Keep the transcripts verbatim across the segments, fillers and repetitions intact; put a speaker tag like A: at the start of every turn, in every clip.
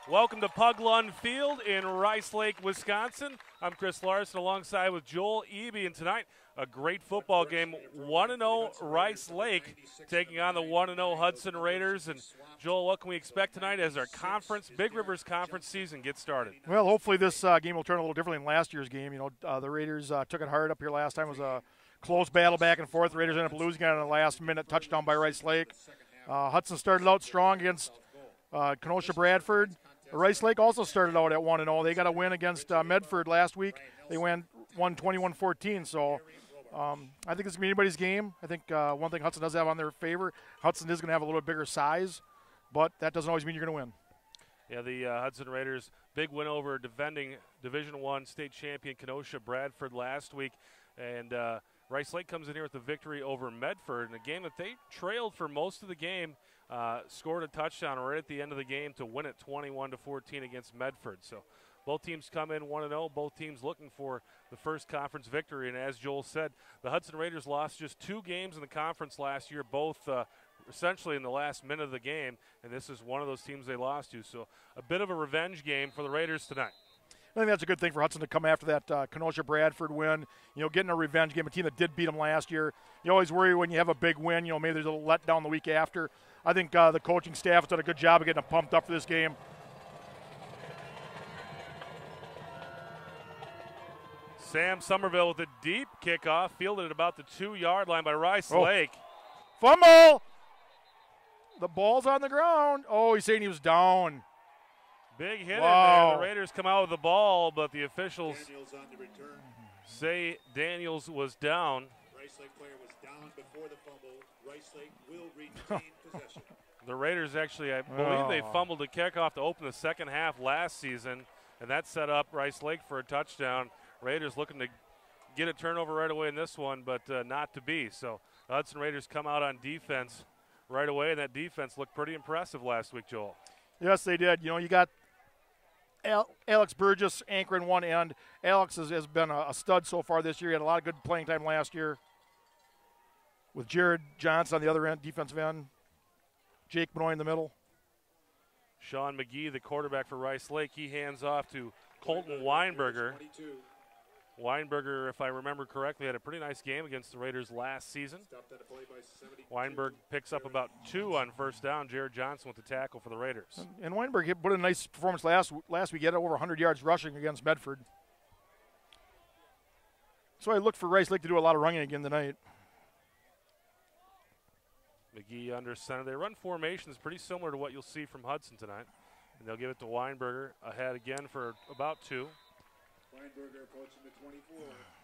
A: Welcome to Pug Lund Field in Rice Lake, Wisconsin. I'm Chris Larson alongside with Joel Eby, and tonight a great football game. one and oh Rice Lake taking on the one and oh Hudson Raiders. And Joel, what can we expect tonight as our conference, Big Rivers Conference season gets started?
B: Well, hopefully this uh, game will turn a little differently than last year's game. You know, uh, the Raiders uh, took it hard up here last time. It was a close battle back and forth. The Raiders ended up losing on a last-minute touchdown by Rice Lake. Uh, Hudson started out strong against uh, Kenosha Bradford. Rice Lake also started out at one and oh. They got a win against uh, Medford last week. They went won twenty-one fourteen. So um, I think it's going to be anybody's game. I think uh, one thing Hudson does have on their favor, Hudson is going to have a little bit bigger size, but that doesn't always mean you're going to win.
A: Yeah, the uh, Hudson Raiders, big win over defending Division One state champion Kenosha Bradford last week. And uh, Rice Lake comes in here with a victory over Medford in a game that they trailed for most of the game. Uh, scored a touchdown right at the end of the game to win it twenty-one to fourteen against Medford. So both teams come in one and oh. Both teams looking for the first conference victory. And as Joel said, the Hudson Raiders lost just two games in the conference last year, both uh, essentially in the last minute of the game. And this is one of those teams they lost to. So a bit of a revenge game for the Raiders tonight.
B: I think that's a good thing for Hudson to come after that uh, Kenosha Bradford win. You know, getting a revenge game, a team that did beat them last year. You always worry when you have a big win, you know, maybe there's a letdown the week after. I think uh, the coaching staff has done a good job of getting them pumped up for this game.
A: Sam Somerville with a deep kickoff, fielded at about the two-yard line by Rice
B: oh.
A: Lake.
B: Fumble! The ball's on the ground. Oh, he's saying he was down.
A: Big hit
B: wow.
A: in there. The Raiders come out with the ball, but the officials say Daniels was down.
C: Rice Lake player was down before the fumble. Rice Lake will retain possession.
A: The Raiders actually, I believe
B: oh.
A: they fumbled a kickoff to open the second half last season, and that set up Rice Lake for a touchdown. Raiders looking to get a turnover right away in this one, but uh, not to be. So the Hudson Raiders come out on defense right away, and that defense looked pretty impressive last week, Joel.
B: Yes, they did. You know, you got Al- Alex Burgess anchoring one end. Alex has, has been a, a stud so far this year. He had a lot of good playing time last year. With Jared Johnson on the other end, defensive end. Jake Benoit in the middle.
A: Sean McGee, the quarterback for Rice Lake, he hands off to Colton Weinberger. Weinberger, if I remember correctly, had a pretty nice game against the Raiders last season. Weinberg picks up about two on first down. Jared Johnson with the tackle for the Raiders.
B: And, and Weinberg hit, put a nice performance last last week. He had over one hundred yards rushing against Medford. So I looked for Rice Lake to do a lot of running again tonight.
A: McGee under center. They run formations pretty similar to what you'll see from Hudson tonight. And they'll give it to Weinberger ahead again for about two.
C: Weinberger approaching the twenty-four.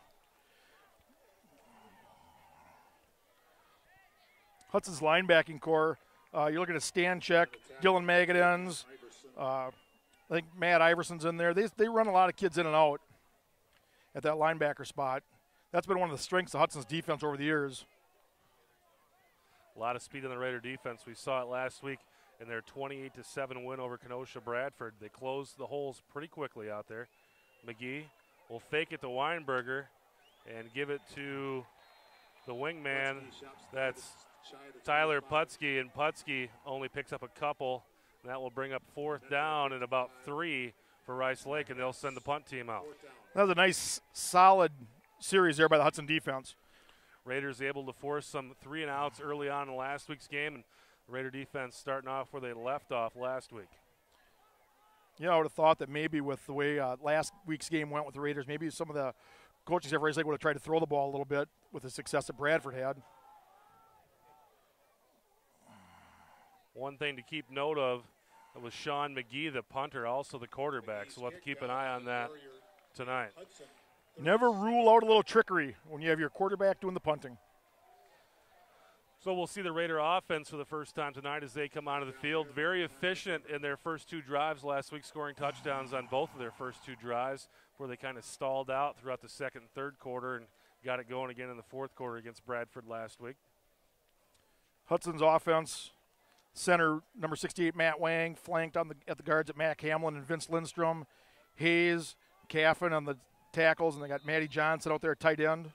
B: Hudson's linebacking core. Uh, you're looking at Stanchek, Dylan Magadens. Uh, I think Matt Iverson's in there. They, they run a lot of kids in and out at that linebacker spot. That's been one of the strengths of Hudson's defense over the years.
A: A lot of speed in the Raider defense. We saw it last week in their twenty-eight to seven win over Kenosha Bradford. They closed the holes pretty quickly out there. McGee will fake it to Weinberger and give it to the wingman. That's Tyler Putski, and Putski only picks up a couple. And that will bring up fourth down and about three for Rice Lake, and they'll send the punt team out.
B: That was a nice, solid series there by the Hudson defense.
A: Raiders able to force some three and outs early on in last week's game, and the Raider defense starting off where they left off last week.
B: You know, I would have thought that maybe with the way uh, last week's game went with the Raiders, maybe some of the coaches at Rice Lake would have tried to throw the ball a little bit with the success that Bradford had.
A: One thing to keep note of was Sean McGee, the punter, also the quarterback, so we'll have to keep an eye on that tonight.
B: Never rule out a little trickery when you have your quarterback doing the punting.
A: So we'll see the Raider offense for the first time tonight as they come onto the field. Very efficient in their first two drives last week, scoring touchdowns on both of their first two drives before they kind of stalled out throughout the second and third quarter and got it going again in the fourth quarter against Bradford last week.
B: Hudson's offense, center number sixty-eight, Matt Wang, flanked on the at the guards at Mac Hamlin and Vince Lindstrom. Hayes, Caffin on the tackles, and they got Matty Johnson out there at tight end.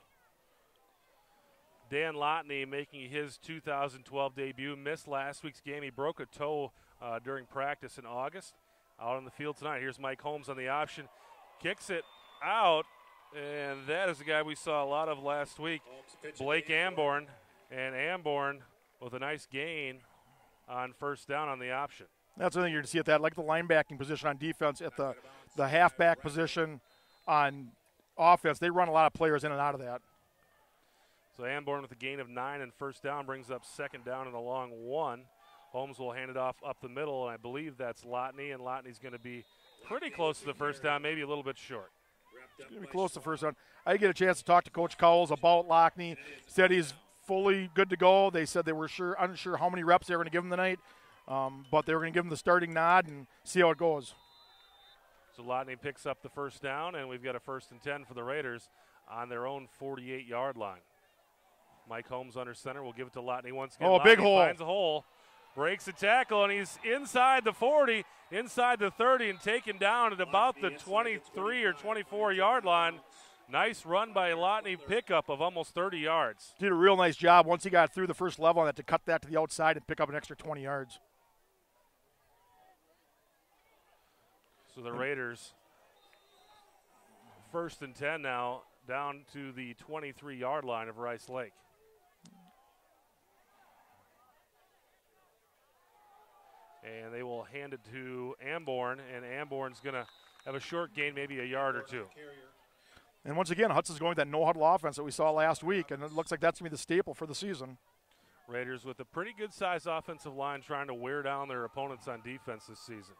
A: Dan Lotney making his two thousand twelve debut, missed last week's game. He broke a toe uh, during practice in August. out on the field tonight. Here's Mike Holmes on the option. Kicks it out, and that is the guy we saw a lot of last week, Blake Amborn. And Amborn with a nice gain on first down on the option.
B: That's the thing you're going to see at that, like the linebacking position on defense, at the, the halfback position on offense. They run a lot of players in and out of that.
A: So Amborn with a gain of nine and first down brings up second down and a long one. Holmes will hand it off up the middle, and I believe that's Lotney, and Lotney's going to be pretty close to the first down, maybe a little bit short.
B: It's going to be close to the first down. I get a chance to talk to Coach Cowles about Lockney. Said he's fully good to go. They said they were sure unsure how many reps they were going to give him tonight, um, but they were going to give him the starting nod and see how it goes.
A: So Lotney picks up the first down, and we've got a first and ten for the Raiders on their own forty-eight-yard line. Mike Holmes under center will give it to Lotney once again.
B: Oh, a big hole.
A: Finds a hole, breaks a tackle, and he's inside the forty, inside the thirty, and taken down at about the twenty-three or twenty-four-yard line. Nice run by Lotney, pickup of almost thirty yards.
B: Did a real nice job once he got through the first level on that to cut that to the outside and pick up an extra twenty yards.
A: So the Raiders, first and ten now, down to the twenty-three-yard line of Rice Lake. And they will hand it to Amborn, and Amborn's going to have a short gain, maybe a yard or two.
B: And once again, Hudson's going with that no-huddle offense that we saw last week, and it looks like that's going to be the staple for the season.
A: Raiders with a pretty good-sized offensive line trying to wear down their opponents on defense this season.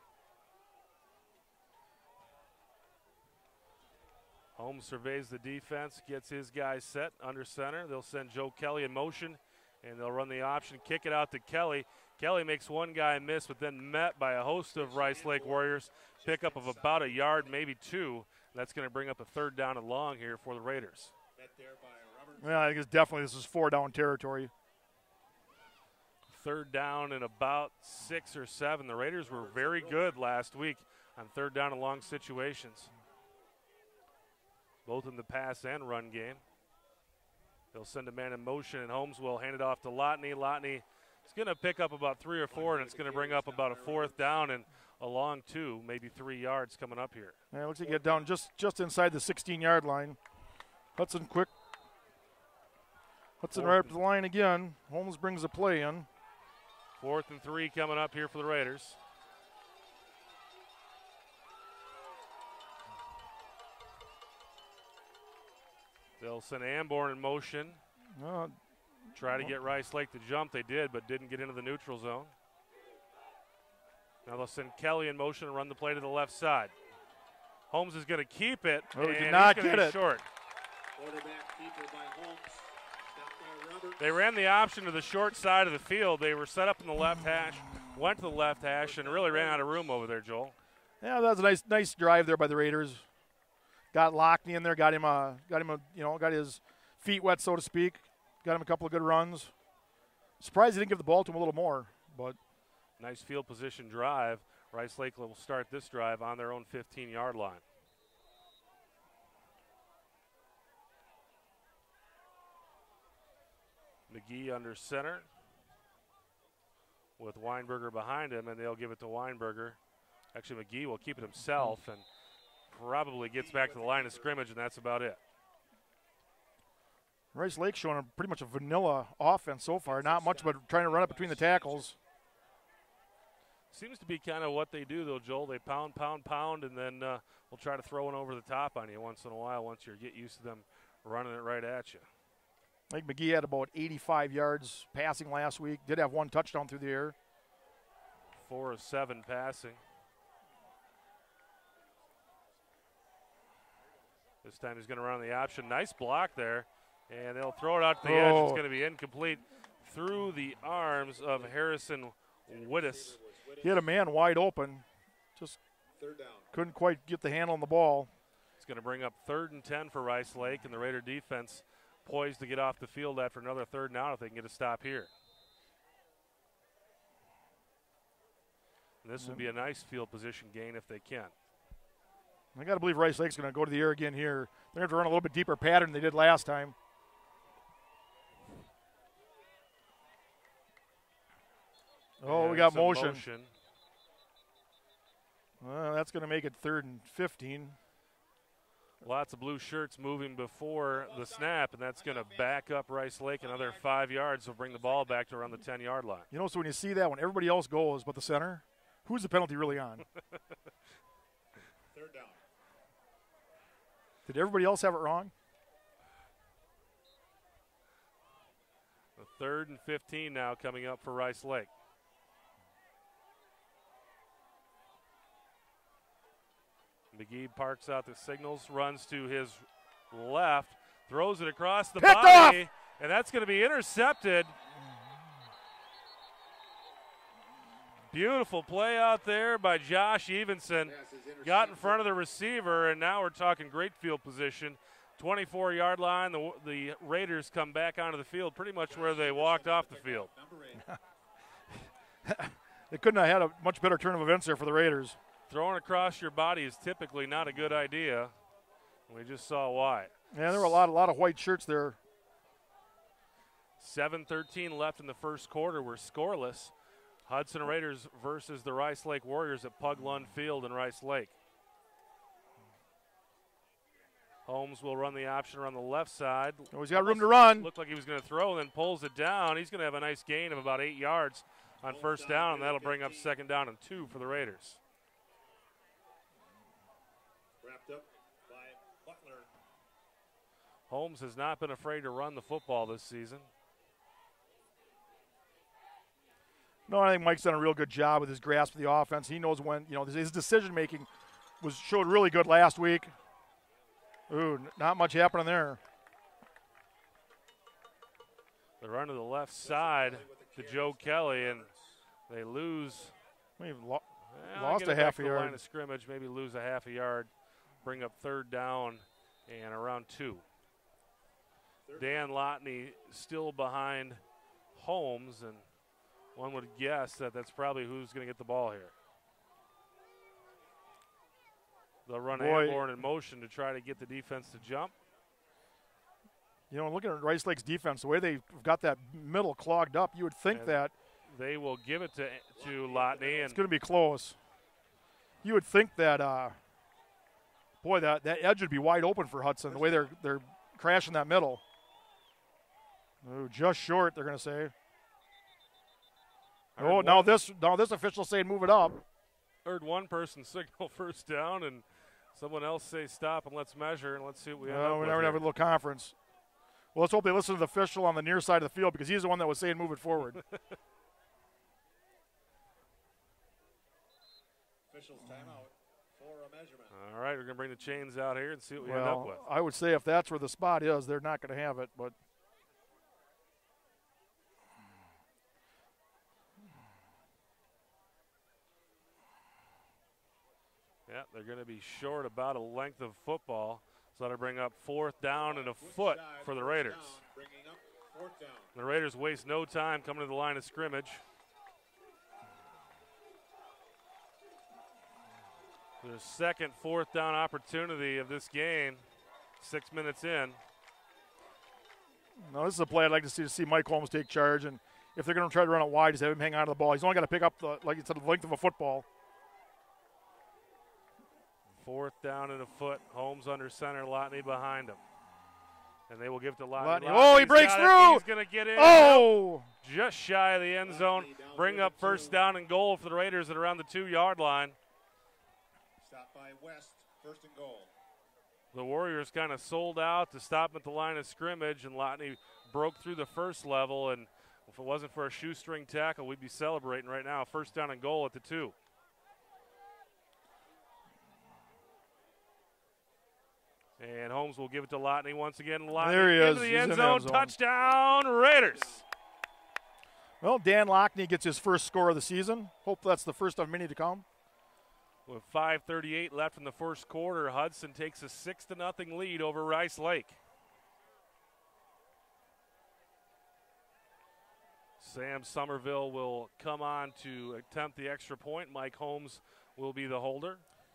A: Holmes surveys the defense, gets his guys set under center. They'll send Joe Kelly in motion, and they'll run the option, kick it out to Kelly. Kelly makes one guy miss, but then met by a host of Rice Lake Warriors. Pickup of about a yard, maybe two. That's going to bring up a third down and long here for the Raiders.
B: Yeah, I think it's definitely this is four down territory.
A: Third down and about six or seven. The Raiders were very good last week on third down and long situations, both in the pass and run game. They'll send a man in motion, and Holmes will hand it off to Lotney. Lotney is going to pick up about three or four, and it's going to bring up about a fourth down and a long two, maybe three yards coming up here.
B: Yeah, it looks like you get down just, just inside the sixteen-yard line. Hudson quick. Hudson right up to the line again. Holmes brings the play in.
A: Fourth and three coming up here for the Raiders. They'll send Amborn in motion.
B: Uh,
A: Try to get Rice Lake to jump. They did, but didn't get into the neutral zone. Now they'll send Kelly in motion and run the play to the left side. Holmes is going to keep it,
B: Oh, he
A: and
B: did
A: he's
B: not
A: going to
B: get
A: be
B: it.
A: short.
C: Quarterback keeper by Holmes. Stopped by Roberts.
A: They ran the option to the short side of the field. They were set up in the left hash, went to the left hash, and really ran out of room over there, Joel.
B: yeah, that was a nice, nice drive there by the Raiders. Got Lockney in there, got him a, got him a, you know, got his feet wet, so to speak. Got him a couple of good runs. Surprised he didn't give the ball to him a little more, but
A: Nice field position drive. Rice Lake will start this drive on their own fifteen-yard line. McGee under center with Weinberger behind him, and they'll give it to Weinberger. Actually, McGee will keep it himself and probably gets back to the line of scrimmage, and that's about it.
B: Rice Lake showing a pretty much a vanilla offense so far. Not much, but trying to run up between the tackles.
A: Seems to be kind of what they do, though, Joel. They pound, pound, pound, and then uh, we'll try to throw one over the top on you once in a while once you get used to them running it right at you.
B: I think McGee had about eighty-five yards passing last week. Did have one touchdown through the air.
A: Four of seven passing. This time he's going to run the option. Nice block there. And they'll throw it out to the edge. It's
B: Oh.
A: going to be incomplete through the arms of Harrison Wittes.
B: He had a man wide open. Just
C: Third down.
B: couldn't quite get the handle on the ball.
A: It's going to bring up third and ten for Rice Lake, and the Raider defense poised to get off the field after another third down if they can get a stop here. And this would be a nice field position gain if they can.
B: I got to believe Rice Lake's going to go to the air again here. They're going to run a little bit deeper pattern than they did last time. Oh, we
A: And
B: got
A: some
B: motion.
A: motion.
B: Well, that's going to make it third and fifteen.
A: Lots of blue shirts moving before the snap, and that's going to back up Rice Lake another five yards. So bring the ball back to around the ten-yard line.
B: You know, so when you see that, when everybody else goes but the center, who's the penalty really on?
C: Third down.
B: Did everybody else have it wrong?
A: The third and fifteen now coming up for Rice Lake. McGee parks out the signals, runs to his left, throws it across the
B: Picked
A: body,
B: off!
A: and that's going to be intercepted. Beautiful play out there by Josh Evenson. Got in front of the receiver, and now we're talking great field position. twenty-four-yard line. The, the Raiders come back onto the field pretty much where they walked off the field.
B: They couldn't have had a much better turn of events there for the Raiders.
A: Throwing across your body is typically not a good idea. We just saw why.
B: Yeah, there were a lot, a lot of white shirts there.
A: seven thirteen left in the first quarter. We're scoreless. Hudson Raiders versus the Rice Lake Warriors at Pug Lund Field in Rice Lake. Holmes will run the option around the left side.
B: Oh, he's got room to run.
A: Looked like he was going to throw and then pulls it down. He's going to have a nice gain of about eight yards on first down, and that'll bring up second down and two for the Raiders.
C: Wrapped up by Butler.
A: Holmes has not been afraid to run the football this season.
B: No, I think Mike's done a real good job with his grasp of the offense. He knows when, you know, his decision making was showed really good last week. Ooh, not much happening there.
A: They run to the left side to Joe Kelly, and they lose.
B: We've lo-
A: Well,
B: lost
A: get
B: a
A: it back
B: half
A: to
B: a
A: the
B: yard.
A: line of scrimmage, maybe lose a half a yard, bring up third down and around two. Dan Lotney still behind Holmes, and one would guess that that's probably who's going to get the ball here. They'll run
B: Boy.
A: Airborne in motion to try to get the defense to jump.
B: You know, looking at Rice Lake's defense, the way they've got that middle clogged up, you would think
A: And
B: that
A: They will give it to to Lotney,
B: it's
A: and
B: going to be close. You would think that, uh, boy, that, that edge would be wide open for Hudson, the way they're they're crashing that middle. Ooh, just short, they're going to say.
A: I heard
B: Oh, now
A: one-
B: this now this official saying move it up.
A: heard one person signal first down, and someone else say stop and let's measure and let's see what we end
B: Well,
A: up
B: we're
A: with
B: never going to have a
A: here.
B: little conference. Well, let's hope they listen to the official on the near side of the field because he's the one that was saying move it forward.
C: Officials timeout for a measurement.
A: All right, we're going to bring the chains out here and see what we end up
B: Well,
A: with.
B: I would say if that's where the spot is, they're not going to have it. But
A: Yeah, they're going to be short about a length of football, so that'll bring up fourth down and a foot
C: Shy,
A: for the
C: first
A: Raiders.
C: down, bringing up fourth down.
A: The Raiders waste no time coming to the line of scrimmage. Their second fourth down opportunity of this game, six minutes in.
B: no, this is a play I'd like to see to see Mike Holmes take charge. And if they're going to try to run it wide, just have him hang on to the ball. He's only got to pick up, the, like you said, the length of a football.
A: Fourth down and a foot. Holmes under center, Lotney behind him. And they will give it to Lotney.
B: Lotney- oh, he
A: Lotney's
B: breaks
A: got it.
B: through.
A: He's going to get in.
B: Oh!
A: Just shy of the end zone. Bring up first down and goal for the Raiders at around the two-yard line.
C: Stopped by West, first and goal.
A: The Warriors kind of sold out to stop at the line of scrimmage, and Lotney broke through the first level. And if it wasn't for a shoestring tackle, we'd be celebrating right now. First down and goal at the two. And Holmes will give it to Lotney once again. Lotney
B: There he is.
A: into the
B: He's
A: end
B: in the
A: zone.
B: end zone.
A: Touchdown, Raiders.
B: Well, Dan Lockney gets his first score of the season. Hope that's the first of many to come.
A: With five thirty-eight left in the first quarter, Hudson takes a six to nothing lead over Rice Lake. Sam Somerville will come on to attempt the extra point. Mike Holmes will be the holder.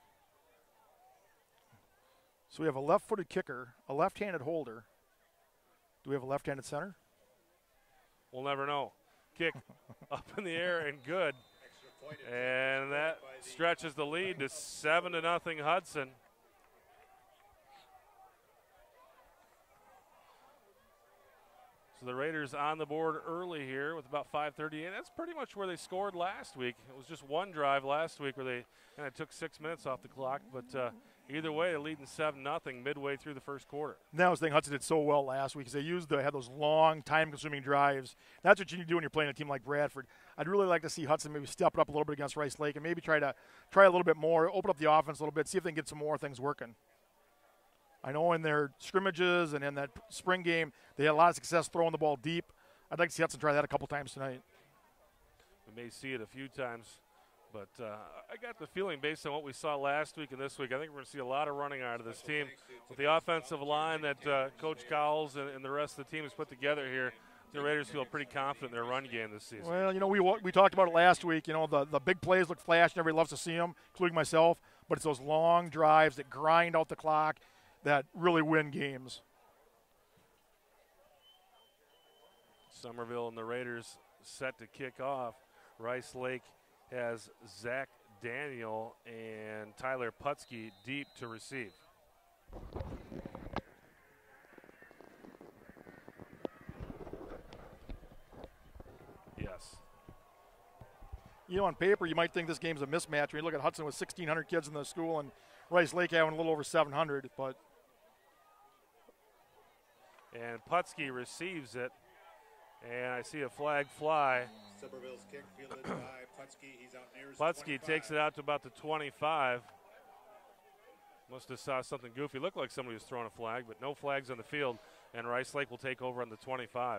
B: So we have a left-footed kicker, a left-handed holder. Do we have a left-handed center?
A: We'll never know. Kick up in the air and good.
C: Extra point.
A: And that stretches the lead to seven to nothing Hudson. So the Raiders on the board early here with about five thirty-eight. That's pretty much where they scored last week. It was just one drive last week where they kind of took six minutes off the clock. But uh, either way, they're leading seven nothing midway through the first quarter.
B: And that was the thing Hudson did so well last week because they used the, had those long, time-consuming drives. That's what you need to do when you're playing a team like Bradford. I'd really like to see Hudson maybe step it up a little bit against Rice Lake and maybe try to try a little bit more, open up the offense a little bit, see if they can get some more things working. I know in their scrimmages and in that spring game, they had a lot of success throwing the ball deep. I'd like to see Hudson try that a couple times tonight.
A: We may see it a few times, but uh, I got the feeling based on what we saw last week and this week, I think we're going to see a lot of running out of this team. With the offensive line that uh, Coach Cowles and, and the rest of the team has put together here, the Raiders feel pretty confident in their run game this season.
B: Well, you know, we we talked about it last week. You know, the, the big plays look flash, and everybody loves to see them, including myself, but it's those long drives that grind out the clock that really win games.
A: Somerville and the Raiders set to kick off. Rice Lake has Zach Daniel and Tyler Putski deep to receive. Yes.
B: You know, on paper, you might think this game's a mismatch. When you look at Hudson with sixteen hundred kids in the school and Rice Lake having a little over seven hundred, but
A: and Putski receives it, and I see a flag fly.
C: Somerville's kick fielded by Putski. He's out near his
A: Putski
C: twenty-five.
A: takes it out to about the twenty-five. Must have saw something goofy. Looked like somebody was throwing a flag, but no flags on the field, and Rice Lake will take over on the twenty-five.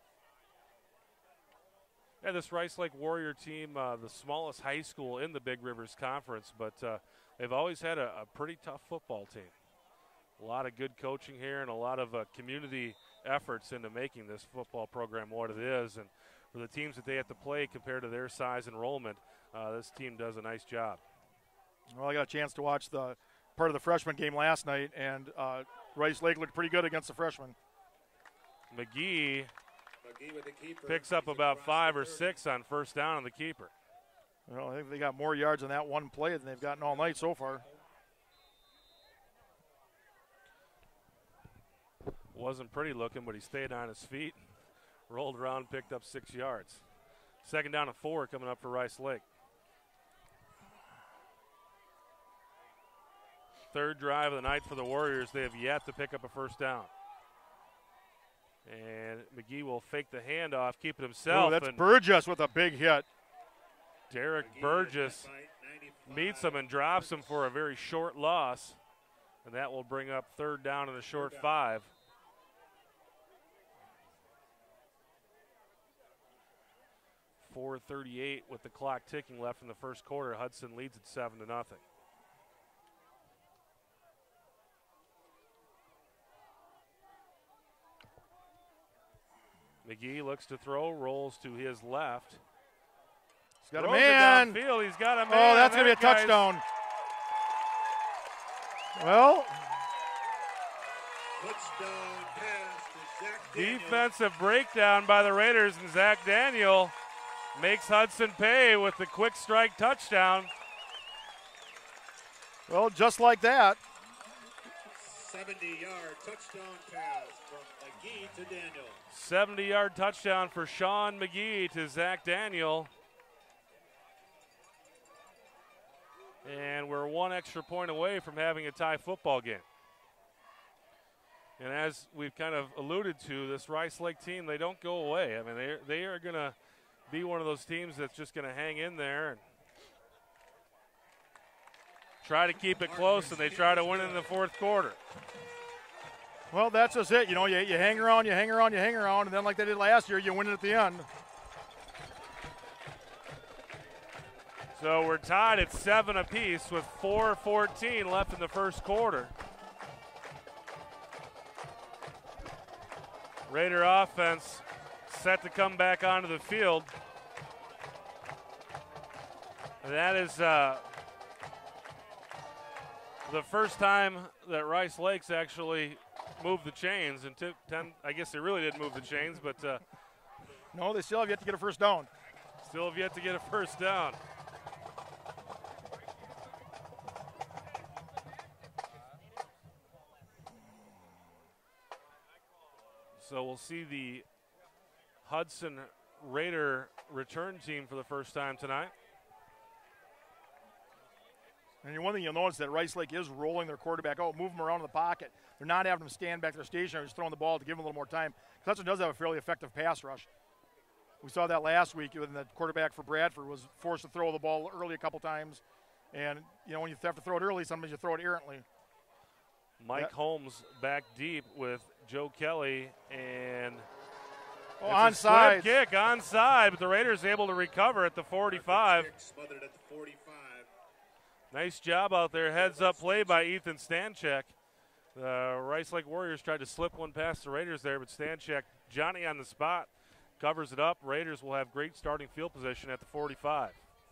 A: Yeah, this Rice Lake Warrior team, uh, the smallest high school in the Big Rivers Conference, but uh, they've always had a, a pretty tough football team. A lot of good coaching here and a lot of uh, community efforts into making this football program what it is. And for the teams that they have to play compared to their size enrollment, uh, this team does a nice job.
B: Well, I got a chance to watch the part of the freshman game last night, and uh, Rice Lake looked pretty good against the freshmen.
A: McGee
C: McGee with the keeper.
A: picks up
C: He's
A: about
C: across
A: five
C: the
A: or
C: thirty.
A: six on first down on the keeper.
B: Well, I think they got more yards on that one play than they've gotten all night so far.
A: Wasn't pretty looking, but he stayed on his feet, rolled around, picked up six yards. Second down and four coming up for Rice Lake. Third drive of the night for the Warriors. They have yet to pick up a first down. And McGee will fake the handoff, keep it himself.
B: Oh, that's
A: and
B: Burgess with a big hit.
A: Derek
C: McGee
A: Burgess
C: at ninety-five.
A: meets him and drops him for a very short loss. And that will bring up third down and a short
C: down.
A: five. four thirty-eight with the clock ticking left in the first quarter. Hudson leads at seven to nothing. McGee looks to throw, rolls to his left.
B: He's got a
A: Throws it
B: man.
A: downfield. He's got a man.
B: Oh, that's going to be a
A: That guy's-
B: touchdown. Well,
C: Touchdown pass to Zach Daniel.
A: Defensive breakdown by the Raiders, and Zach Daniel makes Hudson pay with the quick strike touchdown.
B: well, just like that.
C: seventy-yard touchdown pass from McGee to Daniel.
A: seventy-yard touchdown for Sean McGee to Zach Daniel. And we're one extra point away from having a tie football game. And as we've kind of alluded to, this Rice Lake team, they don't go away. I mean, they they are going to be one of those teams that's just going to hang in there and try to keep it close, and they try to win in the fourth quarter.
B: Well, that's just it. You know, you, you hang around, you hang around, you hang around, and then like they did last year, you win it at the end.
A: So we're tied at seven apiece with four fourteen left in the first quarter. Raider offense set to come back onto the field. And that is uh, the first time that Rice Lakes actually moved the chains. And t- ten, I guess they really didn't move the chains, but uh,
B: No, they still have yet to get a first down.
A: still have yet to get a first down. So we'll see the Hudson Raider return team for the first time tonight.
B: And one thing you'll notice that Rice Lake is rolling their quarterback out, move him around in the pocket. They're not having him stand back to their station, just throwing the ball to give him a little more time. Hudson does have a fairly effective pass rush. We saw that last week when the quarterback for Bradford was forced to throw the ball early a couple times. And, you know, when you have to throw it early, sometimes you throw it errantly.
A: Mike
B: Yep.
A: Holmes back deep with Joe Kelly, and
B: Oh,
A: it's a
B: onside.
A: split kick onside, but the Raiders able to recover at the forty-five.
C: Smothered at the forty-five.
A: Nice job out there. Heads up play by Ethan Stanchek. The Rice Lake Warriors tried to slip one past the Raiders there, but Stanchek, Johnny on the spot, covers it up. Raiders will have great starting field position at the forty-five.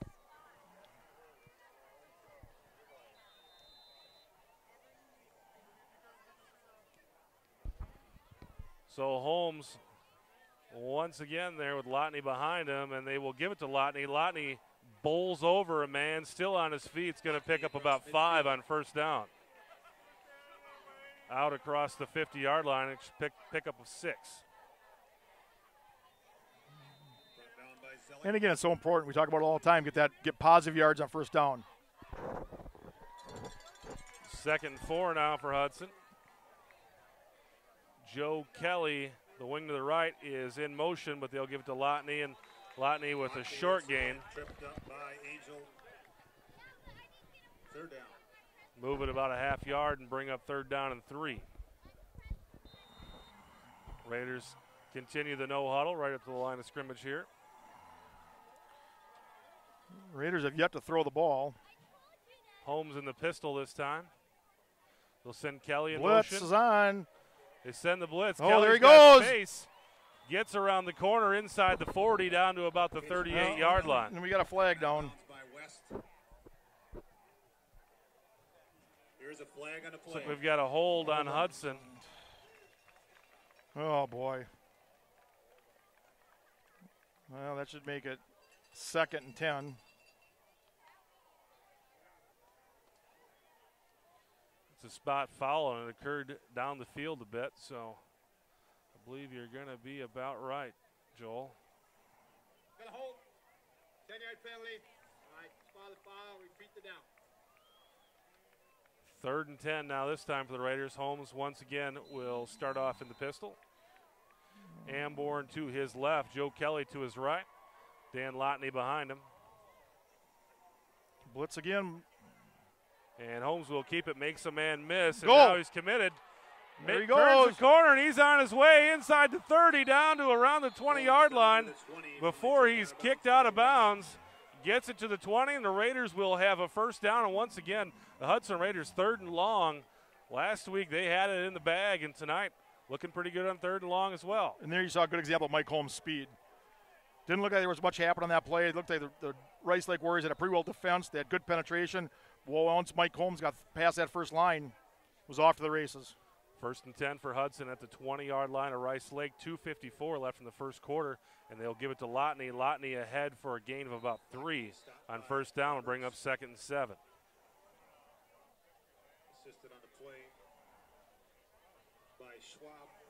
A: So Holmes once again there with Lotney behind him, and they will give it to Lotney. Lotney bowls over a man, still on his feet. It's going to pick up about five on first down. Out across the fifty-yard line, it's pick, pick up of six.
B: And again, it's so important. We talk about it all the time. Get that, get positive yards on first down.
A: Second and four now for Hudson. Joe Kelly, the wing to the right, is in motion, but they'll give it to Lotney, and Lotney with a short gain.
C: Tripped up by Angel. Third down.
A: Move it about a half yard and bring up third down and three. Raiders continue the no huddle right up to the line of scrimmage here.
B: Raiders have yet to throw the ball.
A: Holmes in the pistol this time. They'll send Kelly in
B: Blitz
A: motion.
B: is on.
A: They send the blitz.
B: Oh,
A: Kelly's
B: there he
A: got
B: goes.
A: Space. Gets around the corner inside the forty down to about the thirty-eight-yard line.
B: And we got a flag down.
C: By West. Here's a flag on the
A: Looks
C: play.
A: like we've got a hold on Hudson.
B: Oh, boy. Well, that should make it second and ten.
A: It's a spot foul, and it occurred down the field a bit, so I believe you're going to be about right, Joel.
D: Got a hold. ten-yard penalty. All right, spot the foul. Repeat the down.
A: Third and ten now this time for the Raiders. Holmes once again will start off in the pistol. Amborn to his left. Joe Kelly to his right. Dan Lotney behind him.
B: Blitz again.
A: And Holmes will keep it, makes a man miss, and
B: Go.
A: now he's committed.
B: There he
A: Turns
B: goes.
A: the corner, and he's on his way inside the thirty, down to around the twenty-yard line before he's kicked out of bounds. Gets it to the twenty, and the Raiders will have a first down. And once again, the Hudson Raiders third and long. Last week they had it in the bag, and tonight looking pretty good on third and long as well.
B: And there you saw a good example of Mike Holmes' speed. Didn't look like there was much happening on that play. It looked like the, the Rice Lake Warriors had a pretty well defense. They had good penetration. Well, once Mike Holmes got past that first line, was off to the races.
A: First and ten for Hudson at the twenty-yard line of Rice Lake. two fifty-four left in the first quarter, and they'll give it to Lotney. Lotney ahead for a gain of about three on first down and bring up second and seven.
C: Assisted on the play by Schwab.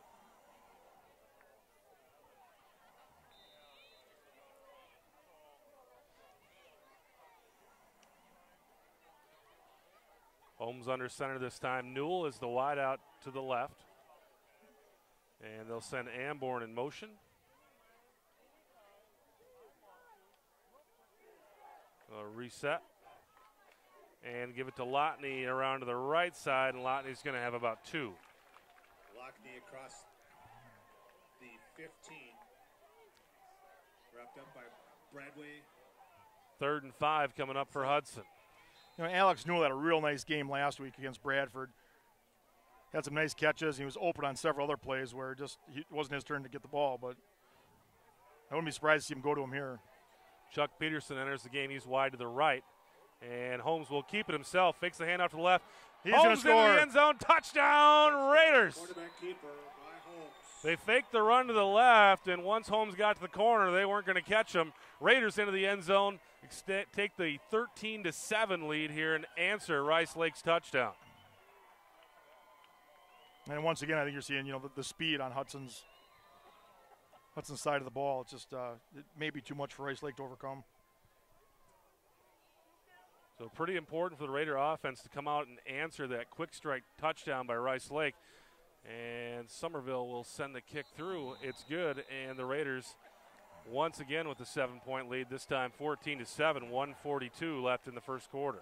A: Holmes under center this time. Newell is the wide out to the left. And they'll send Amborn in motion. A reset. And give it to Lotney around to the right side, and Lotney's going to have about two.
C: Lockney across the fifteen. Wrapped up by Bradway.
A: Third and five coming up for Hudson.
B: You know, Alex Newell had a real nice game last week against Bradford. Had some nice catches. He was open on several other plays where it just he, it wasn't his turn to get the ball, but I wouldn't be surprised to see him go to him here.
A: Chuck Peterson enters the game. He's wide to the right. And Holmes will keep it himself. Fakes the handoff to the left.
B: He's going to
A: Holmes into
B: score.
A: the end zone. Touchdown, Raiders.
C: Quarterback keeper by Holmes.
A: They faked the run to the left, and once Holmes got to the corner, they weren't going to catch him. Raiders into the end zone, extend, take the thirteen to seven lead here and answer Rice Lake's touchdown.
B: And once again, I think you're seeing, you know, the, the speed on Hudson's Hudson's side of the ball. It's just uh, it may be too much for Rice Lake to overcome.
A: So pretty important for the Raider offense to come out and answer that quick strike touchdown by Rice Lake. And Somerville will send the kick through. It's good, and the Raiders once again with the seven-point lead, this time fourteen to seven, one forty-two left in the first quarter.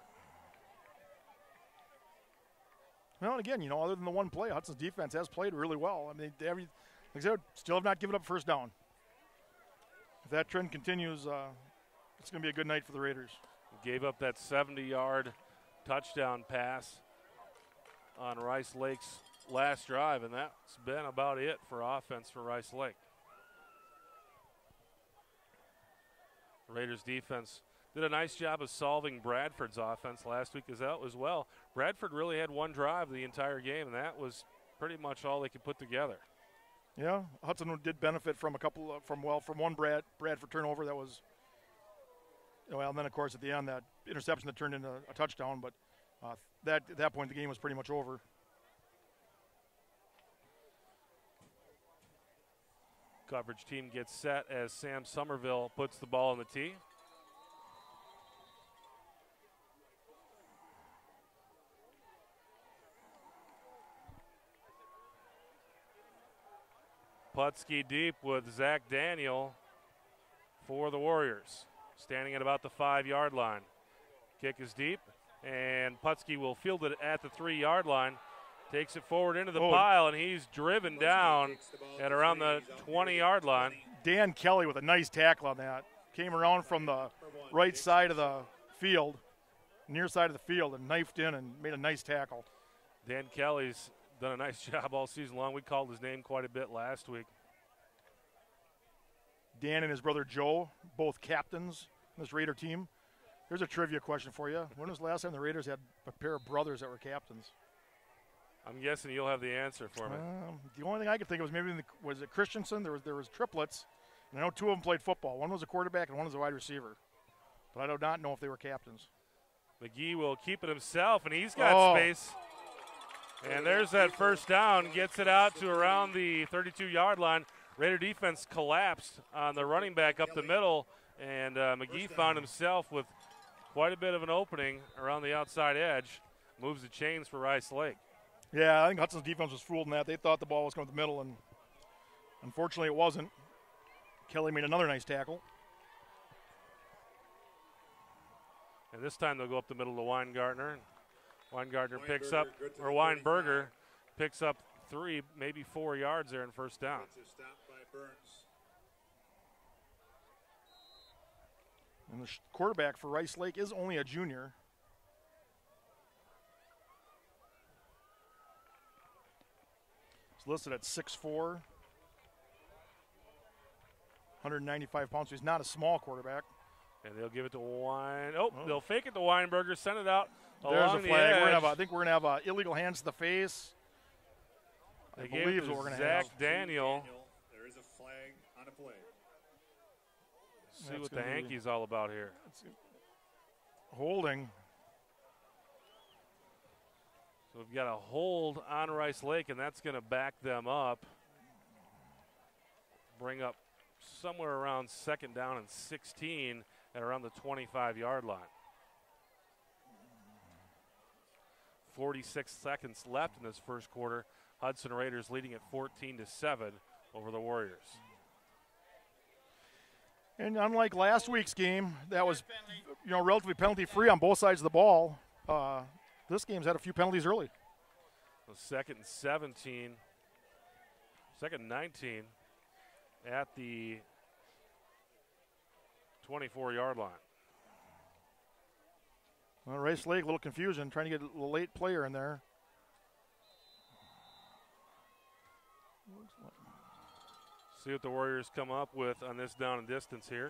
B: Well, and again, you know, other than the one play, Hudson's defense has played really well. I mean, they every, like I said, still have not given up first down. If that trend continues, uh, it's going to be a good night for the Raiders.
A: Gave up that seventy-yard touchdown pass on Rice Lake's last drive, and that's been about it for offense for Rice Lake. Raiders defense did a nice job of solving Bradford's offense last week as well. Bradford really had one drive the entire game, and that was pretty much all they could put together.
B: Yeah, Hudson did benefit from a couple of, from well from one Brad Bradford turnover that was. Well, and then of course at the end that interception that turned into a touchdown, but uh, that at that point the game was pretty much over.
A: Coverage team gets set as Sam Somerville puts the ball on the tee. Putski deep with Zach Daniel for the Warriors. Standing at about the five-yard line. Kick is deep, and Putski will field it at the three-yard line. Takes it forward into the
B: oh.
A: pile, and he's driven down at around the twenty-yard line.
B: Dan Kelly with a nice tackle on that. Came around from the right side of the field, near side of the field, and knifed in and made a nice tackle.
A: Dan Kelly's done a nice job all season long. We called his name quite a bit last week.
B: Dan and his brother Joe, both captains in this Raider team. Here's a trivia question for you. When was the last time the Raiders had a pair of brothers that were captains?
A: I'm guessing you'll have the answer for me.
B: Um, the only thing I could think of was maybe in the, was it Christensen? There was there was triplets, and I know two of them played football. One was a quarterback and one was a wide receiver. But I do not know if they were captains.
A: McGee will keep it himself, and he's got
B: oh.
A: space. And there's that first down. Gets it out to around the thirty-two-yard line. Raider defense collapsed on the running back up the middle, and uh, McGee found himself with quite a bit of an opening around the outside edge. Moves the chains for Rice Lake.
B: Yeah, I think Hudson's defense was fooled in that. They thought the ball was going to the middle, and unfortunately it wasn't. Kelly made another nice tackle.
A: And this time they'll go up the middle to Weingartner. Weingartner picks up, or Weinberger picks up three, maybe four yards there in first down.
B: And the quarterback for Rice Lake is only a junior. He's listed at six foot four, one hundred ninety-five pounds, so he's not a small quarterback.
A: And they'll give it to Wein. Oh, oh. They'll fake it to Weinberger, send it out
B: There's
A: along
B: a
A: the
B: flag.
A: edge.
B: We're gonna have a, I think we're going to have a illegal hands to the face.
A: They
B: I
A: gave
B: believe
A: it
B: what we're
A: to
B: going to
A: Zach
B: have.
A: Daniel.
C: There is a flag on a play.
A: See
B: That's
A: what the
B: gonna be-
A: Hanky's all about here.
B: Holding.
A: So we've got a hold on Rice Lake, and that's going to back them up. Bring up somewhere around second down and sixteen at around the twenty-five-yard line. forty-six seconds left in this first quarter. Hudson Raiders leading at fourteen to seven over the Warriors.
B: And unlike last week's game, that was, you know, relatively penalty-free on both sides of the ball. Uh, this game's had a few penalties early.
A: So second and seventeen, second and nineteen at the twenty-four-yard line.
B: Well, Rice Lake, a little confusion, trying to get a late player in there.
A: See what the Warriors come up with on this down and distance here.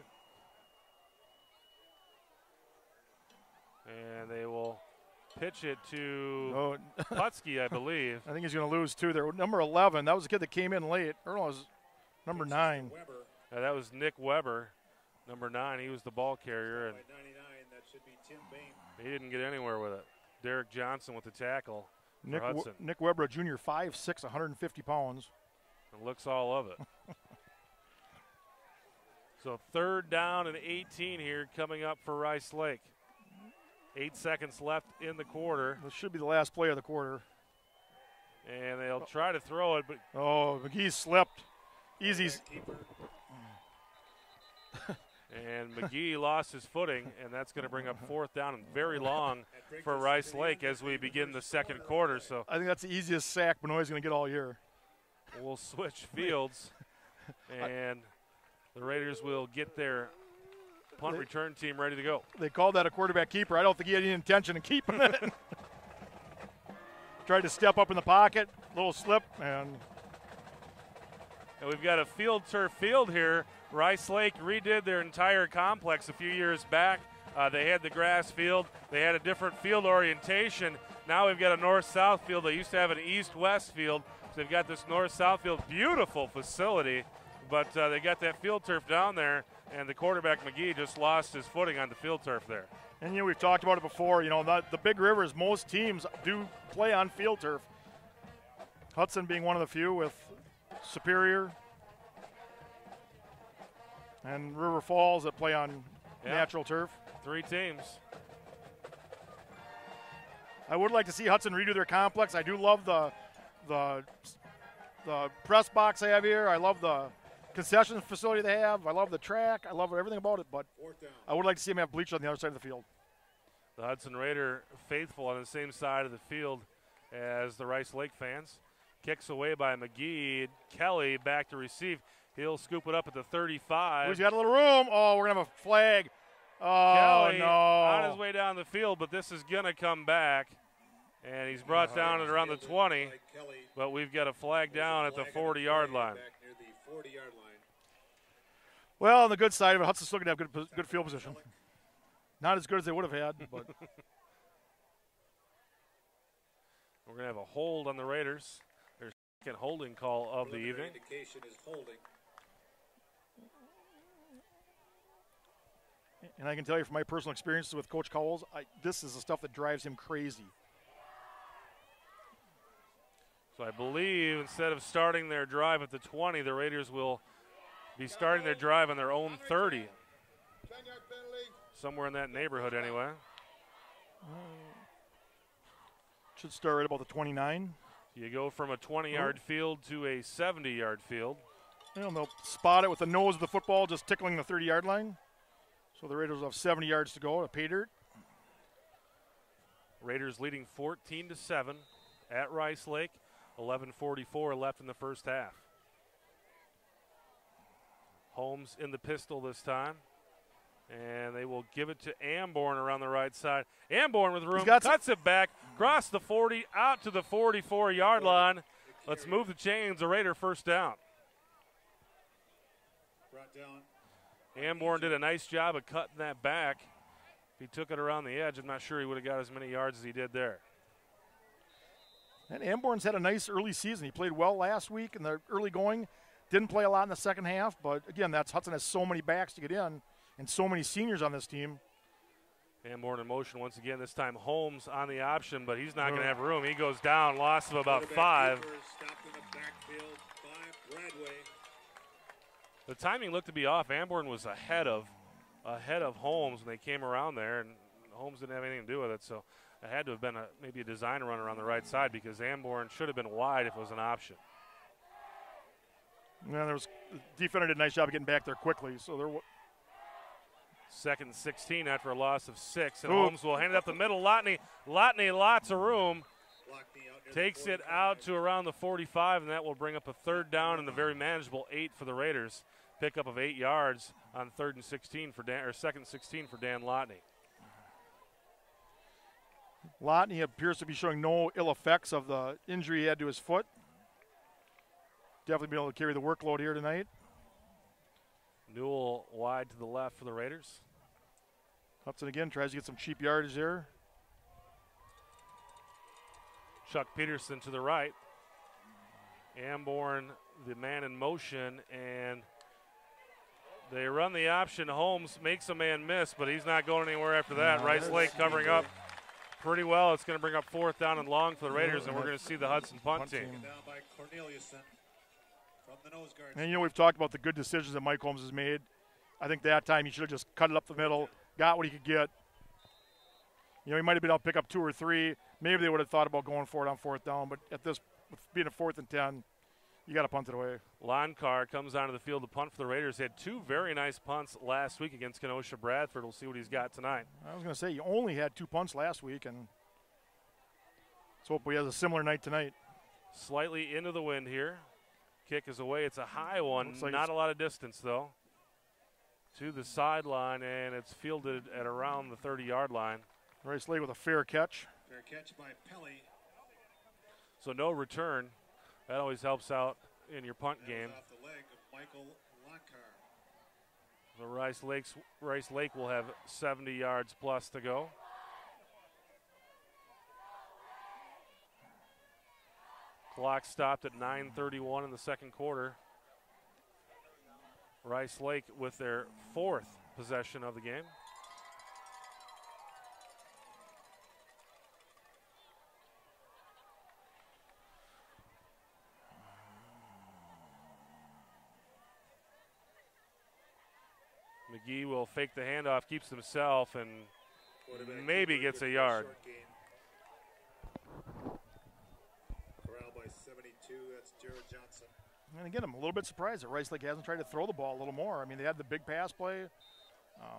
A: And they will pitch it to
B: Oh,
A: Putski, I believe.
B: I think he's going to lose two there. Number eleven, that was the kid that came in late. Or no, it was number nine.
A: Uh, that was Nick Weber, number nine. He was the ball carrier, and
C: ninety-nine, that should be Tim Bain.
A: he didn't get anywhere with it. Derek Johnson with the tackle for
B: Nick,
A: Hudson.
B: We- Nick Weber, a junior, five six, one hundred fifty pounds.
A: And looks all of it. So third down and eighteen here coming up for Rice Lake. Eight seconds left in the quarter.
B: This should be the last play of the quarter.
A: And they'll try to throw it, but
B: Oh, McGee slipped. Easy.
A: and McGee lost his footing, and that's going to bring up fourth down and very long for Rice Lake as we begin the second quarter. So
B: I think that's the easiest sack Benoit's going to get all year.
A: we'll switch fields, and the Raiders will get their punt return team ready to go.
B: They called that a quarterback keeper. I don't think he had any intention of keeping it. Tried to step up in the pocket, little slip, and
A: And we've got a field turf field here. Rice Lake redid their entire complex a few years back. Uh, they had the grass field. They had a different field orientation. Now we've got a north-south field. They used to have an east-west field. So they've got this north-south field. Beautiful facility. But uh, they got that field turf down there, and the quarterback, McGee, just lost his footing on the field turf there.
B: And, you know, we've talked about it before. You know, the, the big rivers, most teams do play on field turf. Hudson being one of the few with Superior and River Falls that play on
A: Yeah.
B: natural turf.
A: Three teams.
B: I would like to see Hudson redo their complex. I do love the the the press box they have here. I love the concession facility they have. I love the track. I love everything about it, but
C: Fourth down.
B: I would like to see them have bleachers on the other side of the field.
A: The Hudson Raider faithful on the same side of the field as the Rice Lake fans. Kicks away by McGee. Kelly back to receive. He'll scoop it up at the thirty-five.
B: He's got a little room. Oh, we're going to have a flag. Oh,
A: Kelly
B: no.
A: on his way down the field, but this is going to come back. And he's brought down at around the twenty.
C: By Kelly.
A: But we've got a flag down at the forty-yard line.
C: Back near the forty-yard line.
B: Well, on the good side of it, Hudson's still going to have good, good field position. Not as good as they would have had, but
A: We're going to have a hold on the Raiders. Their second holding call of the
C: Preliminary
A: evening.
C: indication is holding.
B: and I can tell you from my personal experiences with Coach Cowles, I, this is the stuff that drives him crazy.
A: So I believe instead of starting their drive at the twenty, the Raiders will be starting their drive on their own thirty.
D: ten-yard penalty.
A: Somewhere in that neighborhood anyway.
B: Should start right about the twenty-nine.
A: You go from a twenty-yard field to a seventy-yard field.
B: And they'll spot it with the nose of the football just tickling the thirty-yard line. So the Raiders will have seventy yards to go to pay dirt.
A: Raiders leading fourteen to seven at Rice Lake. eleven forty-four left in the first half. Holmes in the pistol this time. And they will give it to Amborn around the right side. Amborn with room,
B: got
A: cuts it back, across the forty, out to the forty-four-yard line. Let's move the chains. A Raider first down.
C: Brought down.
A: Amborn did a nice job of cutting that back. If he took it around the edge, I'm not sure he would have got as many yards as he did there.
B: And Amborn's had a nice early season. He played well last week in the early going. Didn't play a lot in the second half, but again, that's Hudson has so many backs to get in and so many seniors on this team.
A: Amborn in motion once again. This time Holmes on the option, but he's not going to have room. He goes down, loss of about five.
C: Quarterback keeper stopped in the backfield by Bradway.
A: The timing looked to be off. Amborn was ahead of ahead of Holmes when they came around there, and Holmes didn't have anything to do with it. So it had to have been a, maybe a design run around the right side because Amborn should have been wide if it was an option.
B: Yeah, there was the defender did a nice job of getting back there quickly. So there.
A: Second and sixteen after a loss of six, and
B: Ooh.
A: Holmes will hand it up the middle. Lotney, Lotney, lots of room.
C: Lockney out near the
A: Takes it
C: forty-five.
A: out to around the forty-five, and that will bring up a third down and a very manageable eight for the Raiders. Pickup of eight yards on third and sixteen for Dan, or second and sixteen for Dan Lotney.
B: Lotney appears to be showing no ill effects of the injury he had to his foot. Definitely be able to carry the workload here tonight.
A: Newell wide to the left for the Raiders.
B: Hudson again tries to get some cheap yardage there.
A: Chuck Peterson to the right. Amborn, the man in motion, and they run the option. Holmes makes a man miss, but he's not going anywhere after that.
B: No,
A: Rice
B: that's-
A: Lake covering up pretty well. It's going to bring up fourth down and long for the Raiders, and we're going to see the Hudson punt
B: Punt
A: team.
B: team.
C: Down by Corneliuson from the nose guard.
B: And you know we've talked about the good decisions that Mike Holmes has made. I think that time he should have just cut it up the middle, got what he could get. You know, he might have been able to pick up two or three. Maybe they would have thought about going for it on fourth down, but at this, with being a fourth and ten, you got to punt it away.
A: Loncar comes onto the field to punt for the Raiders. He had two very nice punts last week against Kenosha Bradford. We'll see what he's got tonight.
B: I was going to say, you only had two punts last week, and let's hope he has a similar night tonight.
A: Slightly into the wind here. Kick is away. It's a high one.
B: Looks like
A: Not
B: it's-
A: a lot of distance, though. To the sideline, and it's fielded at around the thirty-yard line.
B: Rice Lake with a fair catch.
C: Fair catch by Pelly.
A: So no return. That always helps out in your punt
C: That was
A: game.
C: off the leg of Michael Lockhart.
A: The Rice Lakes Rice Lake will have seventy yards plus to go. Clock stopped at nine thirty-one in the second quarter. Rice Lake with their fourth possession of the game. McGee will fake the handoff, keeps himself, and
C: Quarterback
A: maybe
C: keeper
A: gets a
C: good for
A: yard.
C: short gain. Corral by seventy-two. That's Jared Johnson.
B: And again, I'm a little bit surprised that Rice Lake hasn't tried to throw the ball a little more. I mean, they had the big pass play. Um,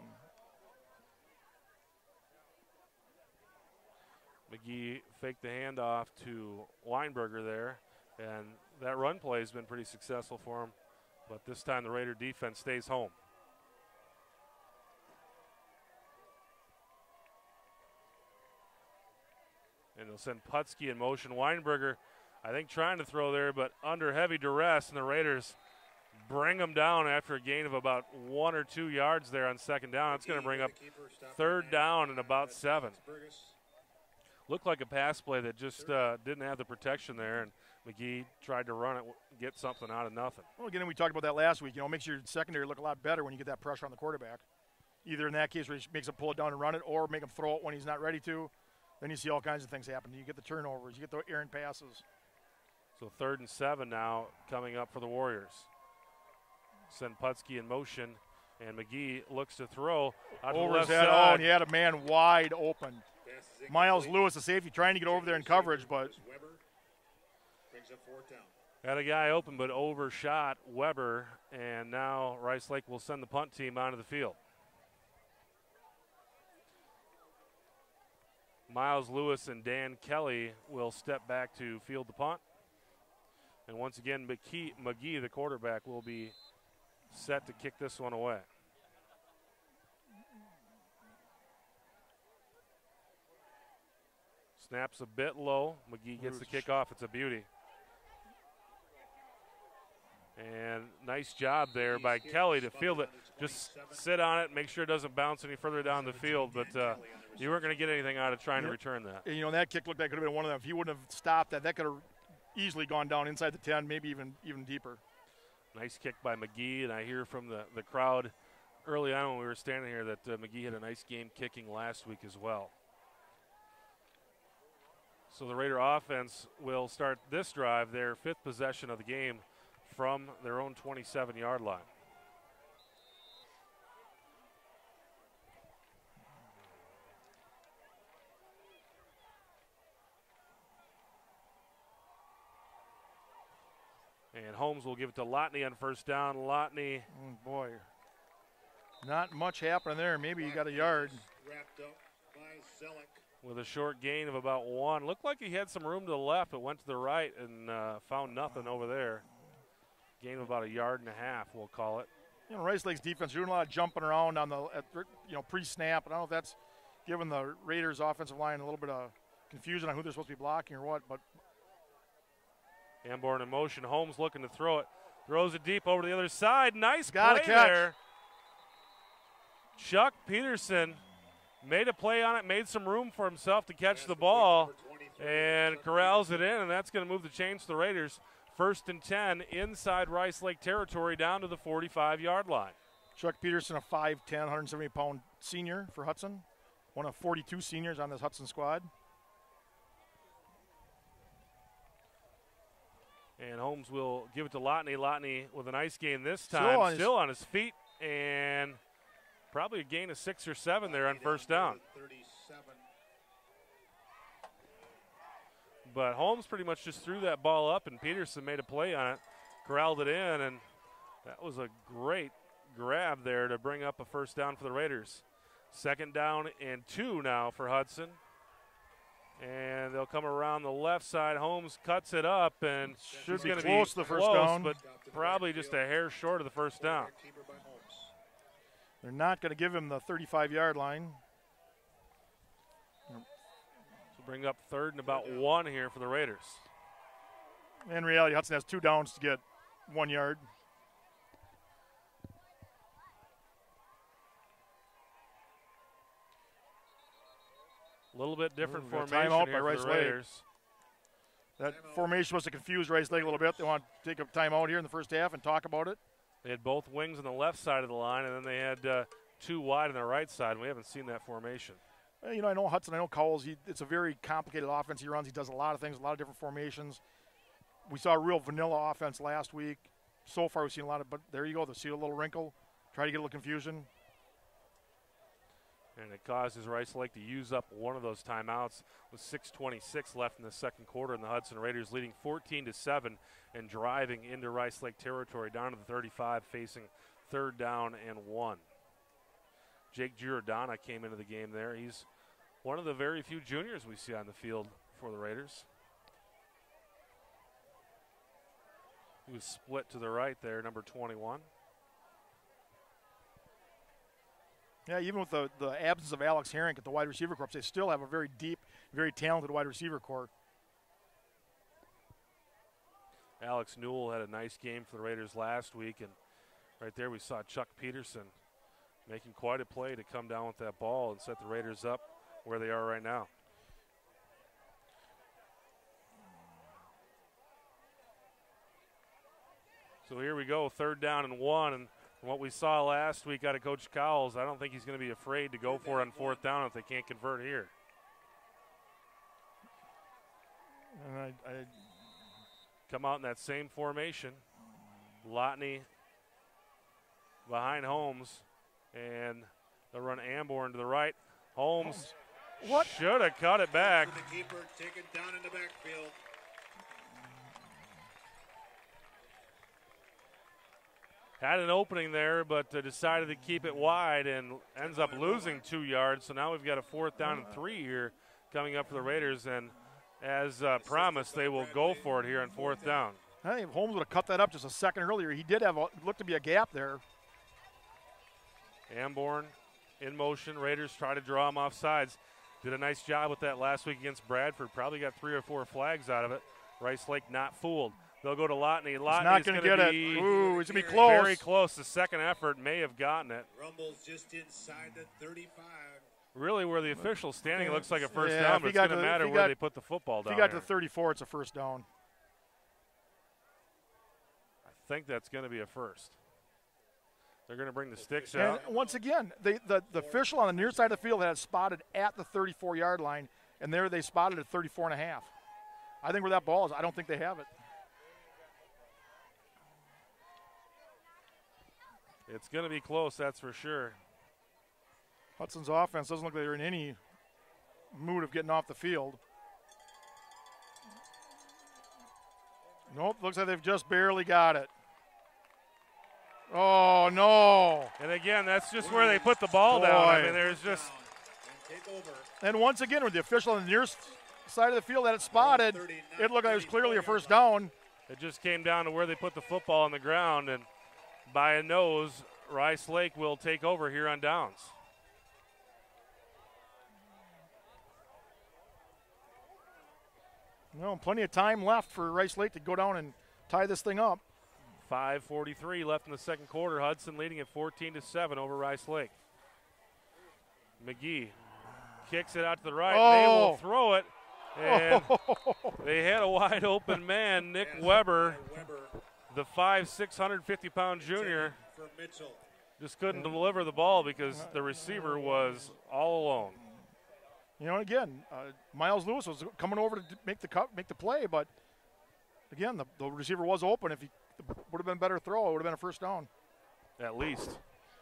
A: McGee faked the handoff to Weinberger there, and that run play has been pretty successful for him. But this time the Raider defense stays home. And they'll send Putski in motion. Weinberger, I think, trying to throw there, but under heavy duress, and the Raiders bring them down after a gain of about one or two yards there on second down. It's going to bring up third down and about seven. Looked like a pass play that just uh, didn't have the protection there, and McGee tried to run it, get something out of nothing.
B: well, again, we talked about that last week. You know, it makes your secondary look a lot better when you get that pressure on the quarterback. Either in that case where he makes him pull it down and run it, or make him throw it when he's not ready to. Then you see all kinds of things happen. You get the turnovers, you get the errant passes.
A: So third and seven now coming up for the Warriors. Send Putski in motion, and McGee looks to throw out to the
B: Over
A: left
B: his head. Oh,
A: side.
B: and he had a man wide open.
C: Pass is
B: Miles
C: incomplete.
B: Lewis, the safety, trying to get over there in coverage, but
C: Weber brings up fourth down.
A: Had a guy open but overshot Weber, and now Rice Lake will send the punt team onto the field. Miles Lewis and Dan Kelly will step back to field the punt. And once again, McKee, McGee, the quarterback, will be set to kick this one away. Snaps a bit low. McGee gets the kickoff. It's a beauty. And nice job there by Kelly to field it. Just sit on it, make sure it doesn't bounce any further down the field. But uh, you weren't going to get anything out of trying to return that.
B: you know, that kick looked like it could have been one of them. If he wouldn't have stopped that, that could have easily gone down inside the ten, maybe even even deeper.
A: Nice kick by McGee, and I hear from the, the crowd early on when we were standing here that uh, McGee had a nice game kicking last week as well. So the Raider offense will start this drive, their fifth possession of the game, from their own twenty-seven-yard line. And Holmes will give it to Lotney on first down. Lotney,
B: Oh, boy. Not much happening there. Maybe he got a yard.
C: Wrapped up by Zellick.
A: with a short gain of about one. Looked like he had some room to the left, but went to the right and uh, found nothing over there. Gain of about a yard and a half, we'll call it.
B: You know, Rice Lake's defense doing a lot of jumping around on the, at, you know, pre-snap. I don't know if that's giving the Raiders' offensive line a little bit of confusion on who they're supposed to be blocking or what. But
A: Amborn in motion. Holmes looking to throw it. Throws it deep over to the other side. Nice
B: Got a
A: play
B: catch.
A: there. Chuck Peterson made a play on it, made some room for himself to catch the ball, and corrals it in, and that's going to move the chains to the Raiders. First and ten inside Rice Lake territory down to the forty-five-yard line.
B: Chuck Peterson, a five ten, one hundred seventy pound senior for Hudson. One of forty-two seniors on this Hudson squad.
A: And Holmes will give it to Lotney. Lotney with a nice game this
B: Still
A: time.
B: on his-
A: Still on his feet. and probably a gain of six or seven there on first down. But Holmes pretty much just threw that ball up, and Peterson made a play on it, corralled it in, and that was a great grab there to bring up a first down for the Raiders. Second down and two now for Hudson. And they'll come around the left side. Holmes cuts it up, and
B: should be
A: gonna
B: close
A: be
B: to the first
A: close,
B: down,
A: but probably just a hair short of the first down.
B: They're not going to give him the thirty-five-yard line.
A: So bring up third and about one here for the Raiders.
B: In reality, Hudson has two downs to get one yard.
A: A little bit different
B: Ooh, got a
A: formation
B: timeout
A: here
B: by
A: for
B: Rice
A: the
B: Lake.
A: Raiders.
B: That formation was to confuse Rice Lake a little bit. They want to take a timeout here in the first half and talk about it.
A: They had both wings on the left side of the line, and then they had uh, two wide on the right side, and we haven't seen that formation.
B: Uh, You know, I know Hudson, I know Cowles. He, it's a very complicated offense he runs. He does a lot of things, a lot of different formations. We saw a real vanilla offense last week. So far, we've seen a lot of, but there you go. They see a little wrinkle, try to get a little confusion.
A: And it causes Rice Lake to use up one of those timeouts with six twenty-six left in the second quarter, and the Hudson Raiders leading fourteen to seven and driving into Rice Lake territory down to the thirty-five, facing third down and one. Jake Giordana came into the game there. He's one of the very few juniors we see on the field for the Raiders. He was split to the right there, number twenty-one.
B: Yeah, even with the, the absence of Alex Herring at the wide receiver corps, they still have a very deep, very talented wide receiver corps.
A: Alex Newell had a nice game for the Raiders last week, and right there we saw Chuck Peterson making quite a play to come down with that ball and set the Raiders up where they are right now. So here we go, third down and one, and from what we saw last week out of Coach Cowles, I don't think he's going to be afraid to go for it on fourth down if they can't convert here.
B: And I, I,
A: Come out in that same formation. Lotney behind Holmes, and they'll run Amborn to the right. Holmes
B: What?
A: should have cut it back.
C: The keeper taken down in the backfield.
A: Had an opening there, but uh, decided to keep it wide and ends up losing two yards. So now we've got a fourth down and three here coming up for the Raiders. And as uh, promised, they will go for it here on fourth down.
B: I think if Holmes would have cut that up just a second earlier, he did have a, looked to be a gap there.
A: Amborn in motion. Raiders try to draw him off sides. Did a nice job with that last week against Bradford. Probably got three or four flags out of it. Rice Lake not fooled. They'll go to Lotney. Lotney's
B: not going to get it.
A: be
B: Ooh, it's going to be close.
A: very close. The second effort may have gotten it.
C: Rumbles just inside the thirty-five.
A: Really, where the official's standing, it looks like a first
B: Yeah,
A: down,
B: if
A: but
B: he
A: it's
B: got
A: going to
B: to- if
A: matter
B: he
A: where
B: got-
A: they put the football
B: If
A: down
B: he got
A: here.
B: to thirty-four, it's a first down.
A: I think that's going to be a first. They're going to bring the sticks
B: And
A: out.
B: once again, they, the, the official on the near side of the field had it spotted at the thirty-four-yard line, and there they spotted it thirty-four and a half. I think where that ball is, I don't think they have it.
A: It's going to be close, that's for sure.
B: Hudson's offense doesn't look like they're in any mood of getting off the field. Nope, looks like they've just barely got it. Oh, no.
A: And again, that's just where they put the ball down. I
B: Boy.
A: mean, there's just
C: And take over.
B: And once again, with the official on the near s- side of the field that it spotted, it looked like it was clearly a first down.
A: it just came down to where they put the football on the ground, and by a nose, Rice Lake will take over here on downs.
B: No, plenty of time left for Rice Lake to go down and tie this thing up.
A: five forty-three left in the second quarter. Hudson leading at fourteen to seven over Rice Lake. McGee kicks it out to the right.
B: Oh.
A: They will throw it. And they had a wide open man, Nick Weber,
C: Weber
A: the five, six hundred fifty pound junior,
C: for Mitchell.
A: just couldn't deliver the ball because the receiver was all alone.
B: You know, again, uh, Miles Lewis was coming over to d- make the cut, make the play, but again, the, the receiver was open. If he would have been a better throw, it would have been a first down.
A: At least.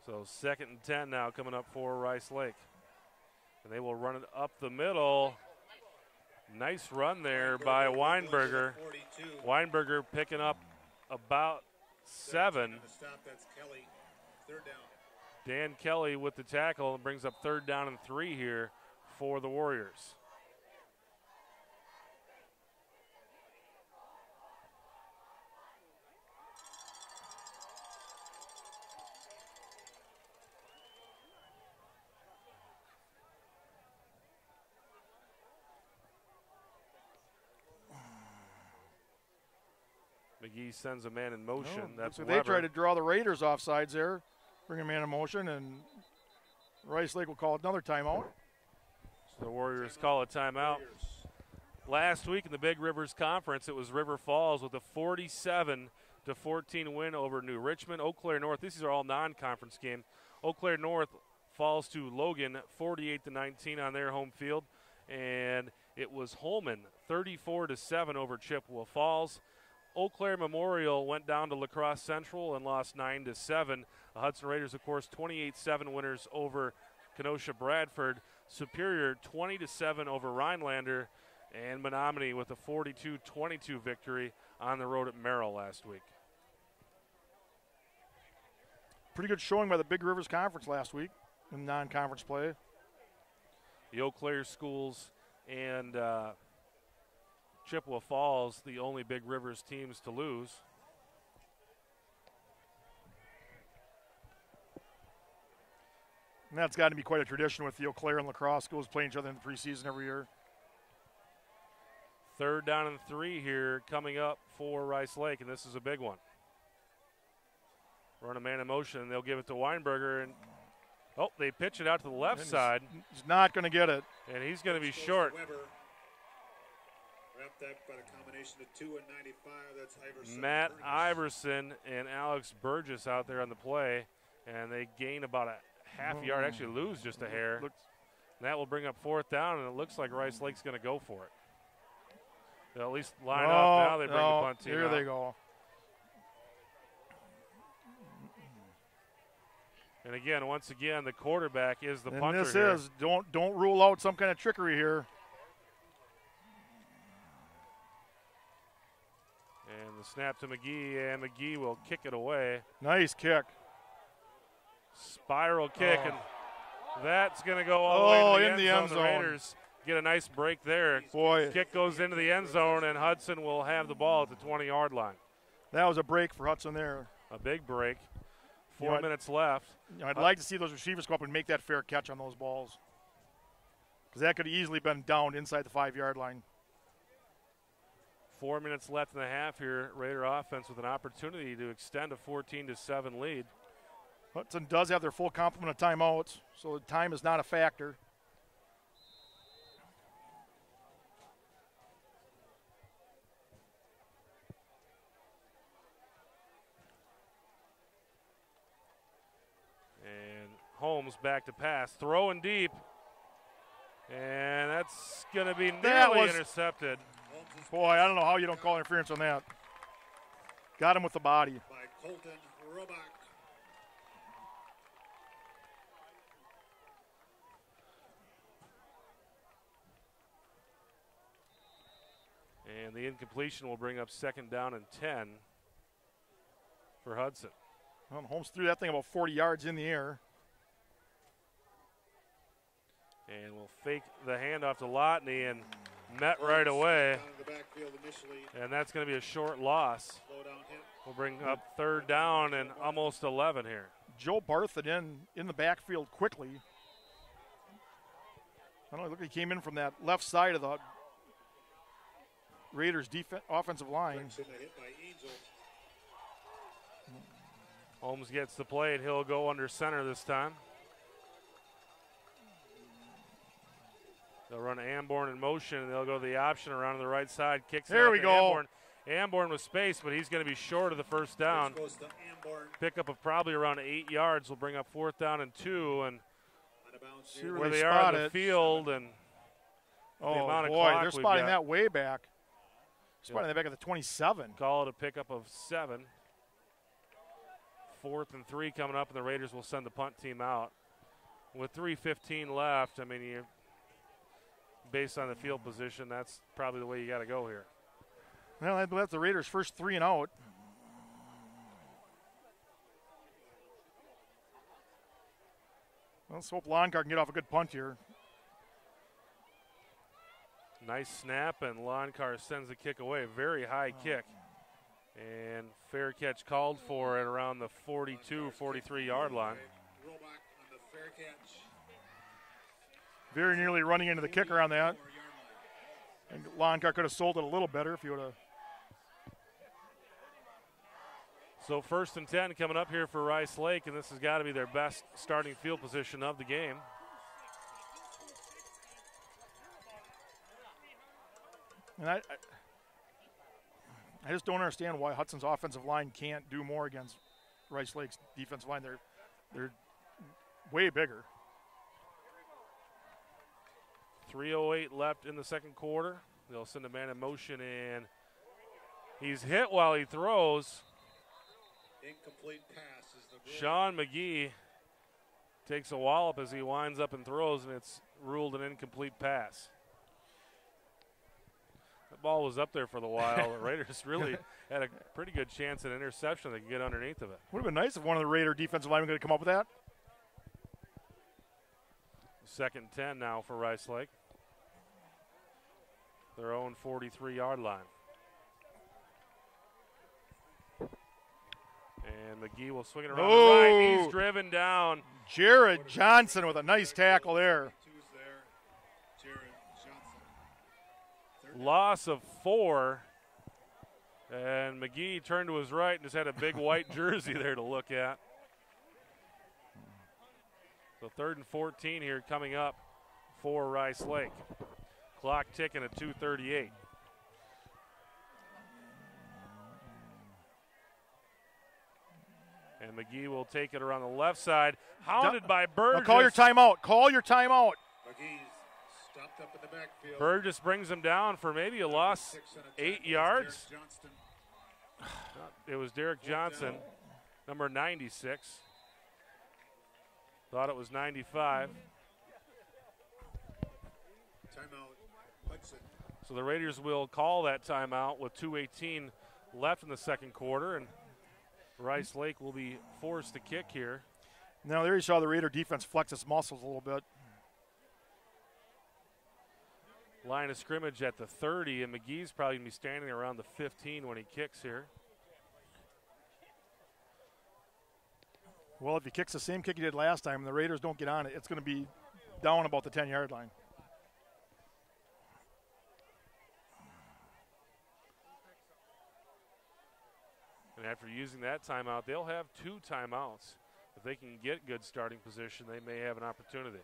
A: So second and ten now coming up for Rice Lake. And they will run it up the middle. Nice run there by Weinberger. Weinberger picking up about seven. Dan Kelly with the tackle and brings up third down and three here for the Warriors. McGee sends a man in motion.
B: No,
A: That's
B: so
A: Weber.
B: they try to draw the Raiders off sides there, bring a man in motion, and Rice Lake will call another timeout.
A: So the Warriors call a timeout. Last week in the Big Rivers Conference, it was River Falls with a forty-seven to fourteen win over New Richmond. Eau Claire North, these are all non-conference games. Eau Claire North falls to Logan forty-eight to nineteen on their home field. And it was Holman thirty-four to seven over Chippewa Falls. Eau Claire Memorial went down to La Crosse Central and lost nine to seven. The Hudson Raiders, of course, twenty-eight seven winners over Kenosha Bradford. Superior twenty to seven over Rhinelander. And Menominee with a forty-two twenty-two victory on the road at Merrill last week.
B: Pretty good showing by the Big Rivers Conference last week in non-conference play.
A: The Eau Claire schools and uh, Chippewa Falls, the only Big Rivers teams to lose.
B: And that's got to be quite a tradition with the Eau Claire and La Crosse schools playing each other in the preseason every year.
A: Third down and three here coming up for Rice Lake, and this is a big one. Run a man in motion, and they'll give it to Weinberger. And oh, they pitch it out to the left
B: And
A: side.
B: He's, he's not going to get it.
A: And he's going to be short.
C: Wrapped up by a combination of two and ninety-five. That's Iverson.
A: Matt
C: Burgess.
A: Iverson and Alex Burgess out there on the play, and they gain about a half yard, actually lose just a hair.
B: Looks,
A: And that will bring up fourth down, and it looks like Rice Lake's going to go for it. They'll at least line
B: no,
A: up now. They bring
B: no,
A: the punt team
B: Here
A: out.
B: they go.
A: And again, once again, the quarterback is the
B: and
A: punter
B: this
A: here.
B: is, don't, don't rule out some kind of trickery here.
A: And the snap to McGee, and McGee will kick it away.
B: Nice kick.
A: Spiral kick,
B: Oh.
A: and that's going to go all the
B: Oh,
A: way to the
B: in
A: end
B: the
A: zone.
B: end
A: The
B: zone.
A: Raiders get a nice break there.
B: Boy,
A: Kick goes into the end zone, and Hudson will have the ball at the twenty-yard line.
B: that was a break for Hudson there.
A: A big break. Four
B: You know what?
A: minutes left.
B: You know, I'd like to see those receivers go up and make that fair catch on those balls, because that could have easily been downed inside the five-yard line.
A: Four minutes left in the half here. Raider offense with an opportunity to extend a fourteen to seven lead.
B: Hudson does have their full complement of timeouts, so the time is not a factor.
A: And Holmes back to pass. Throwing deep. And that's going to be
B: That
A: nearly
B: was-
A: intercepted.
B: Boy, I don't know how you don't call interference on that. Got him with the body.
C: By Colton Robach.
A: And the incompletion will bring up second down and ten for Hudson.
B: Well, Holmes threw that thing about forty yards in the air.
A: And we'll fake the handoff to Lotney and met right away.
C: Down in the backfield initially.
A: And that's going to be a short loss.
C: Slow down hit.
A: We'll bring up third down and almost eleven here.
B: Joe Barthen in in the backfield quickly. I don't know, look, he came in from that left side of the Raiders' def- offensive line.
C: Jackson, a hit by Angel.
A: Holmes gets the play, and he'll go under center this time. They'll run Amborn in motion, and they'll go to the option around to the right side. Kicks it
B: There
A: out
B: we
A: to
B: go.
A: Amborn. Amborn with space, but he's going to be short of the first down.
C: Pitch goes to Amborn.
A: Pickup of probably around eight yards will bring up fourth down and two, and
C: Out of bounds
B: See
C: near
B: where
A: where
B: they
A: they are on the
B: spot it.
A: field, and
B: Oh,
A: amount of
B: boy,
A: clock
B: they're
A: we've
B: spotting
A: got.
B: that way back. Spotting
A: Yep.
B: that back at the twenty-seven.
A: call it a pickup of seven. Fourth and three coming up, and the Raiders will send the punt team out. With three fifteen left, I mean, you, based on the field position, that's probably the way you got to go here.
B: Well, that's the Raiders' first three and out. Let's hope Loncar can get off a good punt here.
A: Nice snap, and Loncar sends the kick away. Very high oh. kick. And fair catch called for at around the forty-two, forty-three yard line.
B: Very nearly running into the kicker on that. And Loncar could have sold it a little better if he would have.
A: So first and ten coming up here for Rice Lake, and this has got to be their best starting field position of the game.
B: And I, I, I just don't understand why Hudson's offensive line can't do more against Rice Lake's defensive line. They're, they're way bigger.
A: three oh eight left in the second quarter. They'll send a man in motion, and he's hit while he throws.
C: Incomplete pass is the
A: Sean McGee takes a wallop as he winds up and throws, and it's ruled an incomplete pass. The ball was up there for the while. The Raiders really had a pretty good chance at interception. They could get underneath of it.
B: Would have been nice if one of the Raider defensive linemen could come up with that.
A: Second and ten now for Rice Lake. Their own forty-three yard line. And McGee will swing it around
B: oh.
A: the right. He's driven down.
B: Jared Johnson with a nice tackle there.
A: Loss of four. And McGee turned to his right and just had a big white jersey there to look at. So third and fourteen here coming up for Rice Lake. Clock ticking at two thirty-eight. And McGee will take it around the left side. Hounded
B: D-
A: by Burgess.
B: Now call your timeout. Call your timeout.
C: McGee's stopped up in the backfield.
A: Burgess brings him down for maybe a loss eight yards. It was Derek Johnson, number ninety-six. Thought it was ninety-five.
C: Timeout, Hudson.
A: So the Raiders will call that timeout with two eighteen left in the second quarter, and Rice Lake will be forced to kick here.
B: Now there you saw the Raider defense flex its muscles a little bit.
A: Line of scrimmage at the thirty, and McGee's probably going to be standing around the fifteen when he kicks here.
B: Well, if he kicks the same kick he did last time and the Raiders don't get on it, it's going to be down about the ten yard line.
A: And after using that timeout, they'll have two timeouts. If they can get good starting position, they may have an opportunity.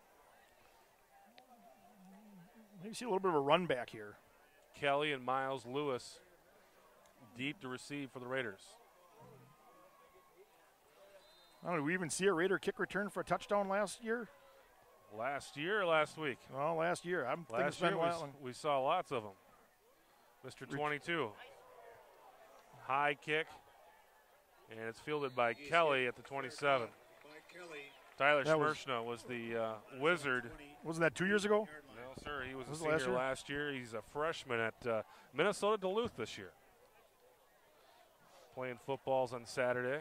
B: Maybe see a little bit of a run back here.
A: Kelly and Miles Lewis deep to receive for the Raiders.
B: I don't know, did we even see a Raider kick return for a touchdown last year?
A: Last year or last week?
B: Well, last year. I'm thinking it's
A: Last
B: been
A: year
B: a
A: we,
B: while.
A: we saw lots of them. Mister twenty-two. High kick, and it's fielded by Kelly at the twenty-seven. Tyler
B: That was-
A: Schmershna was the uh, wizard.
B: Wasn't that two years ago?
A: No, sir, he was,
B: Was
A: a
B: it last
A: senior
B: year?
A: last year. He's a freshman at uh, Minnesota Duluth this year. Playing footballs on Saturday.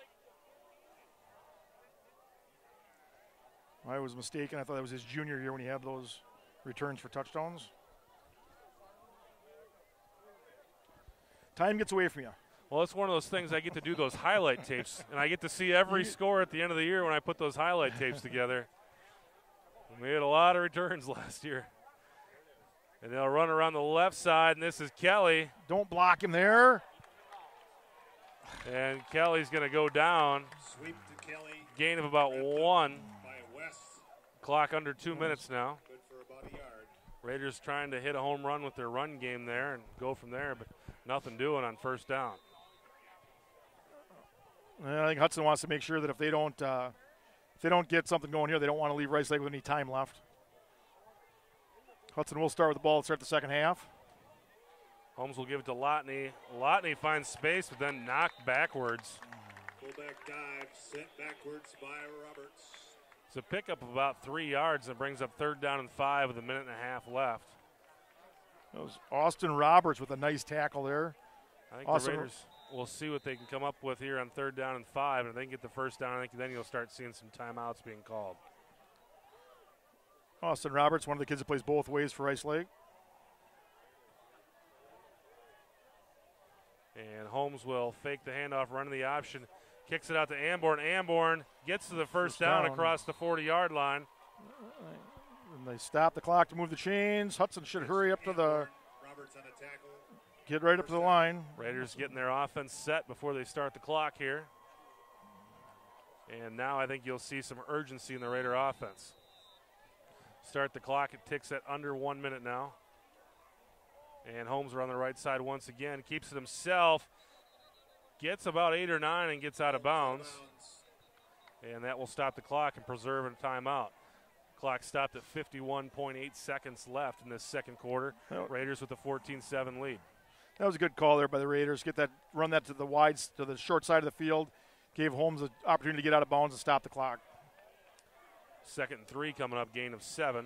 B: I was mistaken. I thought that was his junior year when he had those returns for touchdowns. Time gets away from you.
A: Well, it's one of those things I get to do those highlight tapes, and I get to see every score at the end of the year when I put those highlight tapes together. And we had a lot of returns last year. And they'll run around the left side, and this is Kelly.
B: Don't block him there.
A: And Kelly's going to go down.
C: Sweep to Kelly.
A: Gain of about one.
C: By West.
A: Clock under two minutes now.
C: Good for about a yard.
A: Raiders trying to hit a home run with their run game there and go from there, but nothing doing on first down.
B: I think Hudson wants to make sure that if they don't, uh, if they don't get something going here, they don't want to leave Rice Lake with any time left. Hudson will start with the ball to start the second half.
A: Holmes will give it to Lotney. Lotney finds space, but then knocked backwards.
C: Fullback dive sent backwards by Roberts.
A: It's a pickup of about three yards and brings up third down and five with a minute and a half left.
B: That was Austin Roberts with a nice tackle there.
A: I think
B: Austin
A: the Raiders will see what they can come up with here on third down and five. And if they can get the first down, I think then you'll start seeing some timeouts being called.
B: Austin Roberts, one of the kids that plays both ways for Rice Lake.
A: And Holmes will fake the handoff, running the option, kicks it out to Amborn. Amborn gets to the first,
B: First
A: down,
B: down.
A: across the forty-yard line.
B: And they stop the clock to move the chains. Hudson should hurry up to the,
C: Roberts on a tackle.
B: get right up to the line.
A: Raiders getting their offense set before they start the clock here. And now I think you'll see some urgency in the Raider offense. Start the clock. It ticks at under one minute now. And Holmes are on the right side once again. Keeps it himself. Gets about eight or nine and gets out of bounds. And that will stop the clock and preserve a timeout. Clock stopped at fifty-one point eight seconds left in this second quarter.
B: Well,
A: Raiders with a fourteen seven lead.
B: That was a good call there by the Raiders. Get that, run that to the wide, to the short side of the field. Gave Holmes an opportunity to get out of bounds and stop the clock.
A: Second and three coming up, gain of seven.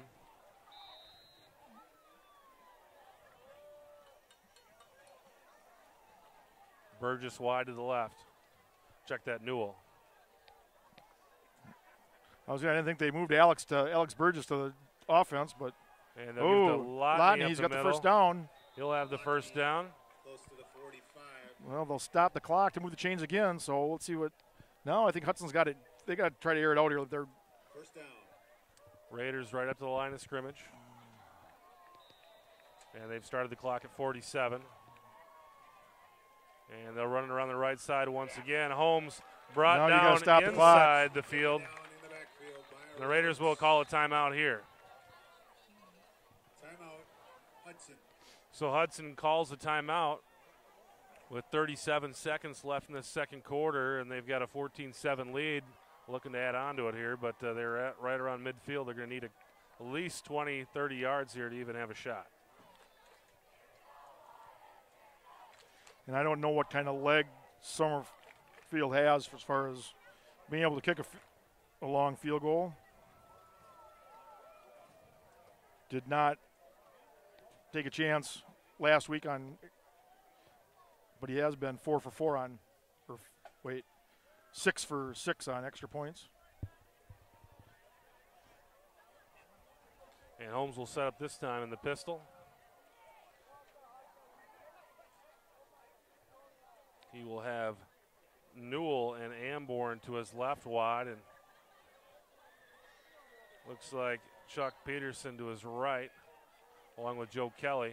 A: Burgess wide to the left. Check that Newell.
B: I was gonna, I didn't think they moved Alex to Alex Burgess to the offense, but
A: And they'll give it to
B: oh,
A: Lotney
B: Lotney,
A: up
B: he's
A: the
B: got the
A: middle.
B: first down.
A: He'll have the first down.
C: Close to the forty-five.
B: Well, they'll stop the clock to move the chains again. So let's see what. No, I think Hudson's got it. They got to try to air it out here. They're
C: First down.
A: Raiders right up to the line of scrimmage. And they've started the clock at forty-seven. And they're running around the right side once again. Holmes brought
B: Now you gotta
A: down
B: stop the clock.
A: inside the field.
C: Down in the backfield by
A: And the Raiders will call a timeout here.
C: Timeout. Hudson.
A: So Hudson calls a timeout with thirty-seven seconds left in the second quarter, and they've got a fourteen seven lead. Looking to add on to it here, but uh, they're at right around midfield. They're going to need a, at least twenty, thirty yards here to even have a shot.
B: and I don't know what kind of leg Summerfield has as far as being able to kick a, f- a long field goal. Did not take a chance last week on, but he has been four for four on, or f- wait, six for six on extra points.
A: And Holmes will set up this time in the pistol. He will have Newell and Amborn to his left wide, and looks like Chuck Peterson to his right, along with Joe Kelly.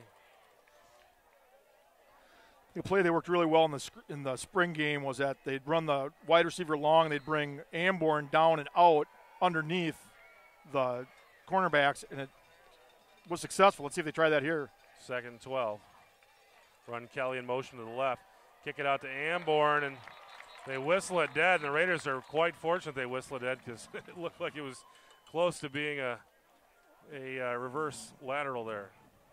B: The play they worked really well in the sc- in the spring game was that they'd run the wide receiver long, they'd bring Amborn down and out underneath the cornerbacks, and it was successful. Let's see if they try that here.
A: Second and twelve. Run Kelly in motion to the left. Kick it out to Amborn, and they whistle it dead. And the Raiders are quite fortunate they whistle it dead because it looked like it was close to being a, a uh, reverse lateral there.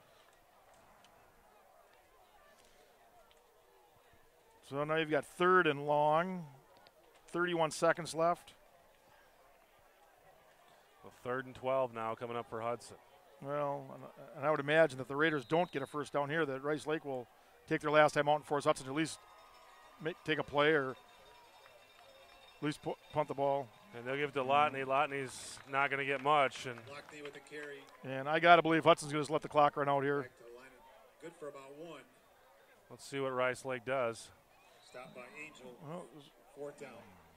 B: So now you've got third and long, thirty-one seconds left.
A: Well, third and twelve now coming up for Hudson.
B: Well, and- and I would imagine that the Raiders don't get a first down here, that Rice Lake will take their last time out and force Hudson to at least make, take a play or at least pu- punt the ball.
A: And they'll give it to Lotney. Lotney's not going to get much. And
C: Lockney with the carry.
B: And I got to believe Hudson's going to just let the clock run out here.
C: Back to the line. Good for about one.
A: let's see what Rice Lake does.
C: Stopped by Angel.
B: Well, it was-
C: Fourth down.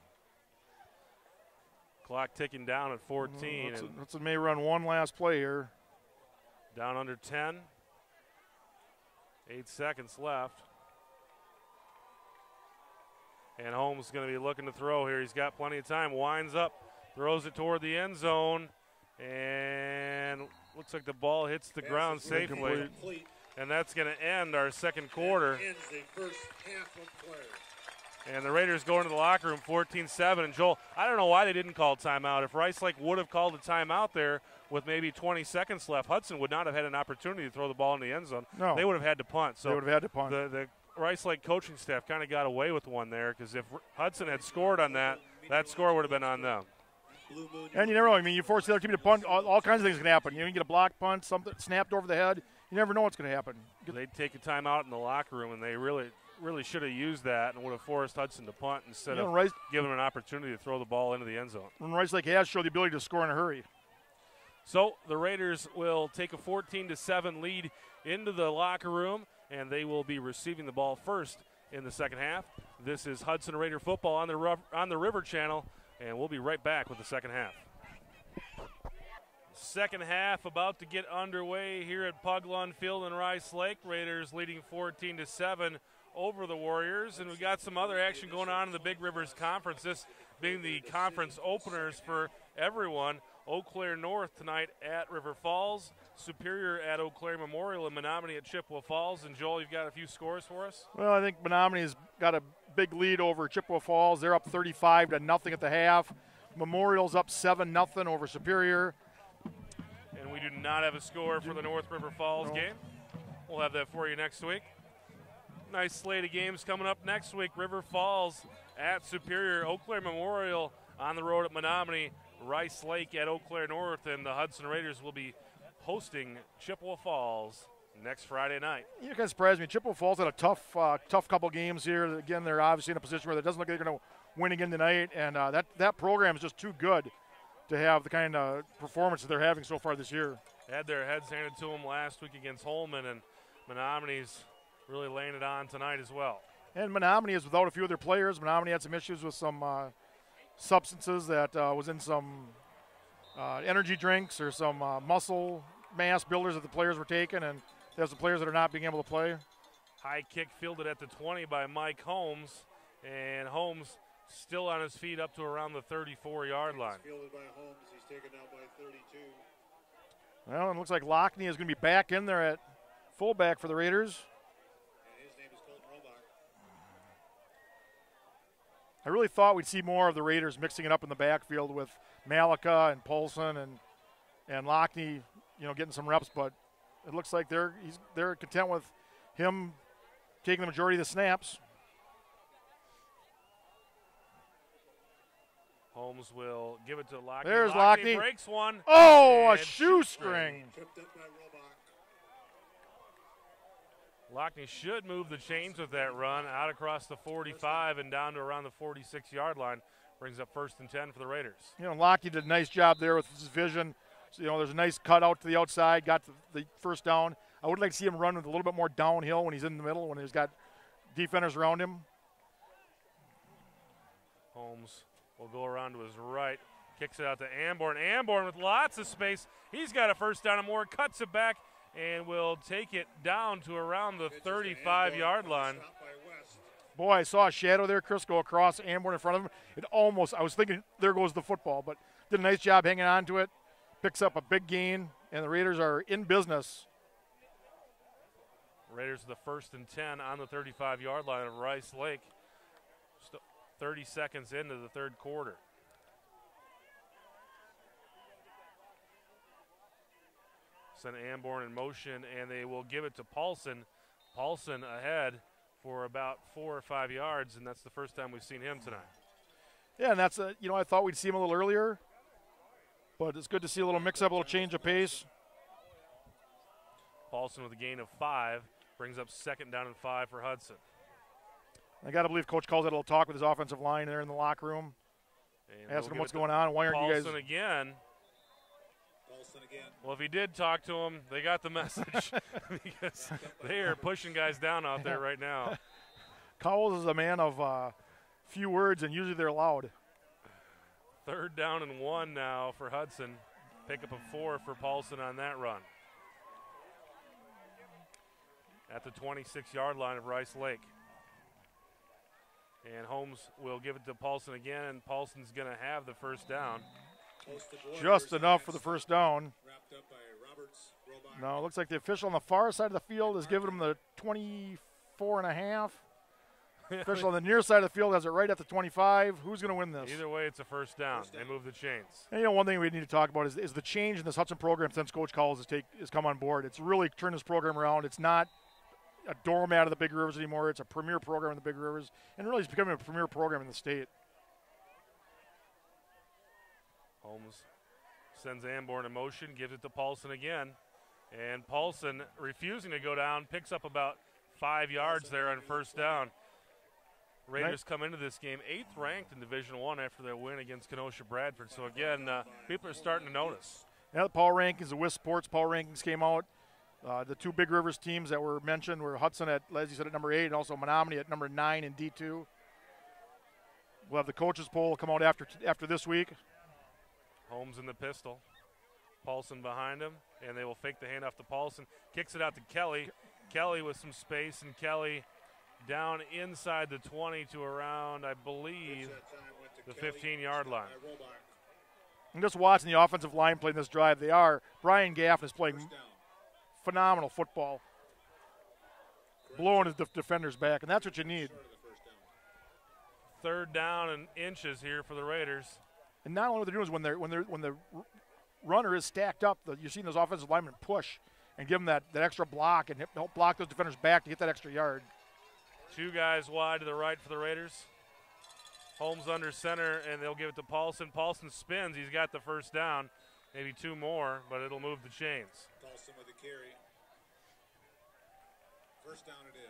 A: Clock ticking down at fourteen.
B: Hudson,
A: and
B: Hudson may run one last play here.
A: down under ten. Eight seconds left. And Holmes is going to be looking to throw here. He's got plenty of time. Winds up, throws it toward the end zone, and looks like the ball hits the
C: Pass
A: ground
C: is
A: safely.
C: incomplete.
A: And that's going to end our second quarter.
C: That ends the first half of play.
A: And the Raiders go into the locker room fourteen seven. And Joel, I don't know why they didn't call timeout. If Rice Lake would have called a timeout there with maybe twenty seconds left, Hudson would not have had an opportunity to throw the ball in the end zone.
B: No.
A: They would have had to punt. So
B: they would have had to punt.
A: the, the Rice Lake coaching staff kind of got away with one there, because if Hudson had scored on that, that score would have been on them.
B: And you never know. I mean, you force the other team to punt, all, all kinds of things can happen. You know, you get a block punt, something snapped over the head. You never know what's going to happen.
A: They'd take a timeout in the locker room, and they really really should have used that and would have forced Hudson to punt instead
B: You know,
A: of
B: Rice,
A: giving him an opportunity to throw the ball into the end zone.
B: when Rice Lake has showed the ability to score in a hurry.
A: So the Raiders will take a fourteen to seven lead into the locker room, and they will be receiving the ball first in the second half. This is Hudson Raider football on the Ru- on the River Channel, and we'll be right back with the second half. Second half about to get underway here at Puglund Field in Rice Lake. Raiders leading fourteen to seven over the Warriors, and we got some other action going on in the Big Rivers Conference, this being the conference openers for everyone. Eau Claire North tonight at River Falls, Superior at Eau Claire Memorial, and Menominee at Chippewa Falls. And Joel, you've got a few scores for us?
B: Well, I think Menominee's got a big lead over Chippewa Falls. They're up thirty-five to nothing at the half. Memorial's up seven nothing over Superior.
A: And we do not have a score for the North River Falls
B: No.
A: game. We'll have that for you next week. Nice slate of games coming up next week. River Falls at Superior, Eau Claire Memorial on the road at Menominee, Rice Lake at Eau Claire North, and the Hudson Raiders will be hosting Chippewa Falls next Friday night.
B: You kind of surprised me. Chippewa Falls had a tough, uh, tough couple games here. Again, they're obviously in a position where it doesn't look like they're going to win again tonight, and uh, that that program is just too good to have the kind of performance that they're having so far this year.
A: Had their heads handed to them last week against Holman, and Menominee's really laying it on tonight as well.
B: And Menominee is without a few of their players. Menominee had some issues with some uh, substances that uh, was in some uh, energy drinks or some uh, muscle mass builders that the players were taking, and there's some players that are not being able to play.
A: High kick fielded at the twenty by Mike Holmes, and Holmes still on his feet up to around the thirty-four-yard line.
C: Fielded by Holmes. He's taken down by thirty-two.
B: Well, it looks like Lockney is going to be back in there at fullback for the Raiders.
C: And his name is Colton Robach.
B: I really thought we'd see more of the Raiders mixing it up in the backfield with Malika and Polson and and Lockney, you know, getting some reps, but it looks like they're he's, they're content with him taking the majority of the snaps.
A: Holmes will give it to Lockney.
B: There's
A: Lockney.
B: Lockney.
A: Breaks one.
B: Oh, a
A: And
B: shoestring.
C: Tripped up by Robach.
A: Lockney should move the chains with that run out across the forty-five and down to around the forty-six-yard line. Brings up first and ten for the Raiders.
B: You know, Lockney did a nice job there with his vision. So, you know, there's a nice cut out to the outside, got the, the first down. I would like to see him run with a little bit more downhill when he's in the middle, when he's got defenders around him.
A: Holmes will go around to his right, kicks it out to Amborn. Amborn with lots of space. He's got a first down and more, cuts it back, and will take it down to around the thirty-five-yard line.
C: Stop by West.
B: Boy, I saw a shadow there. Chris go across Amborn in front of him. It almost, I was thinking, there goes the football, but did a nice job hanging on to it. Picks up a big gain, and the Raiders are in business.
A: Raiders the first and ten on the thirty-five-yard line of Rice Lake. St- thirty seconds into the third quarter. Send Amborn in motion, and they will give it to Paulson. Paulson ahead for about four or five yards, and that's the first time we've seen him tonight.
B: Yeah, and that's, a, you know, I thought we'd see him a little earlier, but it's good to see a little mix-up, a little change of pace.
A: Paulson with a gain of five brings up second down and five for Hudson.
B: I got to believe Coach calls that a little talk with his offensive line there in the locker room,
A: And
B: asking
A: we'll
B: him what's
A: give it
B: going
A: to
B: on. Why aren't you
A: Paulson
B: guys?
A: again.
C: Paulson again.
A: Well, if he did talk to him, they got the message because they are pushing guys down out there right now.
B: Cowles is a man of uh, few words, and usually they're loud.
A: Third down and one now for Hudson. Pick up a four for Paulson on that run. At the twenty-six-yard line of Rice Lake. And Holmes will give it to Paulson again, and Paulson's going to have the first down.
C: Posted Warriors
B: Just enough for the
C: against-
B: first down.
C: Wrapped up by Roberts. Robach.
B: No, it looks like the official on the far side of the field is giving him the twenty-four and a half. Official on the near side of the field has it right at the twenty-five. Who's going to win this?
A: Either way, it's a first down.
C: First
A: They
C: down.
A: move the chains.
B: And, you know, one thing we need to talk about is, is the change in this Hudson program since Coach Cowles has, take, has come on board. It's really turned this program around. It's not a doormat of the Big Rivers anymore. It's a premier program in the Big Rivers, and really it's becoming a premier program in the state.
A: Holmes sends Amborn in motion, gives it to Paulson again. And Paulson, refusing to go down, picks up about five yards there on first down. Raiders
B: Right.
A: come into this game eighth ranked in Division One after their win against Kenosha Bradford. So again, uh, people are starting to notice.
B: Now the power rankings, the W I S Sports power rankings came out. Uh, the two Big Rivers teams that were mentioned were Hudson at, as you said, at number eight, and also Menominee at number nine in D two. We'll have the coaches poll come out after after this week.
A: Holmes in the pistol. Paulson behind him, and they will fake the handoff to Paulson. Kicks it out to Kelly. Kelly with some space, and Kelly down inside the twenty to around, I believe, the fifteen-yard line.
B: And just watching the offensive line play this drive, they are. Brian Gaffin is playing phenomenal football, blowing his def- defenders back, and that's what you need.
A: Third down and inches here for the Raiders.
B: And not only what they're doing is when they're when they're when the r- runner is stacked up, the, you're seeing those offensive linemen push and give them that, that extra block and hit- help block those defenders back to get that extra yard.
A: Two guys wide to the right for the Raiders. Holmes under center, and they'll give it to Paulson. Paulson spins. He's got the first down. Maybe two more, but it'll move the chains.
C: Paulson with the carry. First down it is.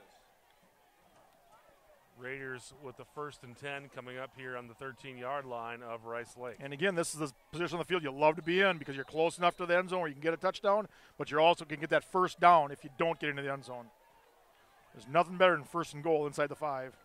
A: Raiders with the first and ten coming up here on the thirteen-yard line of Rice Lake.
B: And again, this is the position on the field you love to be in because you're close enough to the end zone where you can get a touchdown, but you also can get that first down if you don't get into the end zone. There's nothing better than first and goal inside the five.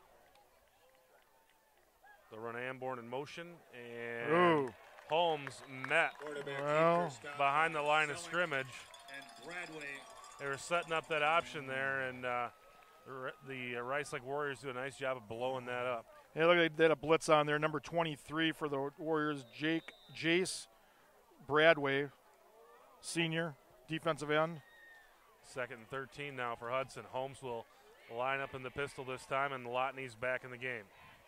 A: They'll run Amborn in motion, and
B: Ooh.
A: Holmes met
C: Quarterback
B: Well,
C: keeper, Scott
A: behind the line of
C: Selling,
A: scrimmage.
C: And Bradway.
A: They were setting up that option there, and uh, the Ri- the uh, Rice Lake Warriors do a nice job of blowing that up.
B: Yeah, look, they they had a blitz on there. Number twenty-three for the Warriors, Jake Jace Bradway, senior, defensive end.
A: Second and thirteen now for Hudson. Holmes will line up in the pistol this time, and Lotney's back in the game.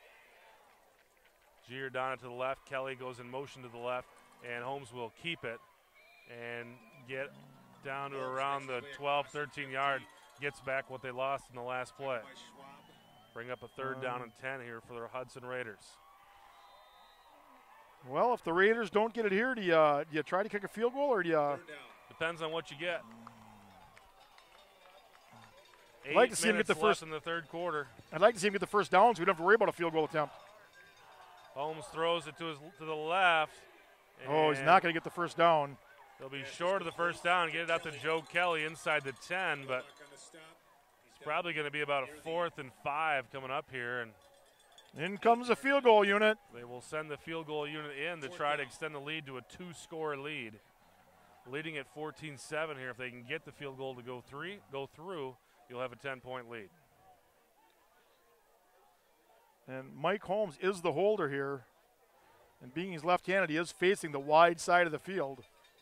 A: Giordano to the left. Kelly goes in motion to the left, and Holmes will keep it and get down to around the twelve, thirteen yard. Gets back what they lost in the last play.
C: By Schwab.
A: Bring up a third down and ten here for the Hudson Raiders.
B: Well, if the Raiders don't get it here, do you, uh, do you try to kick a field goal or do you? Uh,
C: Third down.
A: Depends on what you get. Eight
B: I'd like to see him get
A: minutes
B: the
A: left
B: first-
A: in the third quarter.
B: I'd like to see him get the first down so we don't have to worry about a field goal attempt.
A: Holmes throws it to his to the left.
B: Oh, he's
A: and
B: not going to get the first down.
A: They'll be short of the first down. Get it out to Joe Kelly inside the ten, but
C: Clock on the stop. He's got
A: probably going to be about a fourth and five coming up here, and
B: In comes the field goal unit.
A: they will send the field goal unit in to try to extend the lead to a two-score lead. Leading at fourteen seven here. If they can get the field goal to go three, go through, you'll have a ten-point lead.
B: And Mike Holmes is the holder here. And being he's left-handed, he is facing the wide side of the field.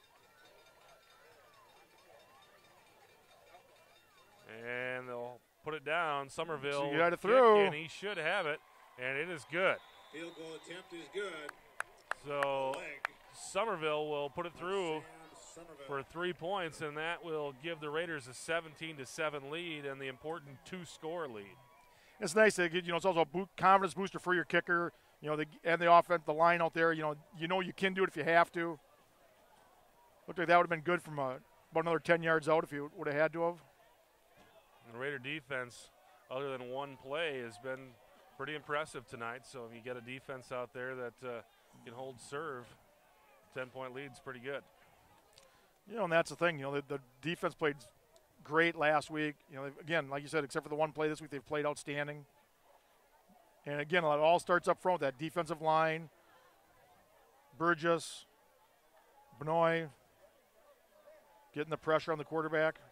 A: And they'll put it down. Somerville
B: So you got it
A: kick,
B: through.
A: and he should have it, and it is good.
C: field goal attempt is good.
A: So
C: Leg.
A: Somerville will put it through
C: Sam Somerville.
A: for three points, and that will give the Raiders a seventeen to seven lead and the important two-score lead.
B: It's nice to get, you know, it's also a boot, confidence booster for your kicker, you know, the, and the offense, the line out there, you know, you know you can do it if you have to. Looked like that would have been good from a, about another ten yards out if you would have had to have.
A: And the Raider defense, other than one play, has been pretty impressive tonight. So if you get a defense out there that uh, can hold serve, ten-point lead's pretty good.
B: You know, and that's the thing, you know, the, the defense played great last week. You know, again, like you said, except for the one play this week, they've played outstanding. And again, it all starts up front with that defensive line. Burgess, Benoit, getting the pressure on the quarterback.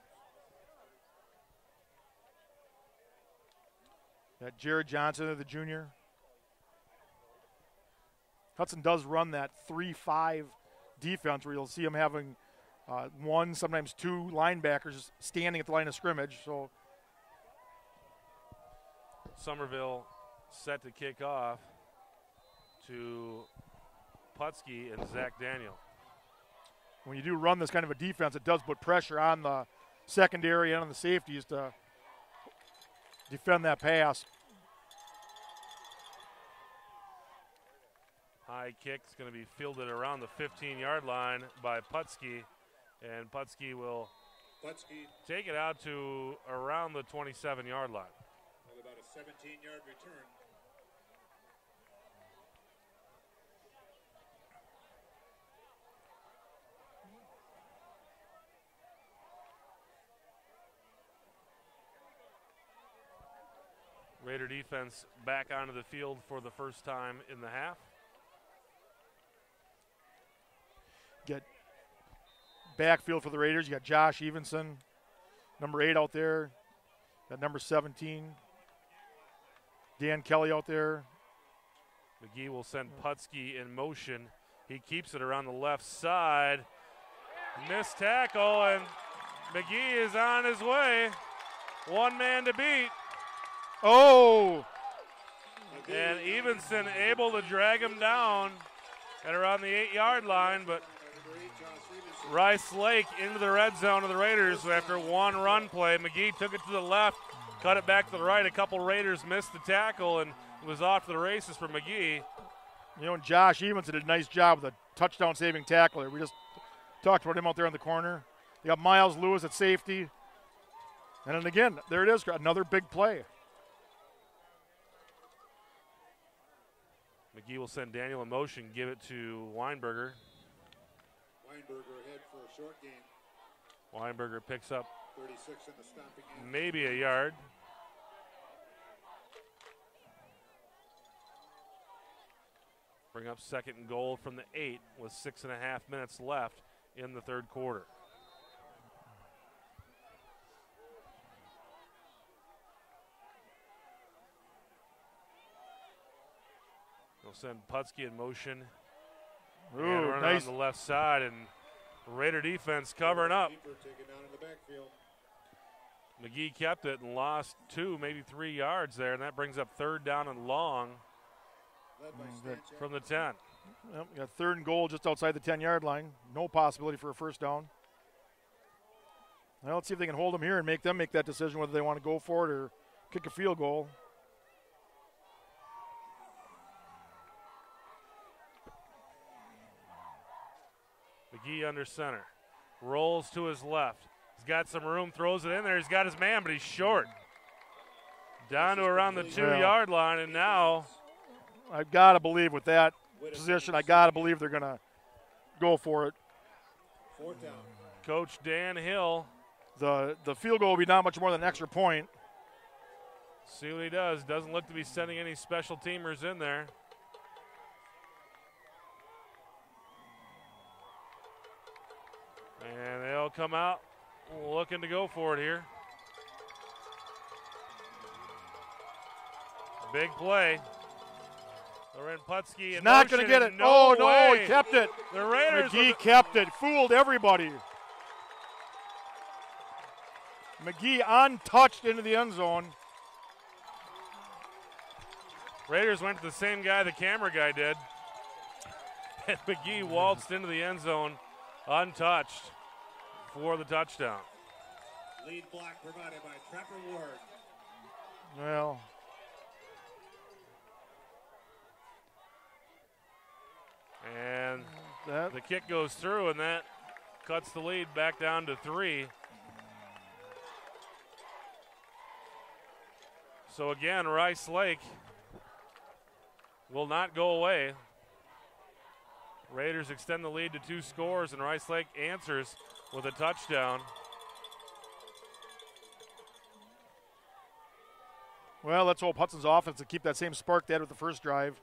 B: That Jared Johnson, the junior. Hudson does run that three five defense where you'll see him having uh, one, sometimes two linebackers standing at the line of scrimmage. So
A: Somerville set to kick off to Putski and Zach Daniel.
B: when you do run this kind of a defense, it does put pressure on the secondary and on the safeties to defend that pass.
A: High kick's going to be fielded around the fifteen-yard line by Putski, and Putski will
C: Putski
A: take it out to around the twenty-seven-yard line.
C: with about a seventeen-yard return.
A: Raider defense back onto the field for the first time in the half.
B: Get backfield for the Raiders. You got Josh Evenson, number eight out there. Got number seventeen, Dan Kelly out there.
A: McGee will send Putski in motion. He keeps it around the left side. Missed tackle, and McGee is on his way. One man to beat.
B: Oh!
A: And Evenson able to drag him down at around the eight-yard line, but Rice Lake into the red zone of the Raiders after one run play. McGee took it to the left, cut it back to the right. A couple Raiders missed the tackle and was off to the races for McGee.
B: You know, and Josh Evenson did a nice job with a touchdown-saving tackle there. We just talked about him out there in the corner. You got Miles Lewis at safety. And then again, there it is, another big play.
A: McGee will send Daniel in motion, give it to Weinberger.
C: Weinberger ahead for a short gain.
A: Weinberger picks up
C: thirty-six in the stopping end.
A: maybe a yard. Bring up second and goal from the eight with six and a half minutes left in the third quarter. They'll send Putski in motion.
B: Ooh,
A: and run
B: nice.
A: on the left side, and Raider defense covering up.
C: Keeper taken down in the backfield.
A: McGee kept it and lost two, maybe three yards there, and that brings up third down and long
C: Led by
B: Mm, that-
C: Stanchak.
A: from the ten.
B: Yep, we got third and goal just outside the ten-yard line. No possibility for a first down. Well, let's see if they can hold them here and make them make that decision whether they want to go for it or kick a field goal.
A: McGee under center. Rolls to his left. He's got some room, throws it in there. He's got his man, but he's short. Down to around the two-yard line, and now
B: I've got to believe with that position, I got to believe they're going to go for it.
C: Fourth down.
A: Coach Dan Hill,
B: The the field goal will be not much more than an extra point.
A: see what he does. Doesn't look to be sending any special teamers in there. And they'll come out looking to go for it here. Big play. Loren Putski in
B: Not going to
A: motion,
B: get
A: and
B: it.
A: No
B: oh, no,
A: way.
B: he kept it.
A: The Raiders
B: McGee
A: with
B: kept it. Fooled everybody. McGee untouched into the end zone.
A: Raiders went to the same guy the camera guy did. And McGee waltzed into the end zone untouched for the touchdown.
C: Lead block provided by Trapper Ward.
B: Well,
A: And
B: that
A: the kick goes through, and that cuts the lead back down to three. So again, Rice Lake will not go away. Raiders extend the lead to two scores, and Rice Lake answers with a touchdown.
B: well, let's hope Hudson's offense to keep that same spark they had with the first drive.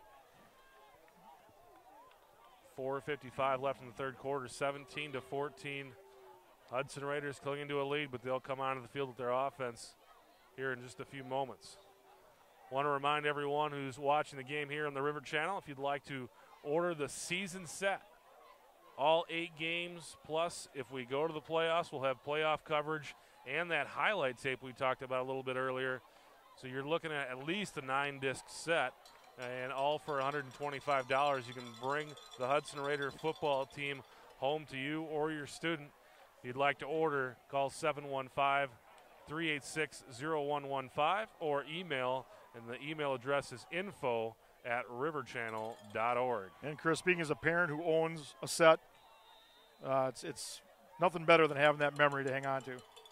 A: four fifty-five left in the third quarter, seventeen to fourteen. Hudson Raiders clinging to a lead, but they'll come onto the field with their offense here in just a few moments. Want to remind everyone who's watching the game here on the River Channel, if you'd like to order the season set, all eight games, plus if we go to the playoffs, we'll have playoff coverage and that highlight tape we talked about a little bit earlier. So you're looking at at least a nine-disc set, and all for one hundred twenty-five dollars. You can bring the Hudson Raider football team home to you or your student. If you'd like to order, call seven one five, three eight six, zero one one five, or email, and the email address is info at riverchannel dot org.
B: And Chris, speaking as a parent who owns a set, uh, it's, it's nothing better than having that memory to hang on to.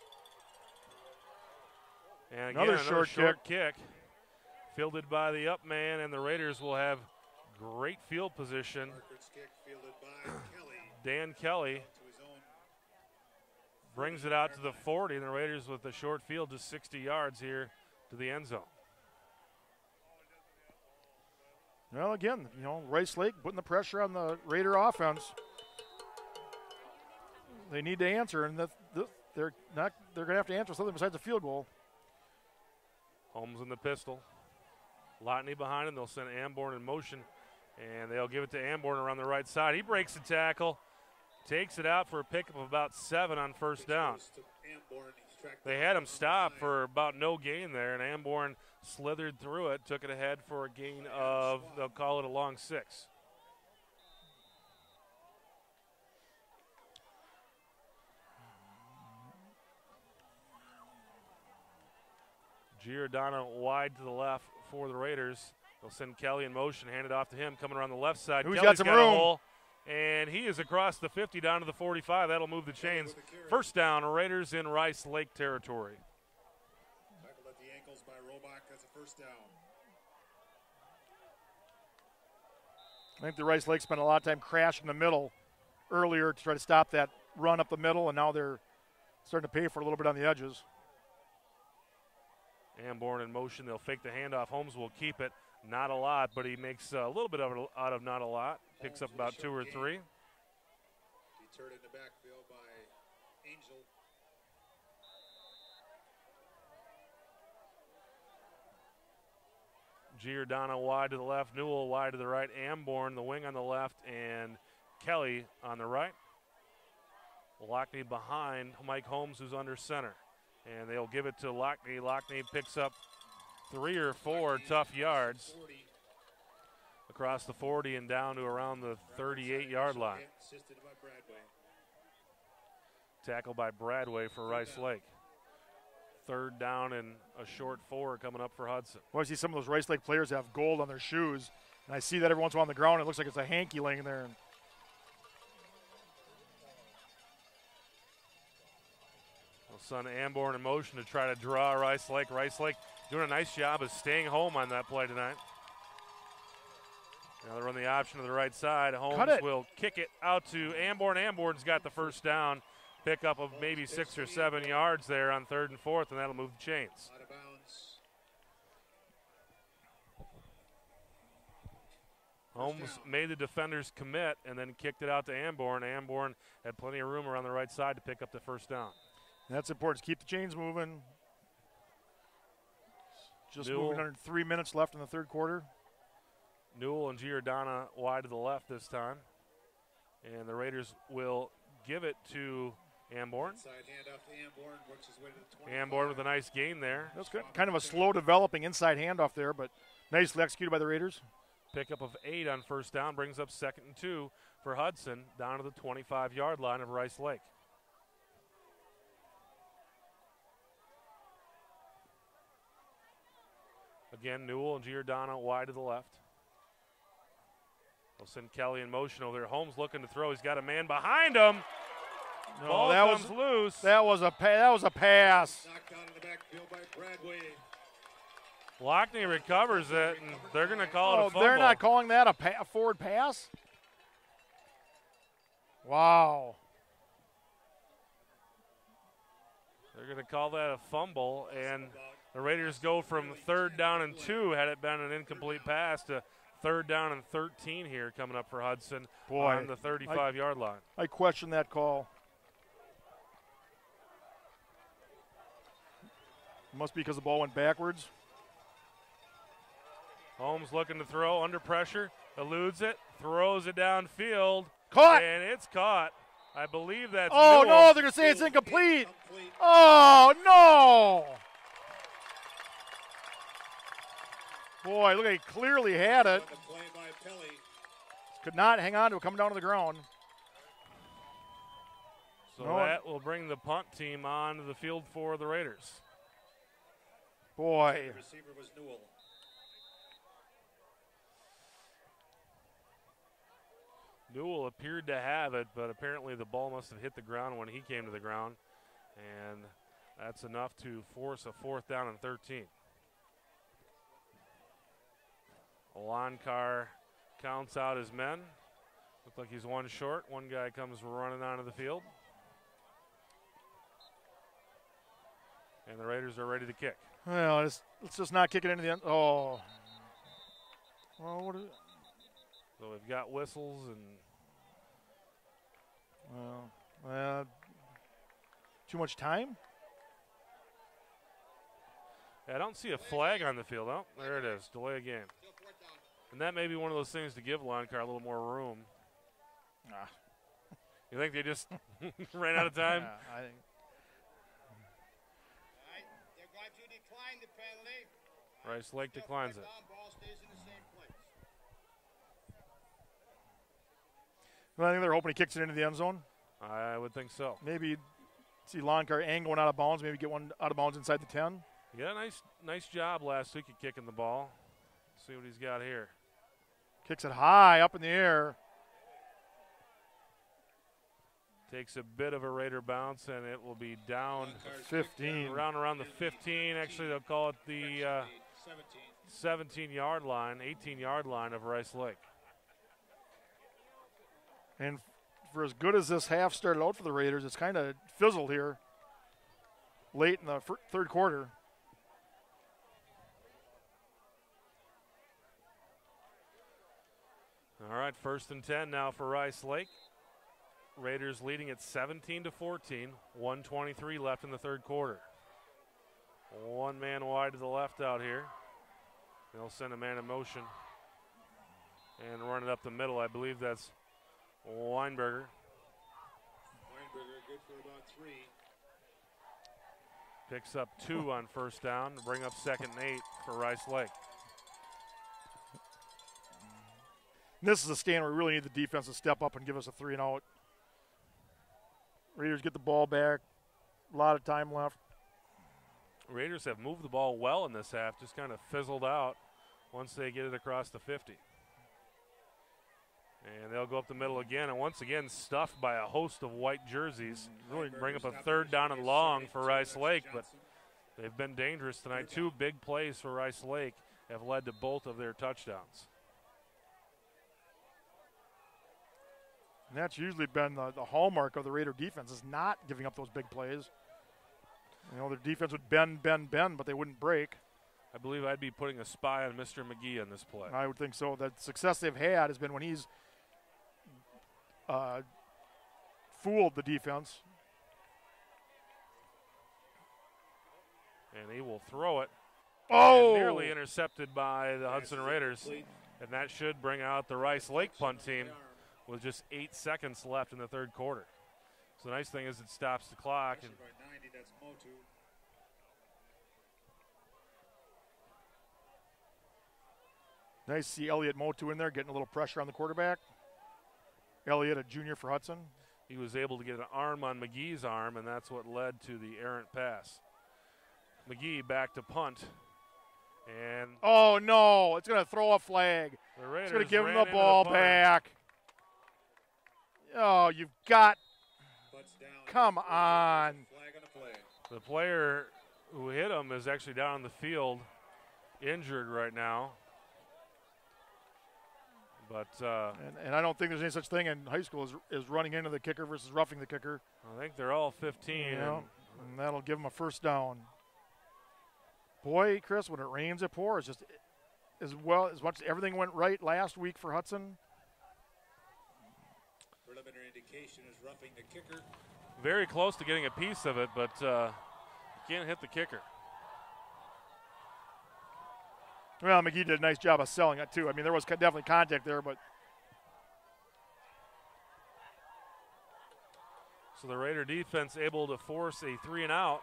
A: And again,
B: Another
A: another
B: short
A: short, kick. fielded by the up man, and the Raiders will have great field position.
C: Parker's kick fielded by Kelly.
A: Dan Kelly
C: To his own
A: brings it out to the forty, and the Raiders with the short field just sixty yards here to the end zone.
B: Well, again, you know, Rice Lake putting the pressure on the Raider offense. They need to answer, and the, the, they're not. They're going to have to answer something besides a field goal.
A: Holmes in the pistol. Lotney behind him. They'll send Amborn in motion, and they'll give it to Amborn around the right side. He breaks the tackle, takes it out for a pickup of about seven on first down.
C: to Amborn. He's tracked
A: They
C: down
A: had him
C: on the
A: stop
C: line.
A: for about no gain there, and Amborn slithered through it, took it ahead for a gain of, they'll call it a long six. Giordano wide to the left for the Raiders. They'll send Kelly in motion, hand it off to him, coming around the left side.
B: Who's
A: Kelly's
B: got some
A: a
B: room?
A: hole, and he is across the fifty down to the forty-five. That'll move the chains. First down, Raiders in Rice Lake territory.
C: Tackled at the ankles by Robach. That's a first down.
B: I think the Rice Lake spent a lot of time crashing the middle earlier to try to stop that run up the middle, and now they're starting to pay for a little bit on the edges.
A: Amborn in motion. They'll fake the handoff. Holmes will keep it. Not a lot, but he makes a little bit of it out of not a lot. Picks up about two or three.
C: Deterred in the backfield by Angel.
A: Giordano wide to the left. Newell wide to the right. Amborn, the wing on the left, and Kelly on the right. Lockney behind Mike Holmes, who's under center. And they'll give it to Lockney. Lockney picks up three or four tough yards
C: forty.
A: across the forty and down to around the thirty-eight-yard line.
C: Assisted by Bradway.
A: Tackle by Bradway for Rice Lake. Third down and a short four coming up for Hudson.
B: Well, I see some of those Rice Lake players have gold on their shoes, and I see that every once in a while on the ground. It looks like it's a hanky laying there.
A: Well, son Amborn in motion to try to draw Rice Lake. Rice Lake doing a nice job of staying home on that play tonight. Now they run the option to the right side. Holmes
B: Cut it.
A: will kick it out to Amborn. Amborn's got the first down. Pickup of maybe six or seven yards there on third and fourth, and that'll move the chains.
C: Out of bounds.
A: Holmes made the defenders commit and then kicked it out to Amborn. Amborn had plenty of room around the right side to pick up the first down.
B: And that's important. Keep the chains moving. Just
A: Newell.
B: moving under three minutes left in the third quarter.
A: Newell and Giordano wide to the left this time. And the Raiders will give it to Amborn.
C: Inside handoff to Amborn. Works his way to the twenty.
A: Amborn with a nice gain there.
B: That's good. Kind of a slow developing inside handoff there, but nicely executed by the Raiders.
A: Pickup of eight on first down brings up second and two for Hudson down to the twenty-five-yard line of Rice Lake. Again, Newell and Giordano wide to the left. They'll send Kelly in motion over there. Holmes looking to throw. He's got a man behind him.
B: No,
A: Ball
B: that
A: comes
B: was
A: loose.
B: that was a pa- that was a pass.
C: Knocked out in the backfield by Bradway.
A: Lockney recovers it, and they're going to call it
B: Oh,
A: a fumble.
B: they're not calling that a, pa- a forward pass. Wow.
A: They're going to call that a fumble, and the Raiders go from third down and two, had it been an incomplete pass, to third down and thirteen here coming up for Hudson
B: Boy,
A: on the thirty-five-yard line.
B: I question that call. Must be because the ball went backwards.
A: Holmes looking to throw under pressure, eludes it, throws it downfield,
B: Caught.
A: and it's caught. I believe that's
B: Oh
A: Newell.
B: no, they're gonna say it's incomplete.
C: Complete.
B: Oh no! Boy, look, he clearly had it.
C: On the play by Pelly.
B: Could not hang on to it, coming down to the ground.
A: So So
B: No.
A: that will bring the punt team onto the field for the Raiders.
B: Boy.
C: The receiver was Newell.
A: Newell appeared to have it, but apparently the ball must have hit the ground when he came to the ground. And that's enough to force a fourth down and thirteen. Alankar counts out his men. Looks like he's one short. One guy comes running onto the field. And the Raiders are ready to kick.
B: Well, let's, let's just not kick it into the end. Oh. Well, what is it?
A: So we've got whistles and
B: Well, uh, too much time?
A: I don't see a flag on the field. Oh, there it is. Delay a game.
D: Still fourth down.
A: And that may be one of those things to give Alankar a little more room.
B: Ah.
A: You think they just ran out of time?
B: Yeah, I think.
D: All right, they're going to decline the penalty.
A: Rice Lake
D: Still
A: declines
D: fourth
A: it.
D: down, ball stays in the same place.
B: Well, I think they're hoping he kicks it into the end zone.
A: I would think so.
B: Maybe see Lonkar Ang going out of bounds. Maybe get one out of bounds inside the ten.
A: Yeah, nice, nice job last week at kicking the ball. See what he's got here.
B: Kicks it high up in the air.
A: Takes a bit of a Raider bounce, and it will be down
B: fifteen.
A: around around the fifteen. Actually, they'll call it the uh, seventeen-yard line, eighteen-yard line of Rice Lake.
B: And for as good as this half started out for the Raiders, it's kind of fizzled here late in the fir- third quarter.
A: All right, first and ten now for Rice Lake. Raiders leading at seventeen to fourteen. one twenty-three left in the third quarter. One man wide to the left out here. They'll send a man in motion and run it up the middle. I believe that's Weinberger.
C: Weinberger good for about three.
A: Picks up two on first down to bring up second and eight for Rice Lake.
B: This is a stand where we really need the defense to step up and give us a three and out. Raiders get the ball back. A lot of time left.
A: Raiders have moved the ball well in this half, just kind of fizzled out once they get it across the fifty. And they'll go up the middle again, and once again stuffed by a host of white jerseys. Really bring up a third down and long for Rice Lake, but they've been dangerous tonight. Two big plays for Rice Lake have led to both of their touchdowns.
B: And that's usually been the, the hallmark of the Raider defense, is not giving up those big plays. You know, their defense would bend, bend, bend, but they wouldn't break.
A: I believe I'd be putting a spy on Mister McGee on this play.
B: I would think so. The success they've had has been when he's uh, fooled the defense.
A: And he will throw it.
B: Oh!
A: And nearly intercepted by the Hudson Raiders. And that should bring out the Rice Lake punt team with just eight seconds left in the third quarter. So the nice thing is it stops the clock. And
C: By ninety, that's Motu.
B: Nice to see Elliott Motu in there getting a little pressure on the quarterback. Elliott, a junior for Hudson.
A: he was able to get an arm on McGee's arm, and that's what led to the errant pass. McGee back to punt. And
B: Oh, no. It's going to throw a flag.
A: the Raiders
B: It's going to give him
A: ran
B: the
A: into
B: ball
A: punter.
B: back. Oh, you've got
C: Butts down.
B: Come on.
C: Flag on the play.
A: The player who hit him is actually down on the field, injured right now. But uh,
B: And, and I don't think there's any such thing in high school as, as running into the kicker versus roughing the kicker.
A: I think they're all fifteen.
B: You know,
A: and
B: and that'll give him a first down. Boy, Chris, when it rains, it pours. Just as well as much as everything went right last week for Hudson.
C: Preliminary indication is roughing the kicker.
A: very close to getting a piece of it, but uh, can't hit the kicker.
B: Well, McGee did a nice job of selling it, too. I mean, there was co- definitely contact there, but
A: So the Raider defense able to force a three and out.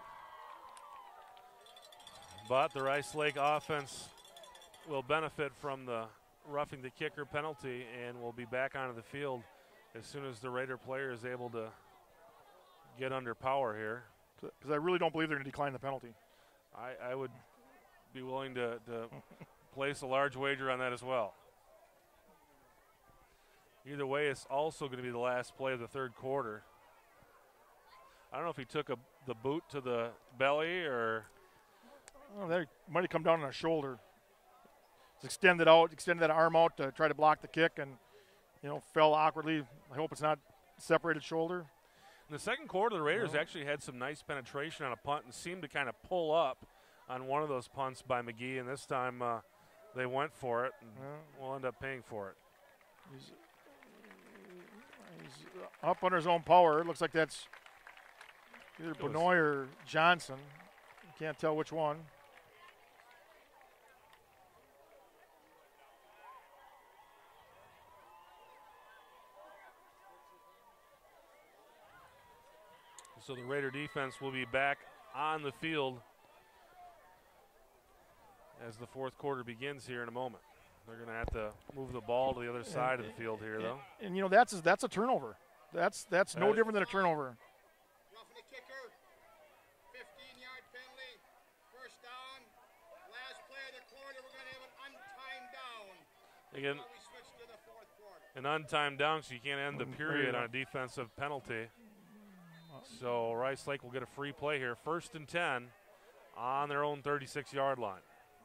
A: But the Rice Lake offense will benefit from the roughing the kicker penalty and will be back onto the field as soon as the Raider player is able to get under power here.
B: Because I really don't believe they're going to decline the penalty.
A: I, I would be willing to, to place a large wager on that as well. Either way, it's also going to be the last play of the third quarter. I don't know if he took a, the boot to the belly or.
B: Oh, that might have come down on a shoulder. It's extended out, extended that arm out to try to block the kick, and you know fell awkwardly. I hope it's not separated shoulder.
A: In the second quarter, the Raiders
B: No.
A: actually had some nice penetration on a punt and seemed to kind of pull up on one of those punts by McGee, and this time uh, they went for it, and
B: Yeah.
A: we'll end up paying for it.
B: He's, he's up under his own power. It looks like that's either
A: It was-
B: Benoit or Johnson. You can't tell which one.
A: So the Raider defense will be back on the field as the fourth quarter begins here in a moment. They're going to have to move the ball to the other side of the field here, though.
B: And, and you know that's a, that's a turnover. That's that's no
A: That-
B: different than a turnover.
D: Roughing the kicker. fifteen-yard penalty. First down. Last play of the quarter, we're going to have an untimed down.
A: Again,
D: Before we switch to the fourth quarter.
A: an untimed down, so you can't end the
B: Mm,
A: period
B: there you
A: on a defensive penalty. So Rice Lake will get a free play here. First and ten on their own thirty-six-yard line.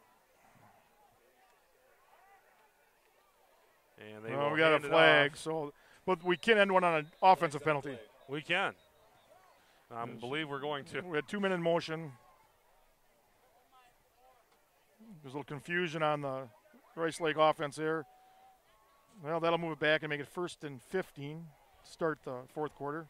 A: And they
B: Well,
A: will
B: we got a
A: hand it
B: flag,
A: off.
B: so but we can end one on an offensive penalty.
A: We can. I believe we're going to.
B: We had two men in motion. There's a little confusion on the Rice Lake offense there. Well, that'll move it back and make it first and fifteen to start the fourth quarter.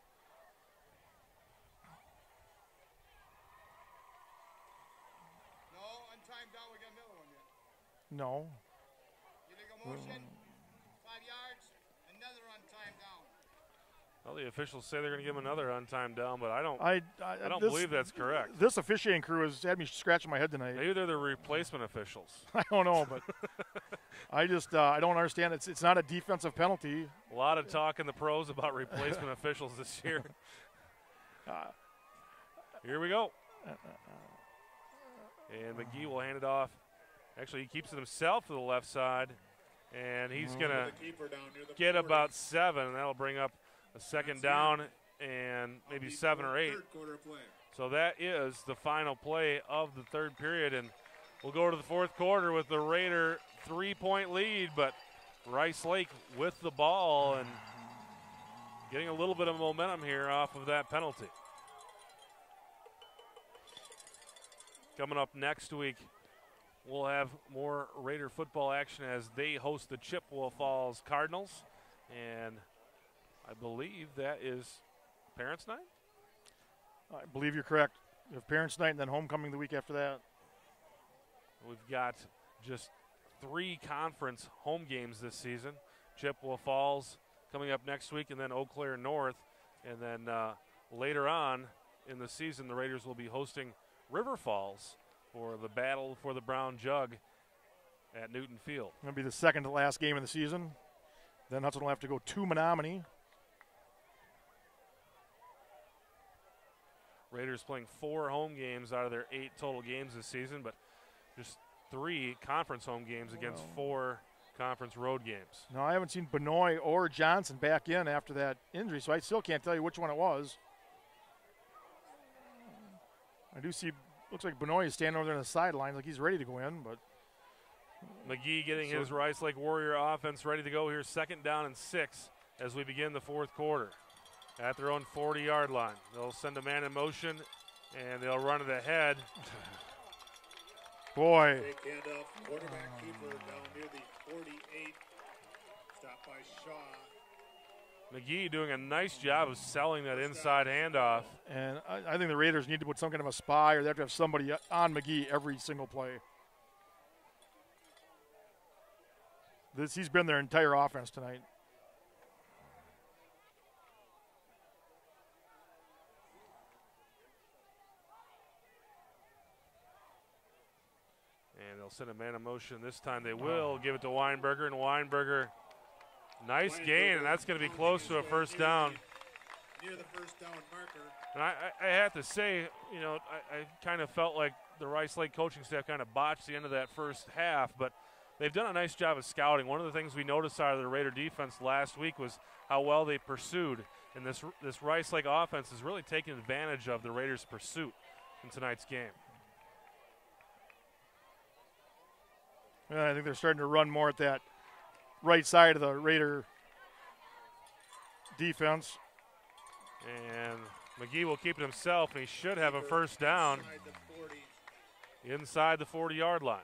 D: No, untimed down. We got another one yet.
B: No.
D: Illegal motion. Five yards. Another untimed down.
A: Well, the officials say they're going to give him another untimed down, but I don't.
B: I, I,
A: I don't
B: this,
A: believe that's correct.
B: This officiating crew has had me scratching my head tonight.
A: Maybe they're the replacement officials.
B: I don't know, but I just uh, I don't understand. It's it's not a defensive penalty.
A: A lot of talk in the pros about replacement officials this year.
B: Uh,
A: Here we go. And McGee will hand it off. Actually, he keeps it himself to the left side, and he's going to
C: The keeper down near the
A: get
C: forty.
A: about seven, and that'll bring up a second down and maybe seven or eight.
C: Third quarter play.
A: So that is the final play of the third period, and we'll go to the fourth quarter with the Raider three-point lead, but Rice Lake with the ball and getting a little bit of momentum here off of that penalty. Coming up next week, we'll have more Raider football action as they host the Chippewa Falls Cardinals, and I believe that is Parents' Night?
B: I believe you're correct. You have Parents' Night and then homecoming the week after that.
A: We've got just three conference home games this season. Chippewa Falls coming up next week, and then Eau Claire North. And then uh, later on in the season, the Raiders will be hosting River Falls for the battle for the Brown Jug at Newton Field.
B: It'll be the second to last game of the season. Then Hudson will have to go to Menominee.
A: Raiders playing four home games out of their eight total games this season, but just three conference home games against
B: Wow.
A: four conference road games.
B: No, I haven't seen Benoit or Johnson back in after that injury, so I still can't tell you which one it was. I do see, looks like Benoit is standing over there on the sideline like he's ready to go in, but
A: McGee getting
B: So-
A: his Rice Lake Warrior offense ready to go here, second down and six as we begin the fourth quarter. At their own forty-yard line. They'll send a man in motion, and they'll run it ahead.
B: boy,
C: Fake handoff. Quarterback keeper down near the forty-eight. Stopped by Shaw.
A: McGee doing a nice job of selling that inside handoff.
B: and I, I think the Raiders need to put some kind of a spy, or they have to have somebody on McGee every single play. This he's been their entire offense tonight.
A: And they'll send a man in motion. This time they will give it to Weinberger, and Weinberger, nice gain, and that's going to be close to a first down.
C: near the first down marker.
A: And I, I, I have to say, you know, I, I kind of felt like the Rice Lake coaching staff kind of botched the end of that first half, but they've done a nice job of scouting. One of the things we noticed out of the Raider defense last week was how well they pursued. And this this Rice Lake offense is really taking advantage of the Raiders' pursuit in tonight's game.
B: Yeah, I think they're starting to run more at that right side of the Raider defense.
A: And McGee will keep it himself, and he should have a first down
C: Inside the forty.
A: inside the forty-yard line.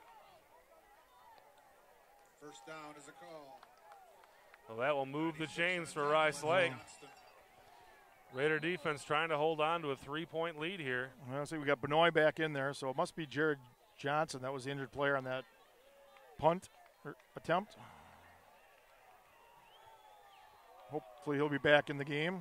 C: First down is a call.
A: Well, that will move the chains for Rice Lake.
C: Johnston.
A: Raider defense trying to hold on to a three-point lead here.
B: Well, see, we got Benoit back in there, so it must be Jared Johnson. That was the injured player on that punt or attempt. Hopefully he'll be back in the game.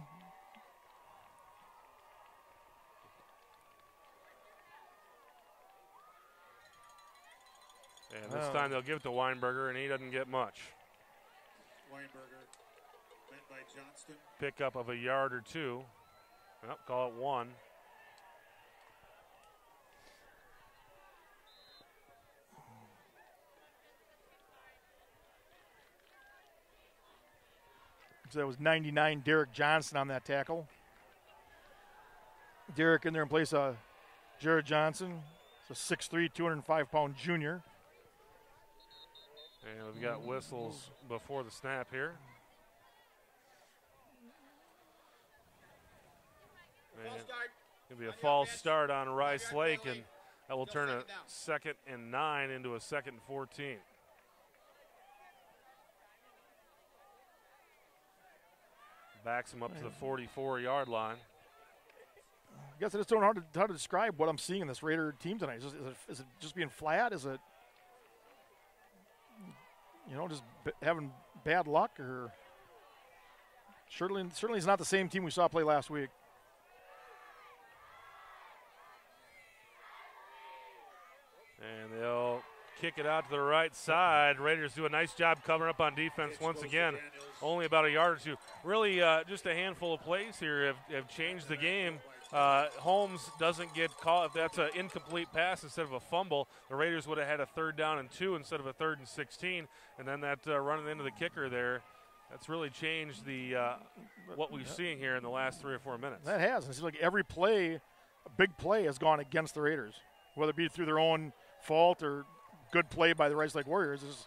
A: And this
B: Oh.
A: time they'll give it to Weinberger, and he doesn't get much.
C: Weinberger met by Johnston.
A: Pickup of a yard or two. Well, call it one.
B: So that was ninety-nine Derek Johnson on that tackle. Derek in there in place of Jared Johnson. It's a six three, two hundred five pound junior.
A: And we've got whistles before the snap here.
D: False
A: And
D: start.
A: it'll be a false start on Rice Lake, and that will turn a second and nine into a second and fourteen. Backs him up to the forty-four-yard line.
B: I guess I just don't know how to, how to describe what I'm seeing in this Raider team tonight. Is, it, is it just being flat? Is it, you know, just b- having bad luck? Or certainly, certainly it's not the same team we saw play last week.
A: And they'll kick it out to the right side. Raiders do a nice job covering up on defense
C: Pitch
A: once
C: goes to
A: again.
C: Daniels.
A: Only about a yard or two. Really, uh, just a handful of plays here have, have changed the game. Uh, Holmes doesn't get caught. If that's an incomplete pass instead of a fumble, the Raiders would have had a third down and two instead of a third and sixteen. And then that uh, running into the kicker there, that's really changed the uh, what we've seen here in the last three or four minutes.
B: That has. It seems like every play, a big play, has gone against the Raiders, whether it be through their own fault or good play by the Rice Lake Warriors. Is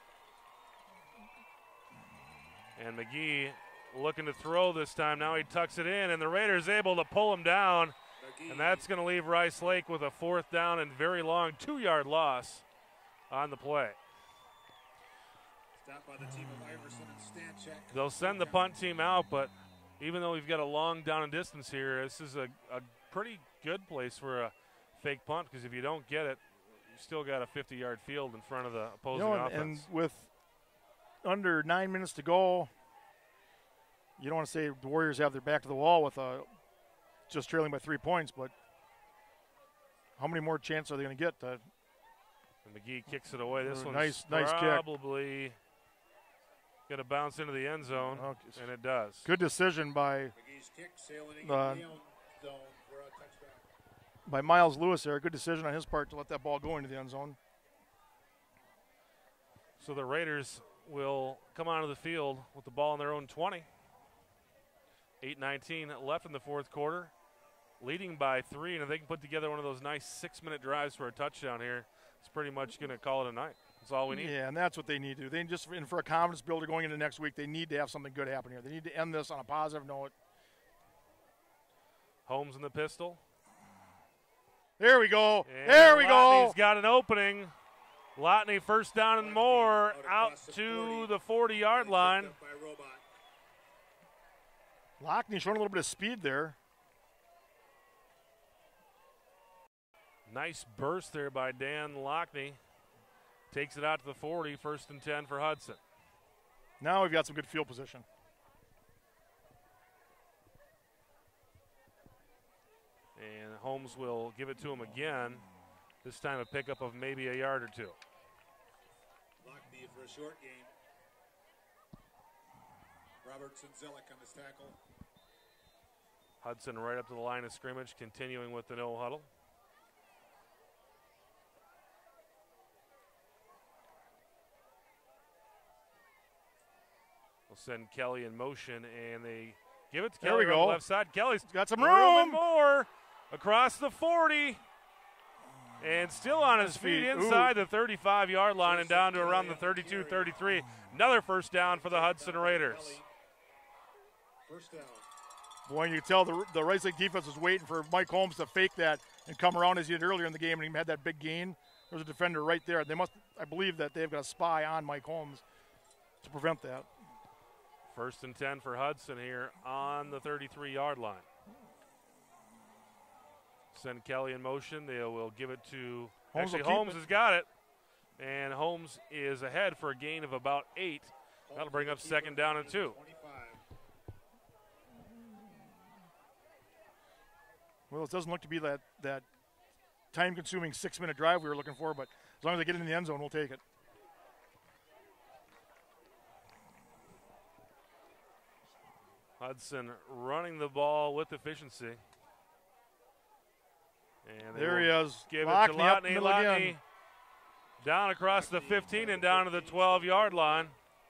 A: And McGee looking to throw this time. Now he tucks it in, and the Raiders able to pull him down.
C: McGee.
A: And that's going to leave Rice Lake with a fourth down and very long two-yard loss on the play.
C: Stopped by the team of Iverson and Stanchek.
A: They'll send the punt team out, but even though we've got a long down and distance here, this is a, a pretty good place for a fake punt, because if you don't get it, you still got a fifty-yard field in front of the
B: you
A: opposing
B: know, and,
A: offense.
B: and with under nine minutes to go, you don't want to say the Warriors have their back to the wall with a just trailing by three points, but how many more chances are they going to get? To,
A: And McGee kicks it away. This
B: Uh,
A: one's
B: nice- nice kick.
A: probably going to bounce into the end zone,
B: Okay.
A: and it does.
B: good decision by
C: McGee's kick sailing in
B: Uh,
C: the own zone for a touchdown.
B: by Miles Lewis there. Good decision on his part to let that ball go into the end zone.
A: So the Raiders will come onto the field with the ball in their own twenty. eight nineteen left in the fourth quarter, leading by three, and if they can put together one of those nice six-minute drives for a touchdown here, it's pretty much going to call it a night. That's all we need.
B: Yeah, and that's what they need to do. They just, and for a confidence builder going into next week, they need to have something good happen here. They need to end this on a positive note.
A: Holmes in the pistol.
B: There we go.
A: And
B: there we
A: Lotney's
B: go.
A: got an opening. Lotney first down and more
C: Out
A: out
C: across the
A: to
C: forty.
A: the forty-yard line.
C: Picked up by Robot.
B: Lockney showing a little bit of speed there.
A: Nice burst there by Dan Lockney. Takes it out to the forty, first and ten for Hudson.
B: Now we've got some good field position.
A: And Holmes will give it to him again. This time a pickup of maybe a yard or two.
C: Lockney for a short game. Robertson Zellick on this tackle.
A: Hudson right up to the line of scrimmage, continuing with the no huddle. We'll send Kelly in motion, and they give it to
B: There
A: Kelly
B: we
A: on
B: go.
A: the left side. Kelly's
B: Got some
A: room
B: room.
A: and more across the forty. And still on his
B: His
A: feet
B: feet.
A: inside the thirty-five-yard line and down to around the thirty-two thirty-three. Another first down for the Hudson Raiders.
C: First down.
B: Boy, you can tell the, the Rice Lake defense was waiting for Mike Holmes to fake that and come around as he did earlier in the game, and he had that big gain. There was a defender right there. They must, I believe that they've got a spy on Mike Holmes to prevent that.
A: First and ten for Hudson here on the thirty-three-yard line. Send Kelly in motion. They will give it to
B: Holmes
A: actually
B: will keep
A: Holmes
B: it.
A: has got it, and Holmes is ahead for a gain of about eight. That'll bring up second down and two.
B: Well, it doesn't look to be that, that time-consuming six-minute drive we were looking for, but as long as they get in the end zone, we'll take it.
A: Hudson running the ball with efficiency. And they
B: There he
A: will
B: is.
A: Give
B: Lockney
A: it to
B: up
A: Lotney.
B: middle
A: Lotney
B: again.
A: down across the fifteen and down to the twelve-yard line.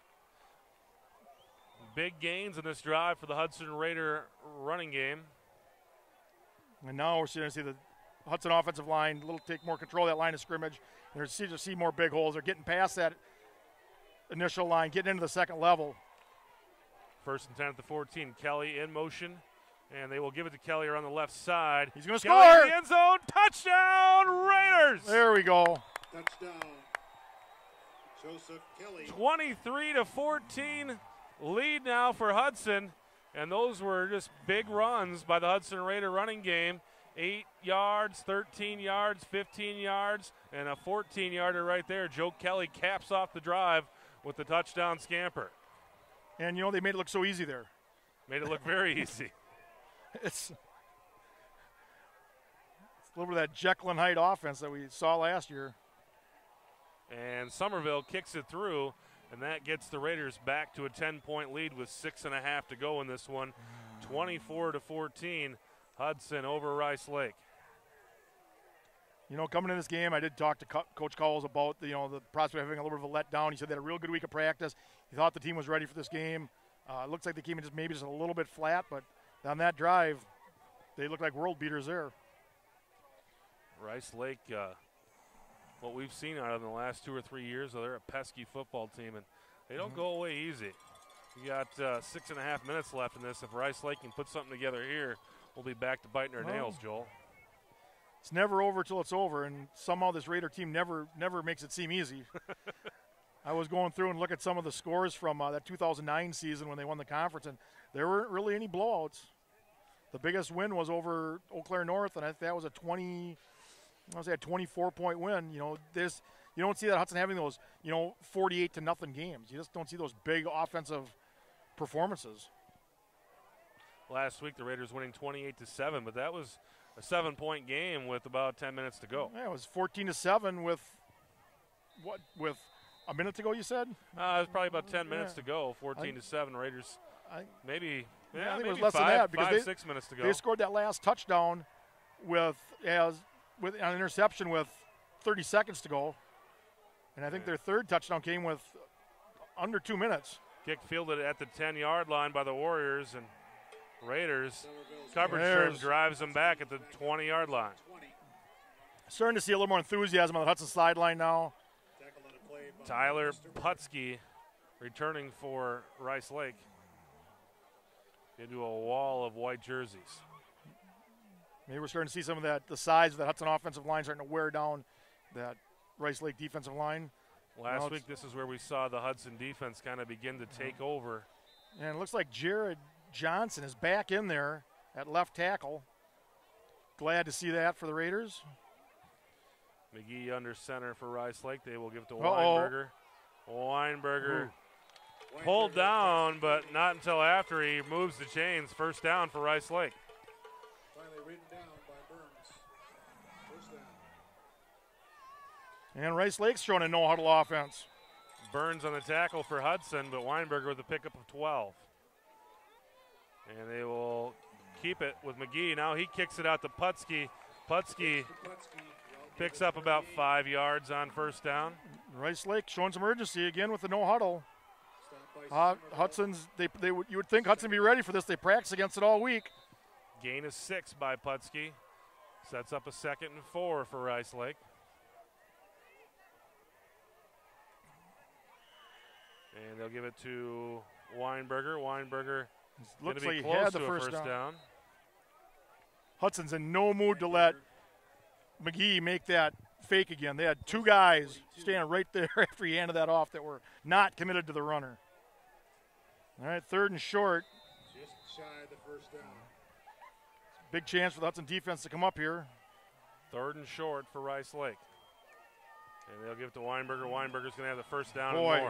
A: Big gains in this drive for the Hudson Raider running game.
B: And now we're starting to see the Hudson offensive line a little take more control of that line of scrimmage. And they're see to see more big holes. They're getting past that initial line, getting into the second level.
A: First and ten at the fourteen. Kelly in motion, and they will give it to Kelly around the left side.
B: He's going to
A: Kelly
B: score.
A: in the end zone. Touchdown, Raiders!
B: There we go.
C: Touchdown. Joseph Kelly.
A: twenty-three to fourteen lead now for Hudson, and those were just big runs by the Hudson Raider running game. Eight yards, thirteen yards, fifteen yards, and a fourteen-yarder right there. Joe Kelly caps off the drive with the touchdown scamper.
B: And, you know, they made it look so easy there.
A: Made it look very easy.
B: It's, it's a little bit of that Jekyll and Hyde offense that we saw last year.
A: And Somerville kicks it through, and that gets the Raiders back to a ten-point lead with six and a half to go in this one. twenty-four to fourteen, Hudson over Rice Lake.
B: You know, coming in this game, I did talk to Co- Coach Cowles about the, you know, the prospect of having a little bit of a letdown. He said they had a real good week of practice. He thought the team was ready for this game. Uh, it looks like they came in just maybe just a little bit flat, but on that drive, they look like world beaters there.
A: Rice Lake, uh, what we've seen out of them the last two or three years, they're a pesky football team, and they don't mm-hmm. go away easy. We got uh, six and a half minutes left in this. If Rice Lake can put something together here, we'll be back to biting our
B: well,
A: nails, Joel.
B: It's never over till it's over, and somehow this Raider team never never makes it seem easy. I was going through and look at some of the scores from uh, that two thousand nine season when they won the conference, and there weren't really any blowouts. The biggest win was over Eau Claire North, and I think that was a twenty, I was a twenty-four point win. You know, this you don't see that Hudson having those, you know, forty-eight to nothing games. You just don't see those big offensive performances.
A: Last week the Raiders winning twenty-eight to seven, but that was a seven-point game with about ten minutes to go.
B: Yeah, it was fourteen to seven with what with a minute to go. You said?
A: Uh, it was probably about ten minutes
B: yeah.
A: to go. Fourteen
B: I,
A: to seven. Raiders.
B: I,
A: maybe. Yeah,
B: yeah, I think
A: maybe
B: it was less
A: five,
B: than that because
A: five,
B: they,
A: six minutes to go.
B: They scored that last touchdown with as with an interception with thirty seconds to go, and I think
A: yeah.
B: their third touchdown came with under two minutes.
A: Kick fielded at the ten-yard line by the Warriors, and Raiders coverage
B: There's,
A: term drives them back at the twenty-yard line.
B: Starting to see a little more enthusiasm on the Hudson sideline now.
A: Tyler Putsky returning for Rice Lake into a wall of white jerseys.
B: Maybe we're starting to see some of that, the size of that Hudson offensive line starting to wear down that Rice Lake defensive line.
A: Last
B: now
A: week, this is where we saw the Hudson defense kind of begin to take over.
B: And it looks like Jared Johnson is back in there at left tackle. Glad to see that for the Raiders.
A: McGee under center for Rice Lake. They will give it to
B: Uh-oh.
A: Weinberger. Weinberger Ooh. pulled down, but not until after he moves the chains. First down for Rice Lake.
C: Finally written down by Burns. First down.
B: And Rice Lake's showing a no-huddle offense.
A: Burns on the tackle for Hudson, but Weinberger with a pickup of twelve. And they will keep it with McGee. Now he kicks it out to Putski. Putski picks up about five yards on first down.
B: Rice Lake showing some urgency again with the no huddle. Uh, Hudson's, they, they would, you would think Hudson would be ready for this. They practice against it all week.
A: Gain is six by Putski. Sets up a second and four for Rice Lake. And they'll give it to Weinberger. Weinberger
B: looks
A: be
B: like he
A: close
B: had the
A: to a
B: first,
A: first
B: down.
A: down.
B: Hudson's in no mood to let McGee make that fake again. They had two guys standing right there after he handed that off that were not committed to the runner. All right, third and short.
C: Just shy of the first down.
B: Big chance for the Hudson defense to come up here.
A: Third and short for Rice Lake. And they'll give it to Weinberger. Weinberger's going to have the first down
B: Boy.
A: and more.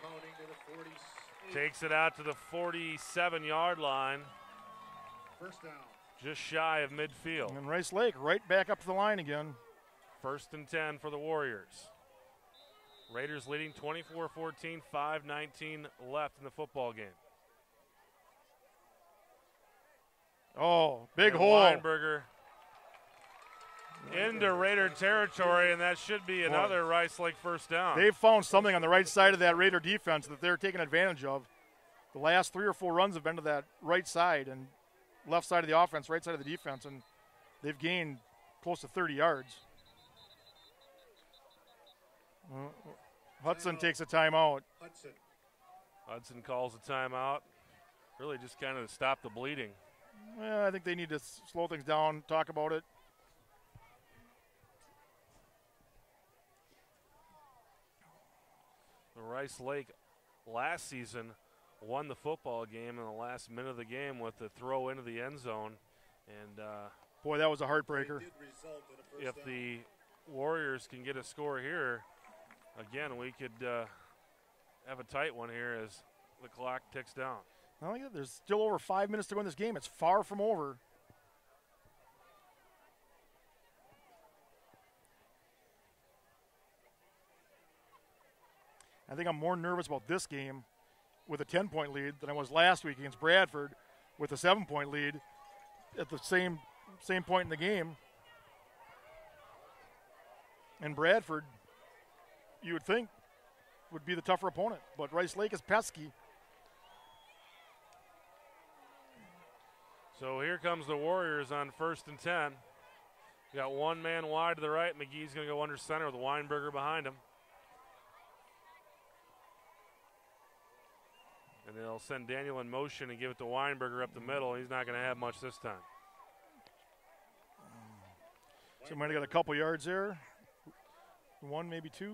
A: Takes it out to the forty-seven-yard line.
C: First down.
A: Just shy of midfield.
B: And Rice Lake right back up to the line again.
A: First and ten for the Warriors. Raiders leading twenty-four fourteen, five nineteen left in the football game.
B: Oh, big
A: and
B: hole.
A: Weinberger into Raider territory, and that should be another Rice Lake first down.
B: They've found something on the right side of that Raider defense that they're taking advantage of. The last three or four runs have been to that right side and left side of the offense, right side of the defense, and they've gained close to thirty yards. Uh, Hudson
C: Timeout.
B: takes a timeout.
C: Hudson.
A: Hudson calls a timeout. Really just kind of to stop the bleeding.
B: Well, I think they need to s- slow things down, talk about it.
A: Rice Lake last season won the football game in the last minute of the game with the throw into the end zone. And uh,
B: Boy, that was a heartbreaker.
C: Did result in a first
A: if
C: down.
A: the Warriors can get a score here, again, we could uh, have a tight one here as the clock ticks down.
B: Well, yeah, there's still over five minutes to go in this game. It's far from over. I think I'm more nervous about this game with a ten-point lead than I was last week against Bradford with a seven-point lead at the same same point in the game. And Bradford, you would think, would be the tougher opponent, but Rice Lake is pesky.
A: So here comes the Warriors on first and ten. You got one man wide to the right. McGee's going to go under center with Weinberger behind him. And they'll send Daniel in motion and give it to Weinberger up the middle. He's not going to have much this time.
B: So might have got a couple yards there. One, maybe two.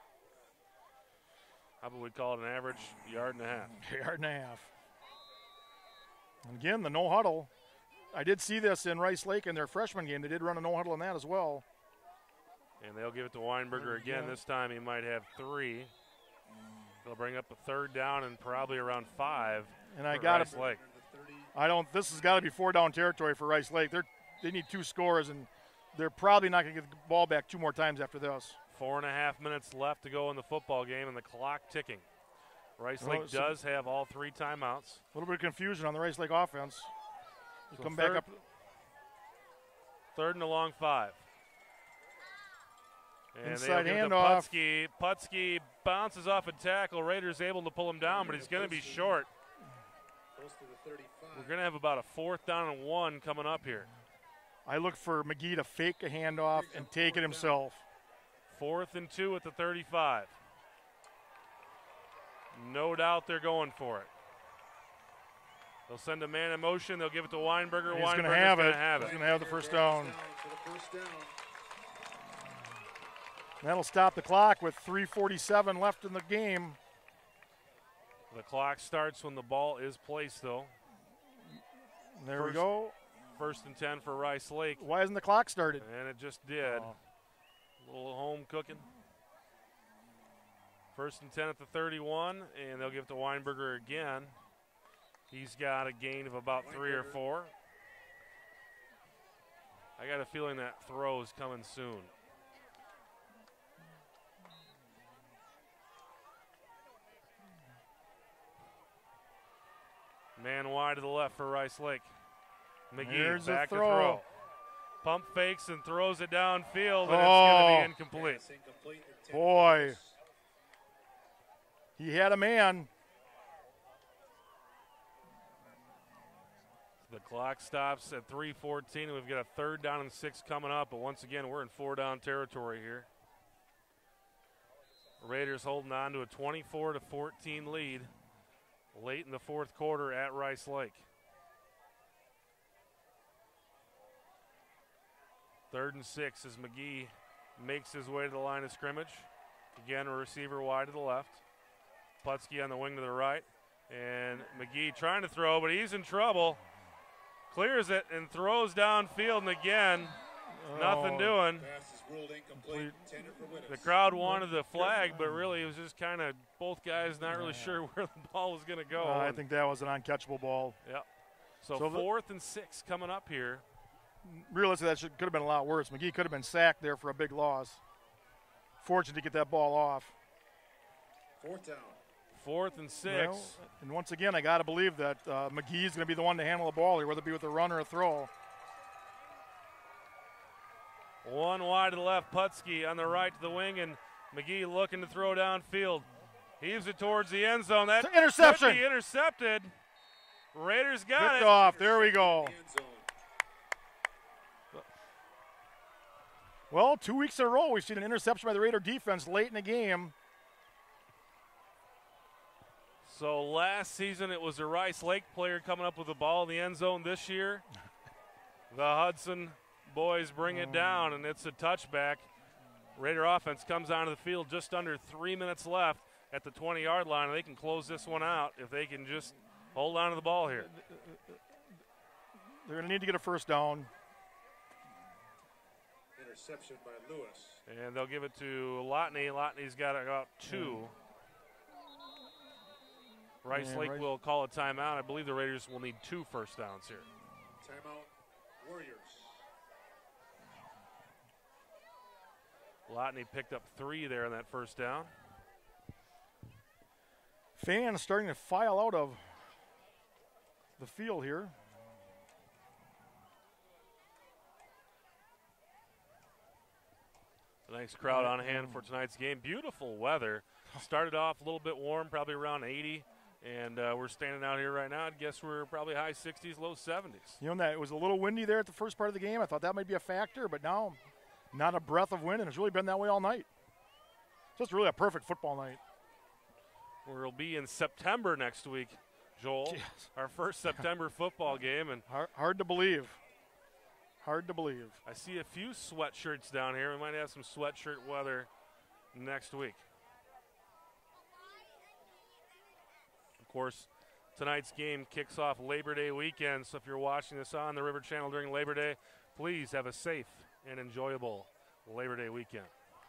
A: How about we call it an average yard and a half?
B: Yard and a half. And again, the no huddle. I did see this in Rice Lake in their freshman game. They did run a no huddle in that as well.
A: And they'll give it to Weinberger again. This time he might have three. They'll bring up a third down and probably around five.
B: And I
A: for
B: got
A: Rice
B: it.
A: Lake.
B: I don't. This has got to be four down territory for Rice Lake. They're they need two scores, and they're probably not going to get the ball back two more times after this.
A: Four and a half minutes left to go in the football game, and the clock ticking. Rice Lake
B: Well, so-
A: does have all three timeouts.
B: A little bit of confusion on the Rice Lake offense. They
A: So
B: come
A: third-
B: back up.
A: Third and a long five. And
B: Inside
A: they'll give it to
B: handoff.
A: Putski. Putski bounces off a tackle. Raiders able to pull him down, but he's going to be short.
C: Close to the thirty-five.
A: We're going to have about a fourth down and one coming up here.
B: I look for McGee to fake a handoff and take it himself.
A: Fourth and two at the thirty-five. No doubt they're going for it. They'll send a man in motion. They'll give it to Weinberger.
B: He's going to
A: Weinberger's
B: have
A: gonna
B: it.
A: have
B: He's
A: it.
B: going to have the first down.
C: For the first down.
B: That'll stop the clock with three forty-seven left in the game.
A: The clock starts when the ball is placed, though.
B: There we
A: First-
B: go.
A: First and ten for Rice Lake.
B: Why hasn't the clock started?
A: And it just did.
B: Oh.
A: A little home cooking. First and ten at the thirty-one, and they'll give it to Weinberger again. He's got a gain of about three or four. I got a feeling that throw is coming soon. Man wide to the left for Rice Lake. McGee
B: Here's
A: back
B: the
A: to
B: throw.
A: throw. Pump fakes and throws it downfield, and
B: Oh.
A: it's going to be incomplete.
C: Pass incomplete, intended
B: Boy.
C: for Lewis.
B: He had a man.
A: The clock stops at three fourteen, and we've got a third down and six coming up. But once again, we're in four-down territory here. Raiders holding on to a twenty-four to fourteen lead late in the fourth quarter at Rice Lake. Third and six as McGee makes his way to the line of scrimmage. Again, a receiver wide to the left. Putski on the wing to the right. And McGee trying to throw, but he's in trouble. Clears it and throws downfield, and again, nothing
B: Oh.
A: doing.
C: Pass is ruled incomplete, intended for Wittes.
A: The crowd wanted the flag, but really it was just kind of both guys not really sure where the ball was going to go.
B: Uh, I
A: And-
B: think that was an uncatchable ball.
A: Yep. So,
B: So the-
A: fourth and six coming up here.
B: Realistically, that should, could have been a lot worse. McGee could have been sacked there for a big loss. Fortunate to get that ball off.
C: Fourth down.
A: Fourth and six.
B: Well, and once again, I got to believe that uh, McGee's going to be the one to handle the ball here, whether it be with a run or a throw.
A: One wide to the left, Putski on the right to the wing, and McGee looking to throw downfield. Heaves it towards the end zone. That
B: It's an interception.
A: could be intercepted. Raiders got
B: Picked
A: it.
B: off. There we go.
C: End zone.
B: Well, two weeks in a row, we've seen an interception by the Raider defense late in the game.
A: So last season it was a Rice Lake player coming up with the ball in the end zone. This year, the Hudson boys bring it down, and it's a touchback. Raider offense comes onto the field just under three minutes left at the twenty-yard line, and they can close this one out if they can just hold on to the ball here.
B: They're going to need to get a first down.
C: Interception by Lewis.
A: And they'll give it to Lotney. Lotney's got about two. Rice
B: Yeah,
A: Lake
B: Rice-
A: will call a timeout. I believe the Raiders will need two first downs here.
C: Timeout. Warriors.
A: Lotney picked up three there on that first down.
B: Fans starting to file out of the field here.
A: A nice crowd on hand for tonight's game. Beautiful weather. Started off a little bit warm, probably around eighty. And uh, we're standing out here right now. I guess we're probably high sixties, low seventies.
B: You know, that it was a little windy there at the first part of the game. I thought that might be a factor, but now not a breath of wind, and it's really been that way all night. Just really a perfect football night.
A: We'll be in September next week, Joel.
B: Yes.
A: Our first September football game. And
B: Hard, hard to believe. Hard to believe.
A: I see a few sweatshirts down here. We might have some sweatshirt weather next week. Of course, tonight's game kicks off Labor Day weekend, so if you're watching this on the River Channel during Labor Day, please have a safe and enjoyable Labor Day weekend.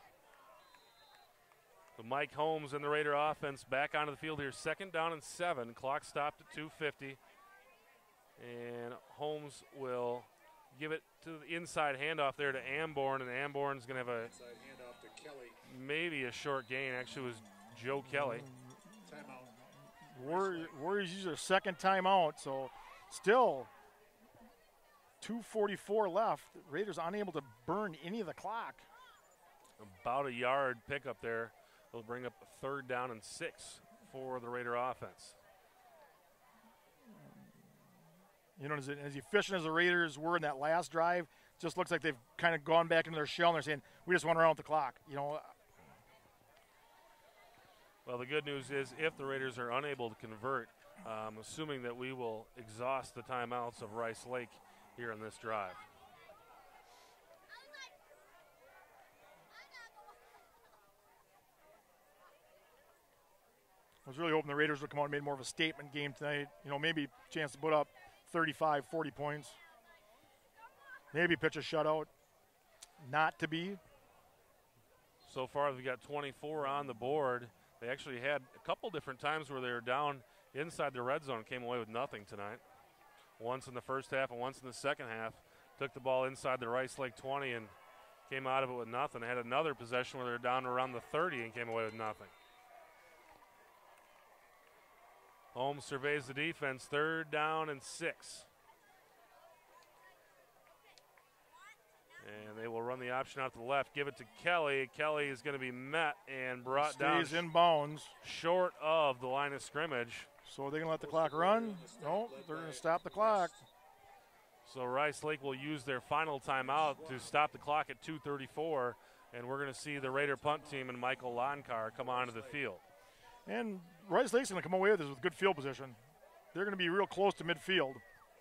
A: The Mike Holmes and the Raider offense back onto the field here. Second down and seven. Clock stopped at two fifty. And Holmes will give it to the inside handoff there to Amborn, and Amborn's going to have a
C: Inside handoff to Kelly.
A: maybe a short gain. Actually, it was Joe Kelly.
C: Timeout.
B: Warriors, Warriors use their second timeout, so still two forty-four left. Raiders unable to burn any of the clock.
A: About a yard pickup there. They'll bring up a third down and six for the Raider offense.
B: You know, as, as efficient as the Raiders were in that last drive, just looks like they've kind of gone back into their shell and they're saying, we just want to run out the clock. You know,
A: Well, the good news is if the Raiders are unable to convert, um, assuming that we will exhaust the timeouts of Rice Lake here in this drive.
B: I was really hoping the Raiders would come out and made more of a statement game tonight. You know, maybe a chance to put up thirty-five, forty points. Maybe pitch a shutout. Not to be.
A: So far, they've got twenty-four on the board. They actually had a couple different times where they were down inside the red zone and came away with nothing tonight. Once in the first half and once in the second half. Took the ball inside the Rice Lake twenty and came out of it with nothing. They had another possession where they were down around the thirty and came away with nothing. Holmes surveys the defense, third down and six. option out to the left. Give it to Kelly. Kelly is going to be met and brought
B: Stays
A: down
B: in bounds.
A: short of the line of scrimmage.
B: So are they going to let the clock run? No, they're going to stop the clock.
A: So Rice Lake will use their final timeout to stop the clock at two thirty-four, and we're going to see the Raider punt team and Michael Lonkar come onto the field.
B: And Rice Lake's going to come away with this with good field position. They're going to be real close to midfield.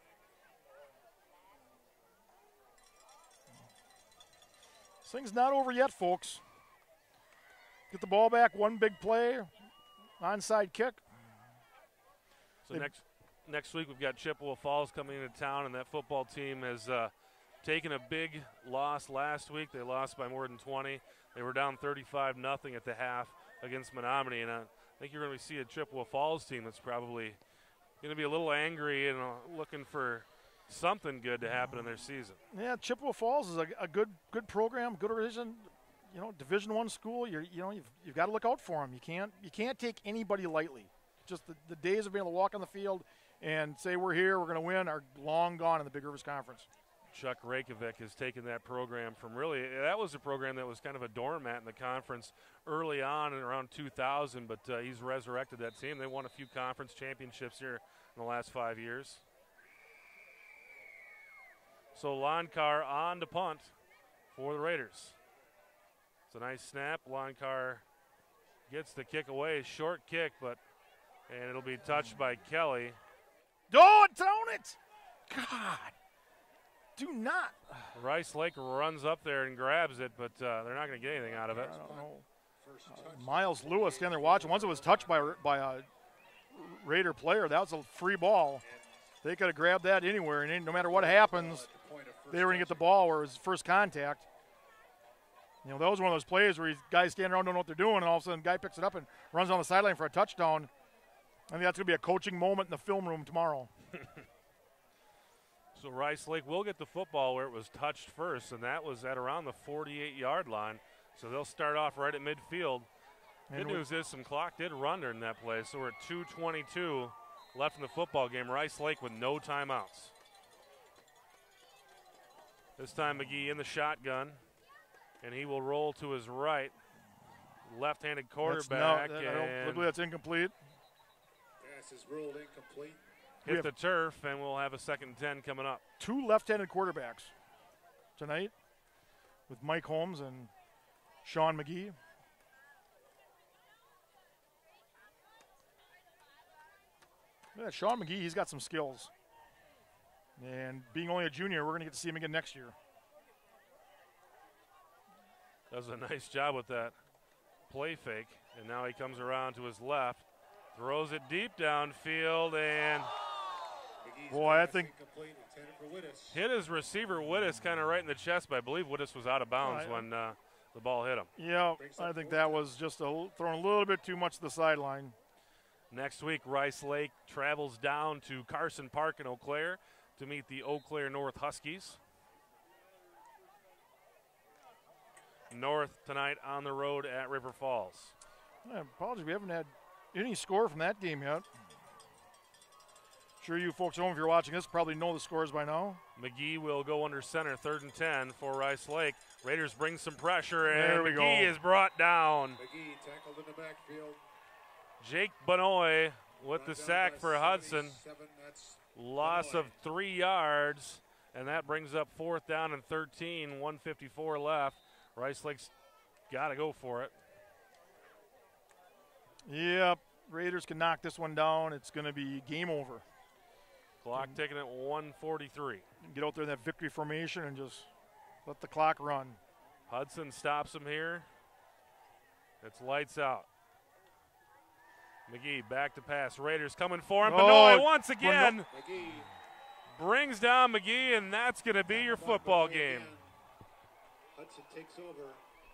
B: This thing's not over yet, folks. Get the ball back, one big play, onside kick.
A: So next next week we've got Chippewa Falls coming into town, and that football team has uh, taken a big loss last week. They lost by more than twenty. They were down thirty-five nothing at the half against Menominee, and I think you're going to see a Chippewa Falls team that's probably going to be a little angry and uh, looking for something good to happen in their season.
B: Yeah, Chippewa Falls is a, a good good program, good organization. You know, Division One school. You're you know you've you've got to look out for them. You can't you can't take anybody lightly. Just the, the days of being able to walk on the field and say we're here, we're going to win, are long gone in the Big Rivers Conference.
A: Chuck Reykjavik has taken that program from really, that was a program that was kind of a doormat in the conference early on in around two thousand, but uh, he's resurrected that team. They won a few conference championships here in the last five years. So Lonkar on to punt for the Raiders. It's a nice snap. Lonkar gets the kick away, short kick, but and it'll be touched by Kelly.
B: Oh, it's on it! God, do not.
A: Rice Lake runs up there and grabs it, but uh, they're not going to get anything out of it.
B: I don't know. Uh, Miles Lewis standing there watching. Once it was touched by by a Raider player, that was a free ball. They could have grabbed that anywhere, and no matter what happens, they were going to get the ball where it was first contact. You know, that was one of those plays where guys standing around don't know what they're doing, and all of a sudden the guy picks it up and runs on the sideline for a touchdown. I think that's going to be a coaching moment in the film room tomorrow.
A: So Rice Lake will get the football where it was touched first, and that was at around the forty-eight-yard line. So they'll start off right at midfield. Good news is some clock did run during that play, so we're at two twenty-two left in the football game. Rice Lake with no timeouts. This time McGee in the shotgun, and he will roll to his right. Left-handed quarterback.
B: That's, no, that, I don't believe that's incomplete.
C: Pass is ruled incomplete.
A: Hit the turf, and we'll have a second and ten coming up.
B: Two left-handed quarterbacks tonight with Mike Holmes and Sean McGee. Yeah, Sean McGee, he's got some skills. And being only a junior, we're going to get to see him again next year.
A: Does a nice job with that play fake, and now he comes around to his left, throws it deep downfield, and
B: boy, I think
A: hit his receiver Wittes kind of right in the chest, but I believe Wittes was out of bounds
B: right.
A: when uh, the ball hit him.
B: Yeah, I think that was just a, throwing a little bit too much to the sideline.
A: Next week, Rice Lake travels down to Carson Park in Eau Claire to meet the Eau Claire North Huskies. North tonight on the road at River Falls.
B: I apologize, we haven't had any score from that game yet. Sure, you folks at home, if you're watching this, probably know the scores by now.
A: McGee will go under center, third and ten for Rice Lake. Raiders bring some pressure,
B: there
A: and
B: we
A: McGee
B: go.
A: is brought down.
C: McGee tackled in the backfield.
A: Jake Benoit with
C: Run
A: the
C: down
A: sack
C: by
A: for Hudson.
C: That's
A: Loss
C: Benoit.
A: of three yards, and that brings up fourth down and thirteen, one fifty-four left. Rice Lake's got to go for it.
B: Yep, Raiders can knock this one down. It's going to be game over.
A: Clock ticking at one forty-three.
B: Get out there in that victory formation and just let the clock run.
A: Hudson stops him here. It's lights out. McGee back to pass. Raiders coming for him.
B: Oh,
A: Benoit once again
C: McGee
A: brings down McGee, and that's going to be your football game.
C: Hudson takes over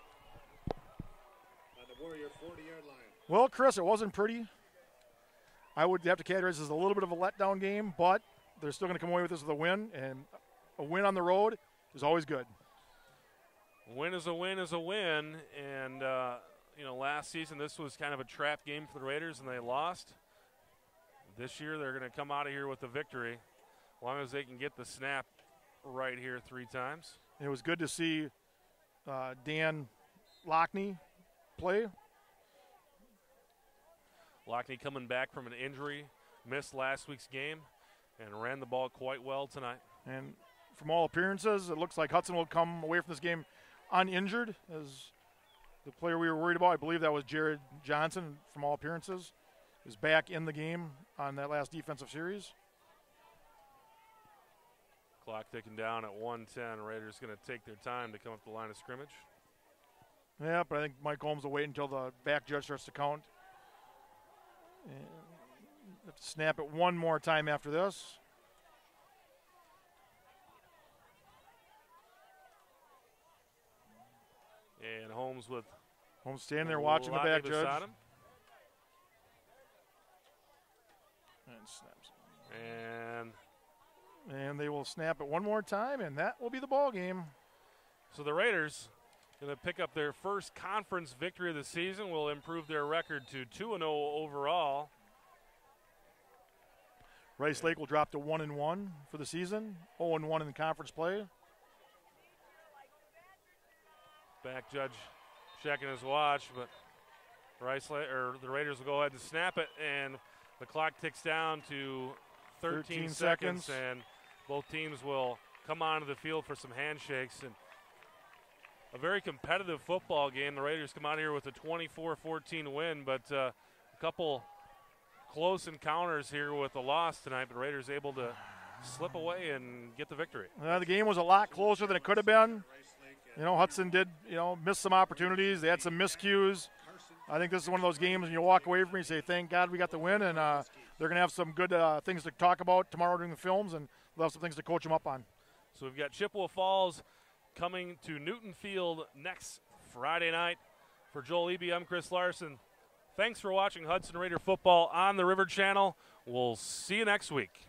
C: on the Warrior forty-yard line.
B: Well, Chris, it wasn't pretty. I would have to categorize this as a little bit of a letdown game, but they're still going to come away with this with a win, and a win on the road is always good.
A: Win is a win is a win, and uh, you know, last season this was kind of a trap game for the Raiders, and they lost. This year they're going to come out of here with a victory, as long as they can get the snap right here three times.
B: It was good to see uh, Dan Lockney play.
A: Lockney coming back from an injury, missed last week's game, and ran the ball quite well tonight.
B: And from all appearances, it looks like Hudson will come away from this game uninjured. As the player we were worried about, I believe that was Jared Johnson, from all appearances, is back in the game on that last defensive series.
A: Clock ticking down at one ten. Raiders going to take their time to come up the line of scrimmage.
B: Yeah, but I think Mike Holmes will wait until the back judge starts to count. And have to snap it one more time after this.
A: And Holmes with
B: Holmes standing there watching the back
A: Lockney
B: judge.
A: beside him.
B: And snaps.
A: And
B: And they will snap it one more time, and that will be the ball game.
A: so the Raiders going to pick up their first conference victory of the season, will improve their record to two and oh overall.
B: Rice Lake will drop to one and one for the season, oh and one in the conference play.
A: Back judge checking his watch, but Rice La- or the Raiders will go ahead and snap it, and the clock ticks down to thirteen,
B: thirteen
A: seconds,
B: seconds.
A: and both teams will come onto the field for some handshakes. And a very competitive football game. The Raiders come out here with a twenty-four fourteen win, but uh, a couple close encounters here with the loss tonight, but Raiders able to slip away and get the victory.
B: Uh, the game was a lot closer than it could have been. You know, Hudson did, you know, miss some opportunities. They had some miscues. I think this is one of those games when you walk away from it and say, thank God we got the win, and uh, they're going to have some good uh, things to talk about tomorrow during the films, and they'll have some things to coach them up on.
A: So we've got Chippewa Falls coming to Newton Field next Friday night. For Joel Eby, I'm Chris Larson. Thanks for watching Hudson Raider football on the River Channel. We'll see you next week.